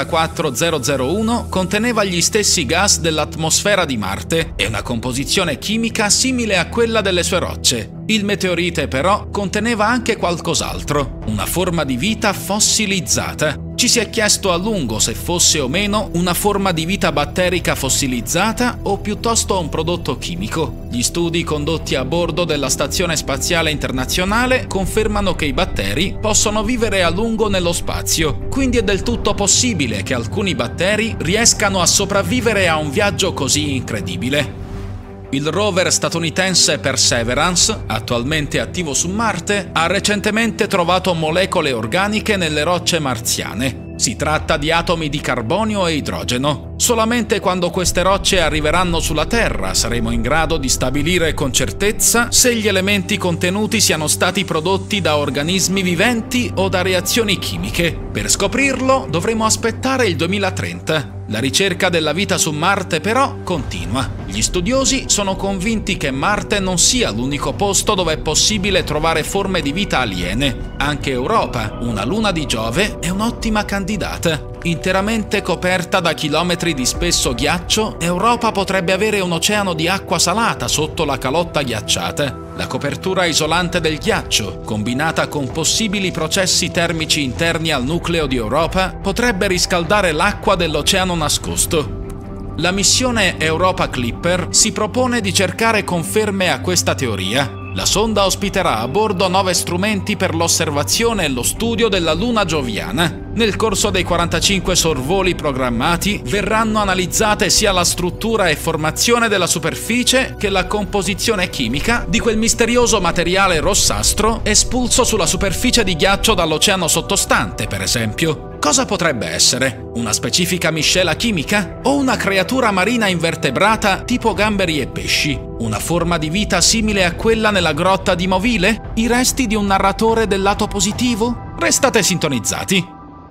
84001 conteneva gli stessi gas dell'atmosfera di Marte e una composizione chimica simile a quella delle sue rocce. Il meteorite però conteneva anche qualcos'altro, una forma di vita fossilizzata. Ci si è chiesto a lungo se fosse o meno una forma di vita batterica fossilizzata o piuttosto un prodotto chimico. Gli studi condotti a bordo della Stazione Spaziale Internazionale confermano che i batteri possono vivere a lungo nello spazio, quindi è del tutto possibile che alcuni batteri riescano a sopravvivere a un viaggio così incredibile. Il rover statunitense Perseverance, attualmente attivo su Marte, ha recentemente trovato molecole organiche nelle rocce marziane. Si tratta di atomi di carbonio e idrogeno. Solamente quando queste rocce arriveranno sulla Terra saremo in grado di stabilire con certezza se gli elementi contenuti siano stati prodotti da organismi viventi o da reazioni chimiche. Per scoprirlo dovremo aspettare il 2030. La ricerca della vita su Marte però continua. Gli studiosi sono convinti che Marte non sia l'unico posto dove è possibile trovare forme di vita aliene. Anche Europa, una luna di Giove, è un'ottima candidata. Interamente coperta da chilometri di spesso ghiaccio, Europa potrebbe avere un oceano di acqua salata sotto la calotta ghiacciata. La copertura isolante del ghiaccio, combinata con possibili processi termici interni al nucleo di Europa, potrebbe riscaldare l'acqua dell'oceano nascosto. La missione Europa Clipper si propone di cercare conferme a questa teoria. La sonda ospiterà a bordo 9 strumenti per l'osservazione e lo studio della luna gioviana. Nel corso dei 45 sorvoli programmati verranno analizzate sia la struttura e formazione della superficie che la composizione chimica di quel misterioso materiale rossastro espulso sulla superficie di ghiaccio dall'oceano sottostante, per esempio. Cosa potrebbe essere? Una specifica miscela chimica? O una creatura marina invertebrata tipo gamberi e pesci? Una forma di vita simile a quella nella grotta di Movile? I resti di un narratore del lato positivo? Restate sintonizzati!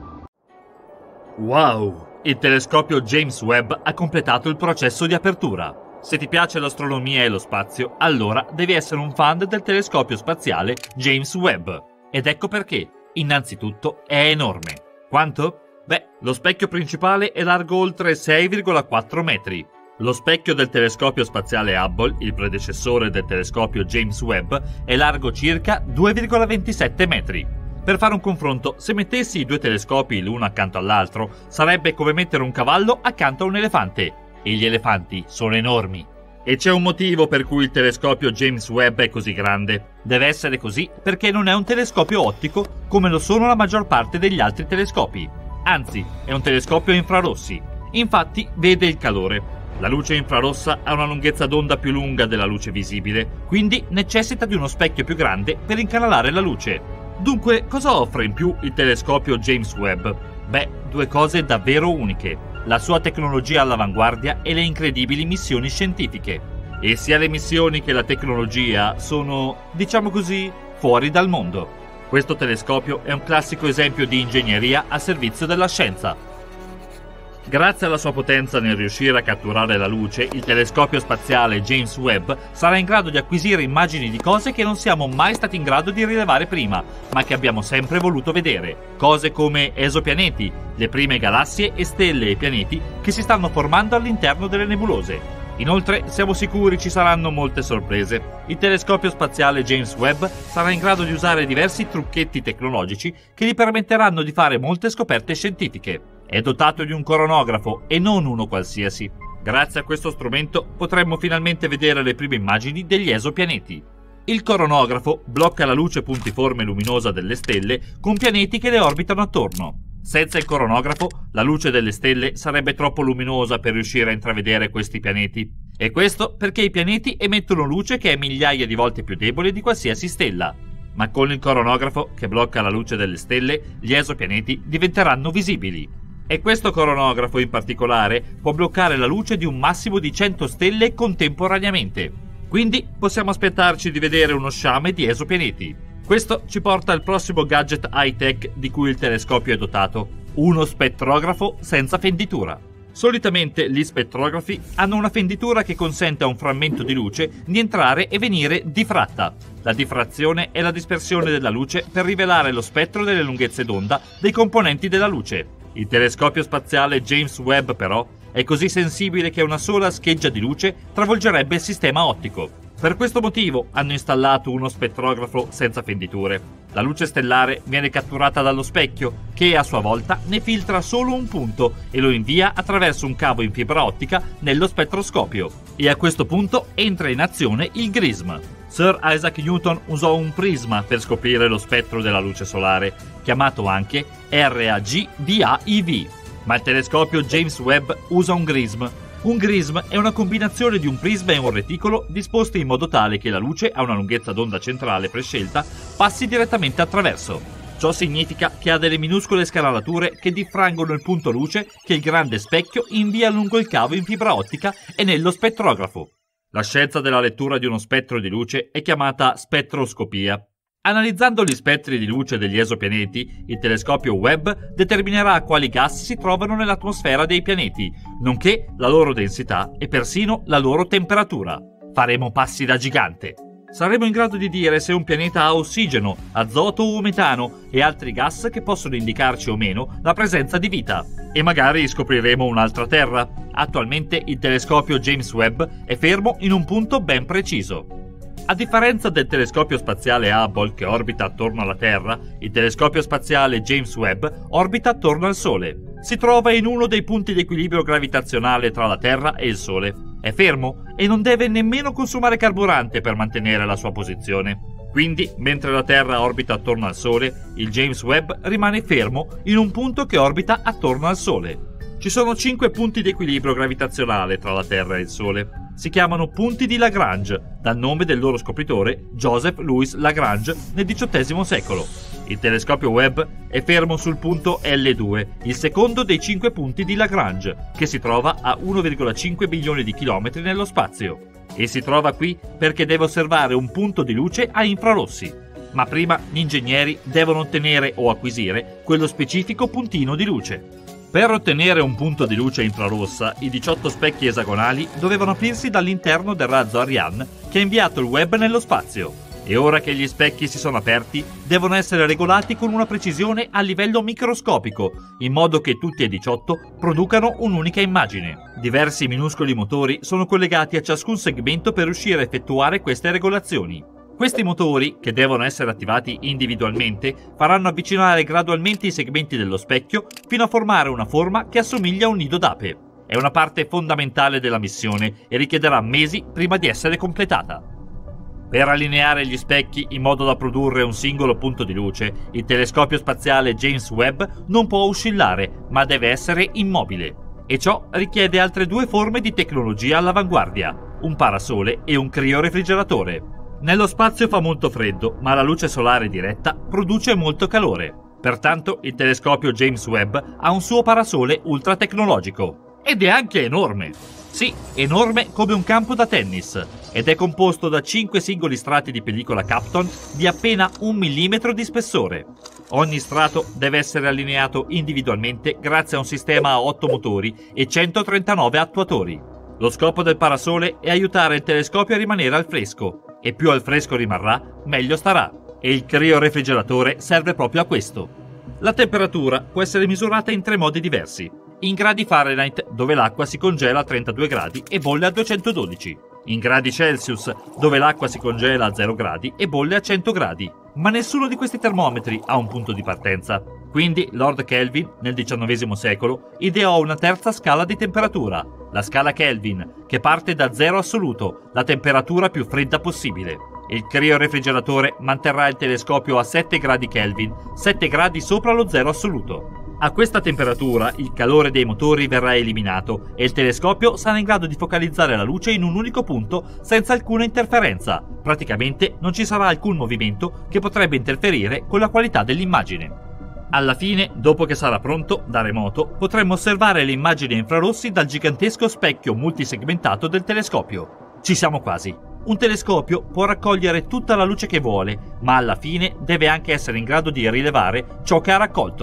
Wow! Il telescopio James Webb ha completato il processo di apertura. Se ti piace l'astronomia e lo spazio, allora devi essere un fan del telescopio spaziale James Webb. Ed ecco perché. Innanzitutto è enorme. Quanto? Beh, lo specchio principale è largo oltre 6,4 metri. Lo specchio del telescopio spaziale Hubble, il predecessore del telescopio James Webb, è largo circa 2,27 metri. Per fare un confronto, se mettessi i due telescopi l'uno accanto all'altro, sarebbe come mettere un cavallo accanto a un elefante. E gli elefanti sono enormi. E c'è un motivo per cui il telescopio James Webb è così grande. Deve essere così perché non è un telescopio ottico come lo sono la maggior parte degli altri telescopi. Anzi, è un telescopio a infrarossi. Infatti, vede il calore. La luce infrarossa ha una lunghezza d'onda più lunga della luce visibile, quindi necessita di uno specchio più grande per incanalare la luce. Dunque, cosa offre in più il telescopio James Webb? Beh, due cose davvero uniche. La sua tecnologia all'avanguardia e le incredibili missioni scientifiche. E sia le missioni che la tecnologia sono, diciamo così, fuori dal mondo. Questo telescopio è un classico esempio di ingegneria a servizio della scienza. Grazie alla sua potenza nel riuscire a catturare la luce, il telescopio spaziale James Webb sarà in grado di acquisire immagini di cose che non siamo mai stati in grado di rilevare prima, ma che abbiamo sempre voluto vedere. Cose come esopianeti, le prime galassie e stelle e pianeti che si stanno formando all'interno delle nebulose. Inoltre, siamo sicuri ci saranno molte sorprese. Il telescopio spaziale James Webb sarà in grado di usare diversi trucchetti tecnologici che gli permetteranno di fare molte scoperte scientifiche. È dotato di un coronografo e non uno qualsiasi. Grazie a questo strumento potremmo finalmente vedere le prime immagini degli esopianeti. Il coronografo blocca la luce puntiforme luminosa delle stelle con pianeti che le orbitano attorno. Senza il coronografo, la luce delle stelle sarebbe troppo luminosa per riuscire a intravedere questi pianeti. E questo perché i pianeti emettono luce che è migliaia di volte più debole di qualsiasi stella. Ma con il coronografo, che blocca la luce delle stelle, gli esopianeti diventeranno visibili. E questo coronografo in particolare può bloccare la luce di un massimo di 100 stelle contemporaneamente. Quindi possiamo aspettarci di vedere uno sciame di esopianeti. Questo ci porta al prossimo gadget high-tech di cui il telescopio è dotato, uno spettrografo senza fenditura. Solitamente gli spettrografi hanno una fenditura che consente a un frammento di luce di entrare e venire diffratta. La diffrazione è la dispersione della luce per rivelare lo spettro delle lunghezze d'onda dei componenti della luce. Il telescopio spaziale James Webb, però, è così sensibile che una sola scheggia di luce travolgerebbe il sistema ottico. Per questo motivo hanno installato uno spettrografo senza fenditure. La luce stellare viene catturata dallo specchio, che a sua volta ne filtra solo un punto e lo invia attraverso un cavo in fibra ottica nello spettroscopio. E a questo punto entra in azione il GRISM. Sir Isaac Newton usò un prisma per scoprire lo spettro della luce solare, chiamato anche RAGDAIV. Ma il telescopio James Webb usa un GRISM. Un GRISM è una combinazione di un prisma e un reticolo disposti in modo tale che la luce a una lunghezza d'onda centrale prescelta passi direttamente attraverso. Ciò significa che ha delle minuscole scanalature che diffrangono il punto luce che il grande specchio invia lungo il cavo in fibra ottica e nello spettrografo. La scienza della lettura di uno spettro di luce è chiamata spettroscopia. Analizzando gli spettri di luce degli esopianeti, il telescopio Webb determinerà quali gas si trovano nell'atmosfera dei pianeti, nonché la loro densità e persino la loro temperatura. Faremo passi da gigante. Saremo in grado di dire se un pianeta ha ossigeno, azoto o metano e altri gas che possono indicarci o meno la presenza di vita. E magari scopriremo un'altra Terra. Attualmente il telescopio James Webb è fermo in un punto ben preciso. A differenza del telescopio spaziale Hubble che orbita attorno alla Terra, il telescopio spaziale James Webb orbita attorno al Sole. Si trova in uno dei punti di equilibrio gravitazionale tra la Terra e il Sole. È fermo e non deve nemmeno consumare carburante per mantenere la sua posizione. Quindi, mentre la Terra orbita attorno al Sole, il James Webb rimane fermo in un punto che orbita attorno al Sole. Ci sono 5 punti di equilibrio gravitazionale tra la Terra e il Sole. Si chiamano punti di Lagrange, dal nome del loro scopritore Joseph Louis Lagrange nel XVIII secolo. Il telescopio Webb è fermo sul punto L2, il secondo dei 5 punti di Lagrange, che si trova a 1,5 milioni di chilometri nello spazio. E si trova qui perché deve osservare un punto di luce a infrarossi. Ma prima gli ingegneri devono ottenere o acquisire quello specifico puntino di luce. Per ottenere un punto di luce infrarossa, i 18 specchi esagonali dovevano aprirsi dall'interno del razzo Ariane che ha inviato il Webb nello spazio. E ora che gli specchi si sono aperti, devono essere regolati con una precisione a livello microscopico, in modo che tutti e 18 producano un'unica immagine. Diversi minuscoli motori sono collegati a ciascun segmento per riuscire a effettuare queste regolazioni. Questi motori, che devono essere attivati individualmente, faranno avvicinare gradualmente i segmenti dello specchio fino a formare una forma che assomiglia a un nido d'ape. È una parte fondamentale della missione e richiederà mesi prima di essere completata. Per allineare gli specchi in modo da produrre un singolo punto di luce, il telescopio spaziale James Webb non può oscillare, ma deve essere immobile. E ciò richiede altre 2 forme di tecnologia all'avanguardia, un parasole e un criorefrigeratore. Nello spazio fa molto freddo, ma la luce solare diretta produce molto calore. Pertanto il telescopio James Webb ha un suo parasole ultra tecnologico. Ed è anche enorme. Sì, enorme come un campo da tennis. Ed è composto da 5 singoli strati di pellicola Kapton di appena 1 millimetro di spessore. Ogni strato deve essere allineato individualmente grazie a un sistema a 8 motori e 139 attuatori. Lo scopo del parasole è aiutare il telescopio a rimanere al fresco. E più al fresco rimarrà, meglio starà. E il criorefrigeratore serve proprio a questo. La temperatura può essere misurata in 3 modi diversi. In gradi Fahrenheit, dove l'acqua si congela a 32 gradi e bolle a 212. In gradi Celsius, dove l'acqua si congela a 0 gradi e bolle a 100 gradi. Ma nessuno di questi termometri ha un punto di partenza. Quindi Lord Kelvin, nel XIX secolo, ideò una terza scala di temperatura, la scala Kelvin, che parte da 0 assoluto, la temperatura più fredda possibile. Il criorefrigeratore manterrà il telescopio a 7 gradi Kelvin, 7 gradi sopra lo 0 assoluto. A questa temperatura il calore dei motori verrà eliminato e il telescopio sarà in grado di focalizzare la luce in un unico punto senza alcuna interferenza. Praticamente non ci sarà alcun movimento che potrebbe interferire con la qualità dell'immagine. Alla fine, dopo che sarà pronto, da remoto, potremo osservare le immagini a infrarossi dal gigantesco specchio multisegmentato del telescopio. Ci siamo quasi. Un telescopio può raccogliere tutta la luce che vuole, ma alla fine deve anche essere in grado di rilevare ciò che ha raccolto.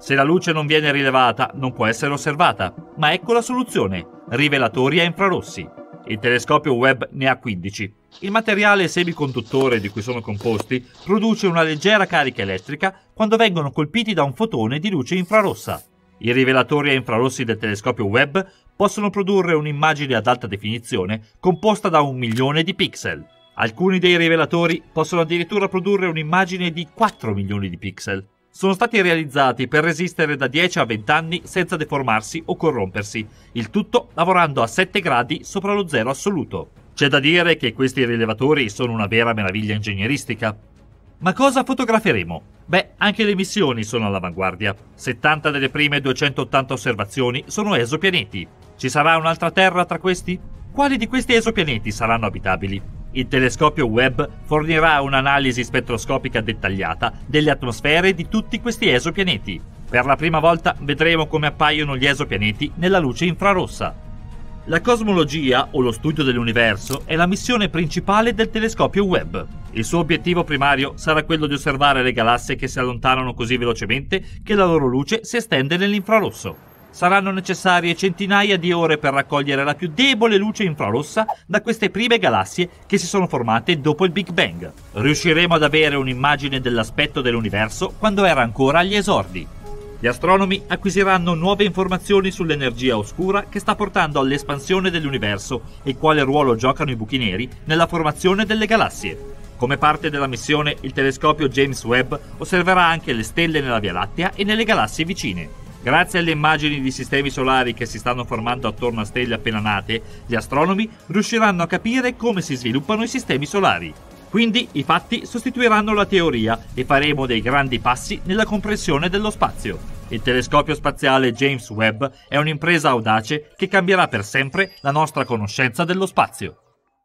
Se la luce non viene rilevata, non può essere osservata. Ma ecco la soluzione: rivelatori a infrarossi. Il telescopio Webb ne ha 15. Il materiale semiconduttore di cui sono composti produce una leggera carica elettrica quando vengono colpiti da un fotone di luce infrarossa. I rivelatori a infrarossi del telescopio Webb possono produrre un'immagine ad alta definizione composta da 1 milione di pixel. Alcuni dei rivelatori possono addirittura produrre un'immagine di 4 milioni di pixel. Sono stati realizzati per resistere da 10 a 20 anni senza deformarsi o corrompersi, il tutto lavorando a 7 gradi sopra lo zero assoluto. C'è da dire che questi rilevatori sono una vera meraviglia ingegneristica. Ma cosa fotograferemo? Beh, anche le missioni sono all'avanguardia. 70 delle prime 280 osservazioni sono esopianeti. Ci sarà un'altra Terra tra questi? Quali di questi esopianeti saranno abitabili? Il telescopio Webb fornirà un'analisi spettroscopica dettagliata delle atmosfere di tutti questi esopianeti. Per la prima volta vedremo come appaiono gli esopianeti nella luce infrarossa. La cosmologia, o lo studio dell'universo, è la missione principale del telescopio Webb. Il suo obiettivo primario sarà quello di osservare le galassie che si allontanano così velocemente che la loro luce si estende nell'infrarosso. Saranno necessarie centinaia di ore per raccogliere la più debole luce infrarossa da queste prime galassie che si sono formate dopo il Big Bang. Riusciremo ad avere un'immagine dell'aspetto dell'universo quando era ancora agli esordi. Gli astronomi acquisiranno nuove informazioni sull'energia oscura che sta portando all'espansione dell'universo e quale ruolo giocano i buchi neri nella formazione delle galassie. Come parte della missione, il telescopio James Webb osserverà anche le stelle nella Via Lattea e nelle galassie vicine. Grazie alle immagini di sistemi solari che si stanno formando attorno a stelle appena nate, gli astronomi riusciranno a capire come si sviluppano i sistemi solari. Quindi i fatti sostituiranno la teoria e faremo dei grandi passi nella comprensione dello spazio. Il telescopio spaziale James Webb è un'impresa audace che cambierà per sempre la nostra conoscenza dello spazio.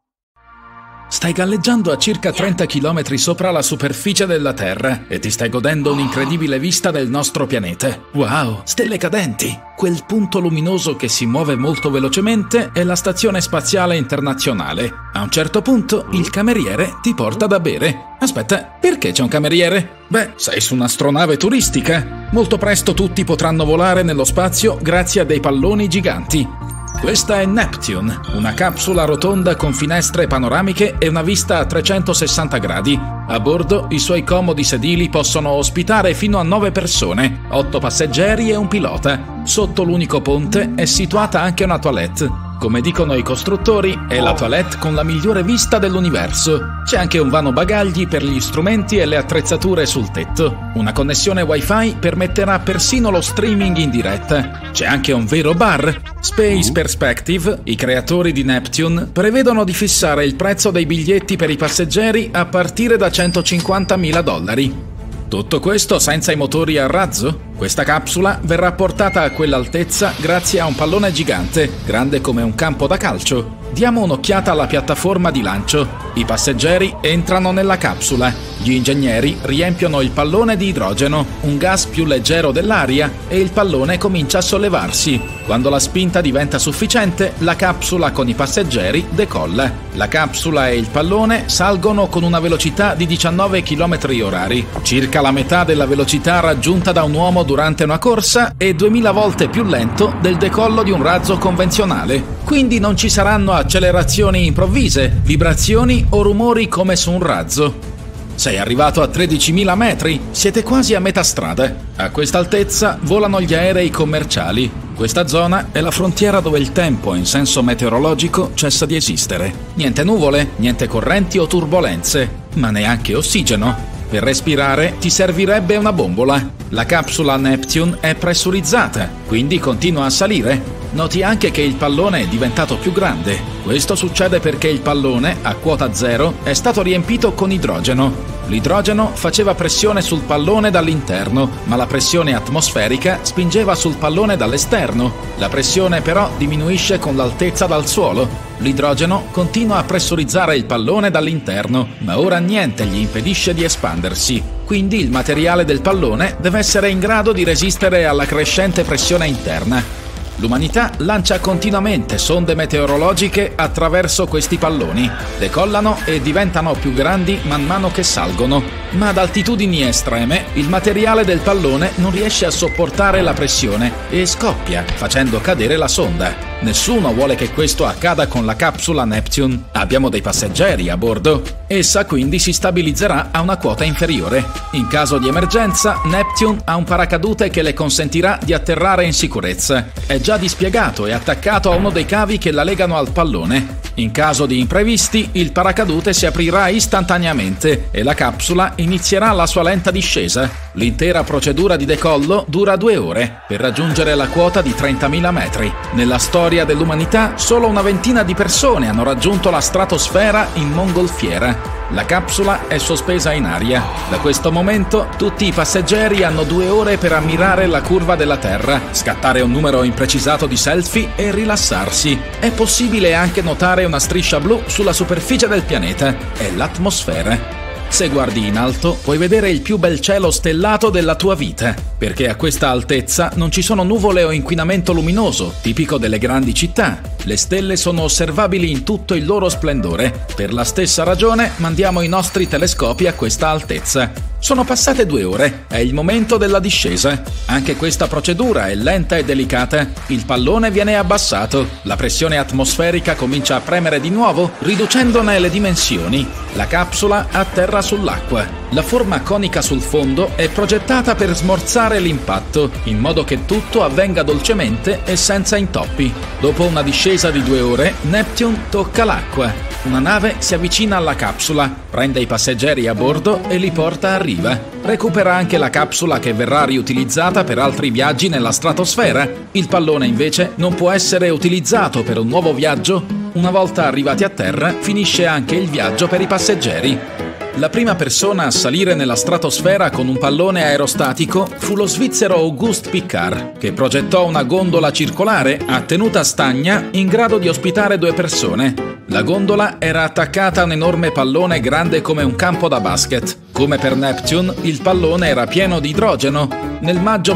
Stai galleggiando a circa 30 km sopra la superficie della Terra e ti stai godendo un'incredibile vista del nostro pianeta. Wow, stelle cadenti! Quel punto luminoso che si muove molto velocemente è la Stazione Spaziale Internazionale. A un certo punto il cameriere ti porta da bere. Aspetta, perché c'è un cameriere? Beh, sei su un'astronave turistica. Molto presto tutti potranno volare nello spazio grazie a dei palloni giganti. Questa è Neptune, una capsula rotonda con finestre panoramiche e una vista a 360 gradi. A bordo i suoi comodi sedili possono ospitare fino a 9 persone, 8 passeggeri e un pilota. Sotto l'unico ponte è situata anche una toilette. Come dicono i costruttori, è la toilette con la migliore vista dell'universo. C'è anche un vano bagagli per gli strumenti e le attrezzature sul tetto. Una connessione Wi-Fi permetterà persino lo streaming in diretta. C'è anche un vero bar. Space Perspective, i creatori di Neptune, prevedono di fissare il prezzo dei biglietti per i passeggeri a partire da $150.000. Tutto questo senza i motori a razzo? Questa capsula verrà portata a quell'altezza grazie a un pallone gigante, grande come un campo da calcio. Diamo un'occhiata alla piattaforma di lancio. I passeggeri entrano nella capsula. Gli ingegneri riempiono il pallone di idrogeno, un gas più leggero dell'aria, e il pallone comincia a sollevarsi. Quando la spinta diventa sufficiente, la capsula con i passeggeri decolla. La capsula e il pallone salgono con una velocità di 19 km/h, circa la metà della velocità raggiunta da un uomo durante una corsa e 2000 volte più lento del decollo di un razzo convenzionale. Quindi non ci saranno accelerazioni improvvise, vibrazioni o rumori come su un razzo. Sei arrivato a 13.000 metri? Siete quasi a metà strada. A questa altezza volano gli aerei commerciali. Questa zona è la frontiera dove il tempo, in senso meteorologico, cessa di esistere. Niente nuvole, niente correnti o turbolenze, ma neanche ossigeno. Per respirare ti servirebbe una bombola. La capsula Neptune è pressurizzata, quindi continua a salire. Noti anche che il pallone è diventato più grande. Questo succede perché il pallone, a quota zero, è stato riempito con idrogeno. L'idrogeno faceva pressione sul pallone dall'interno, ma la pressione atmosferica spingeva sul pallone dall'esterno. La pressione però diminuisce con l'altezza dal suolo. L'idrogeno continua a pressurizzare il pallone dall'interno, ma ora niente gli impedisce di espandersi. Quindi il materiale del pallone deve essere in grado di resistere alla crescente pressione interna. L'umanità lancia continuamente sonde meteorologiche attraverso questi palloni. Decollano e diventano più grandi man mano che salgono, ma ad altitudini estreme il materiale del pallone non riesce a sopportare la pressione e scoppia, facendo cadere la sonda. Nessuno vuole che questo accada con la capsula Neptune. Abbiamo dei passeggeri a bordo. Essa quindi si stabilizzerà a una quota inferiore. In caso di emergenza, Neptune ha un paracadute che le consentirà di atterrare in sicurezza. È già dispiegato e attaccato a uno dei cavi che la legano al pallone. In caso di imprevisti, il paracadute si aprirà istantaneamente e la capsula inizierà la sua lenta discesa. L'intera procedura di decollo dura 2 ore per raggiungere la quota di 30.000 metri. Nella storia dell'umanità, solo una ventina di persone hanno raggiunto la stratosfera in mongolfiera. La capsula è sospesa in aria. Da questo momento, tutti i passeggeri hanno 2 ore per ammirare la curva della Terra, scattare un numero imprecisato di selfie e rilassarsi. È possibile anche notare una striscia blu sulla superficie del pianeta. È l'atmosfera. Se guardi in alto, puoi vedere il più bel cielo stellato della tua vita, perché a questa altezza non ci sono nuvole o inquinamento luminoso, tipico delle grandi città. Le stelle sono osservabili in tutto il loro splendore. Per la stessa ragione mandiamo i nostri telescopi a questa altezza. Sono passate 2 ore, è il momento della discesa. Anche questa procedura è lenta e delicata. Il pallone viene abbassato, la pressione atmosferica comincia a premere di nuovo, riducendone le dimensioni. La capsula atterra sull'acqua. La forma conica sul fondo è progettata per smorzare l'impatto, in modo che tutto avvenga dolcemente e senza intoppi. Dopo una discesa di 2 ore, Neptune tocca l'acqua. Una nave si avvicina alla capsula, prende i passeggeri a bordo e li porta a riva. Recupera anche la capsula che verrà riutilizzata per altri viaggi nella stratosfera. Il pallone invece non può essere utilizzato per un nuovo viaggio. Una volta arrivati a terra, finisce anche il viaggio per i passeggeri. La prima persona a salire nella stratosfera con un pallone aerostatico fu lo svizzero Auguste Piccard, che progettò una gondola circolare a tenuta stagna in grado di ospitare 2 persone. La gondola era attaccata a un enorme pallone grande come un campo da basket. Come per Neptune, il pallone era pieno di idrogeno. Nel maggio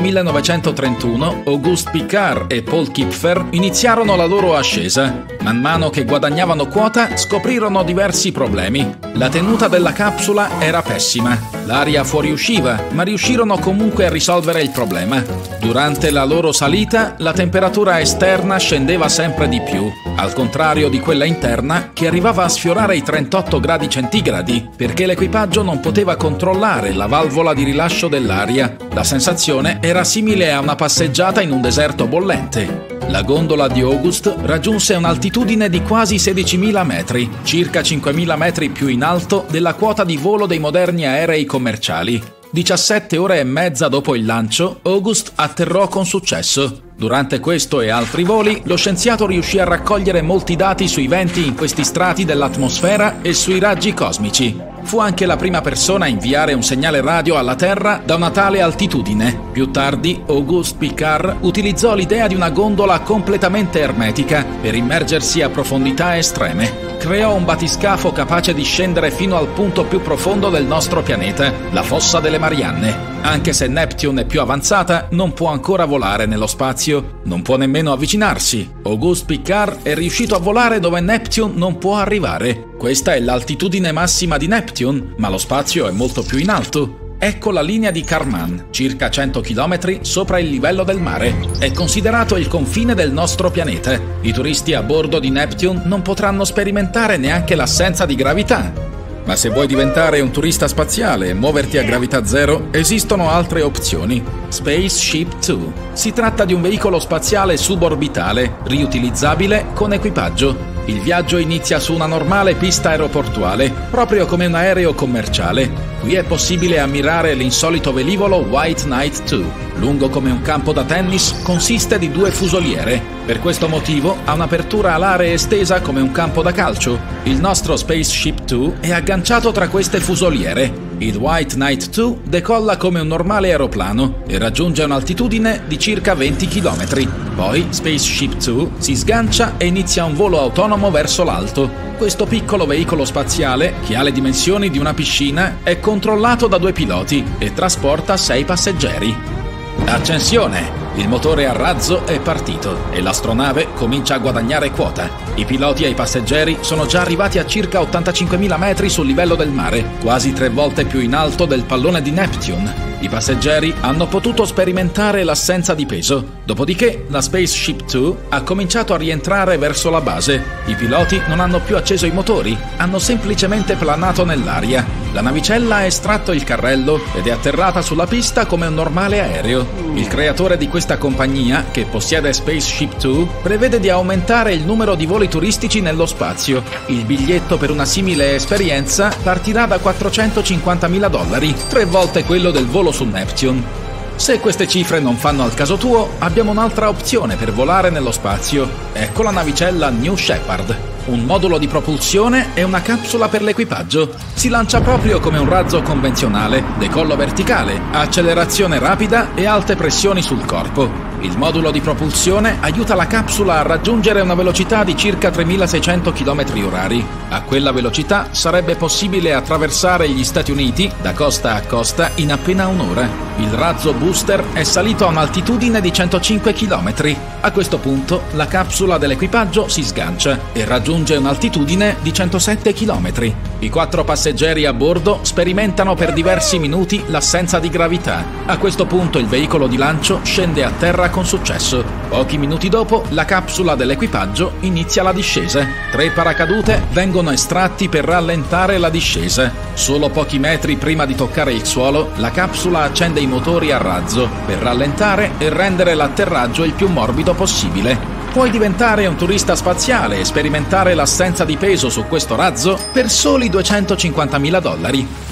1931, Auguste Piccard e Paul Kipfer iniziarono la loro ascesa. Man mano che guadagnavano quota, scoprirono diversi problemi. La tenuta della capsula era pessima. L'aria fuoriusciva, ma riuscirono comunque a risolvere il problema. Durante la loro salita, la temperatura esterna scendeva sempre di più, al contrario di quella interna che arrivava a sfiorare i 38 gradi centigradi, perché l'equipaggio non poteva controllare la valvola di rilascio dell'aria. La sensazione era simile a una passeggiata in un deserto bollente. La gondola di Auguste raggiunse un'altitudine di quasi 16.000 metri, circa 5.000 metri più in alto della quota di volo dei moderni aerei commerciali. 17 ore e mezza dopo il lancio, Auguste atterrò con successo. Durante questo e altri voli, lo scienziato riuscì a raccogliere molti dati sui venti in questi strati dell'atmosfera e sui raggi cosmici. Fu anche la prima persona a inviare un segnale radio alla Terra da una tale altitudine. Più tardi, Auguste Piccard utilizzò l'idea di una gondola completamente ermetica per immergersi a profondità estreme. Creò un battiscafo capace di scendere fino al punto più profondo del nostro pianeta, la fossa delle Marianne. Anche se Neptune è più avanzata, non può ancora volare nello spazio, non può nemmeno avvicinarsi. Auguste Piccard è riuscito a volare dove Neptune non può arrivare. Questa è l'altitudine massima di Neptune, ma lo spazio è molto più in alto. Ecco la linea di Kármán, circa 100 km sopra il livello del mare. È considerato il confine del nostro pianeta. I turisti a bordo di Neptune non potranno sperimentare neanche l'assenza di gravità. Ma se vuoi diventare un turista spaziale e muoverti a gravità zero, esistono altre opzioni. Spaceship Two. Si tratta di un veicolo spaziale suborbitale, riutilizzabile con equipaggio. Il viaggio inizia su una normale pista aeroportuale, proprio come un aereo commerciale. Qui è possibile ammirare l'insolito velivolo White Knight 2. Lungo come un campo da tennis, consiste di 2 fusoliere. Per questo motivo ha un'apertura alare estesa come un campo da calcio. Il nostro Spaceship 2 è agganciato tra queste fusoliere. Il White Knight 2 decolla come un normale aeroplano e raggiunge un'altitudine di circa 20 km. Poi Spaceship 2 si sgancia e inizia un volo autonomo verso l'alto. Questo piccolo veicolo spaziale, che ha le dimensioni di una piscina, è controllato da 2 piloti e trasporta 6 passeggeri. Accensione! Il motore a razzo è partito e l'astronave comincia a guadagnare quota. I piloti e i passeggeri sono già arrivati a circa 85.000 metri sul livello del mare, quasi 3 volte più in alto del pallone di Neptune. I passeggeri hanno potuto sperimentare l'assenza di peso, dopodiché la Spaceship 2 ha cominciato a rientrare verso la base. I piloti non hanno più acceso i motori, hanno semplicemente planato nell'aria. La navicella ha estratto il carrello ed è atterrata sulla pista come un normale aereo. Il creatore di questa compagnia, che possiede Spaceship 2, prevede di aumentare il numero di voli turistici nello spazio. Il biglietto per una simile esperienza partirà da $450.000, 3 volte quello del volo su Neptune. Se queste cifre non fanno al caso tuo, abbiamo un'altra opzione per volare nello spazio. Ecco la navicella New Shepard. Un modulo di propulsione e una capsula per l'equipaggio. Si lancia proprio come un razzo convenzionale, decollo verticale, accelerazione rapida e alte pressioni sul corpo. Il modulo di propulsione aiuta la capsula a raggiungere una velocità di circa 3.600 km/h. A quella velocità sarebbe possibile attraversare gli Stati Uniti da costa a costa in appena un'ora. Il razzo booster è salito a un'altitudine di 105 km. A questo punto la capsula dell'equipaggio si sgancia e raggiunge un'altitudine di 107 km. I 4 passeggeri a bordo sperimentano per diversi minuti l'assenza di gravità. A questo punto il veicolo di lancio scende a terra con successo. Pochi minuti dopo la capsula dell'equipaggio inizia la discesa. 3 paracadute vengono estratti per rallentare la discesa. Solo pochi metri prima di toccare il suolo, la capsula accende i motori a razzo per rallentare e rendere l'atterraggio il più morbido possibile. Puoi diventare un turista spaziale e sperimentare l'assenza di peso su questo razzo per soli $250.000.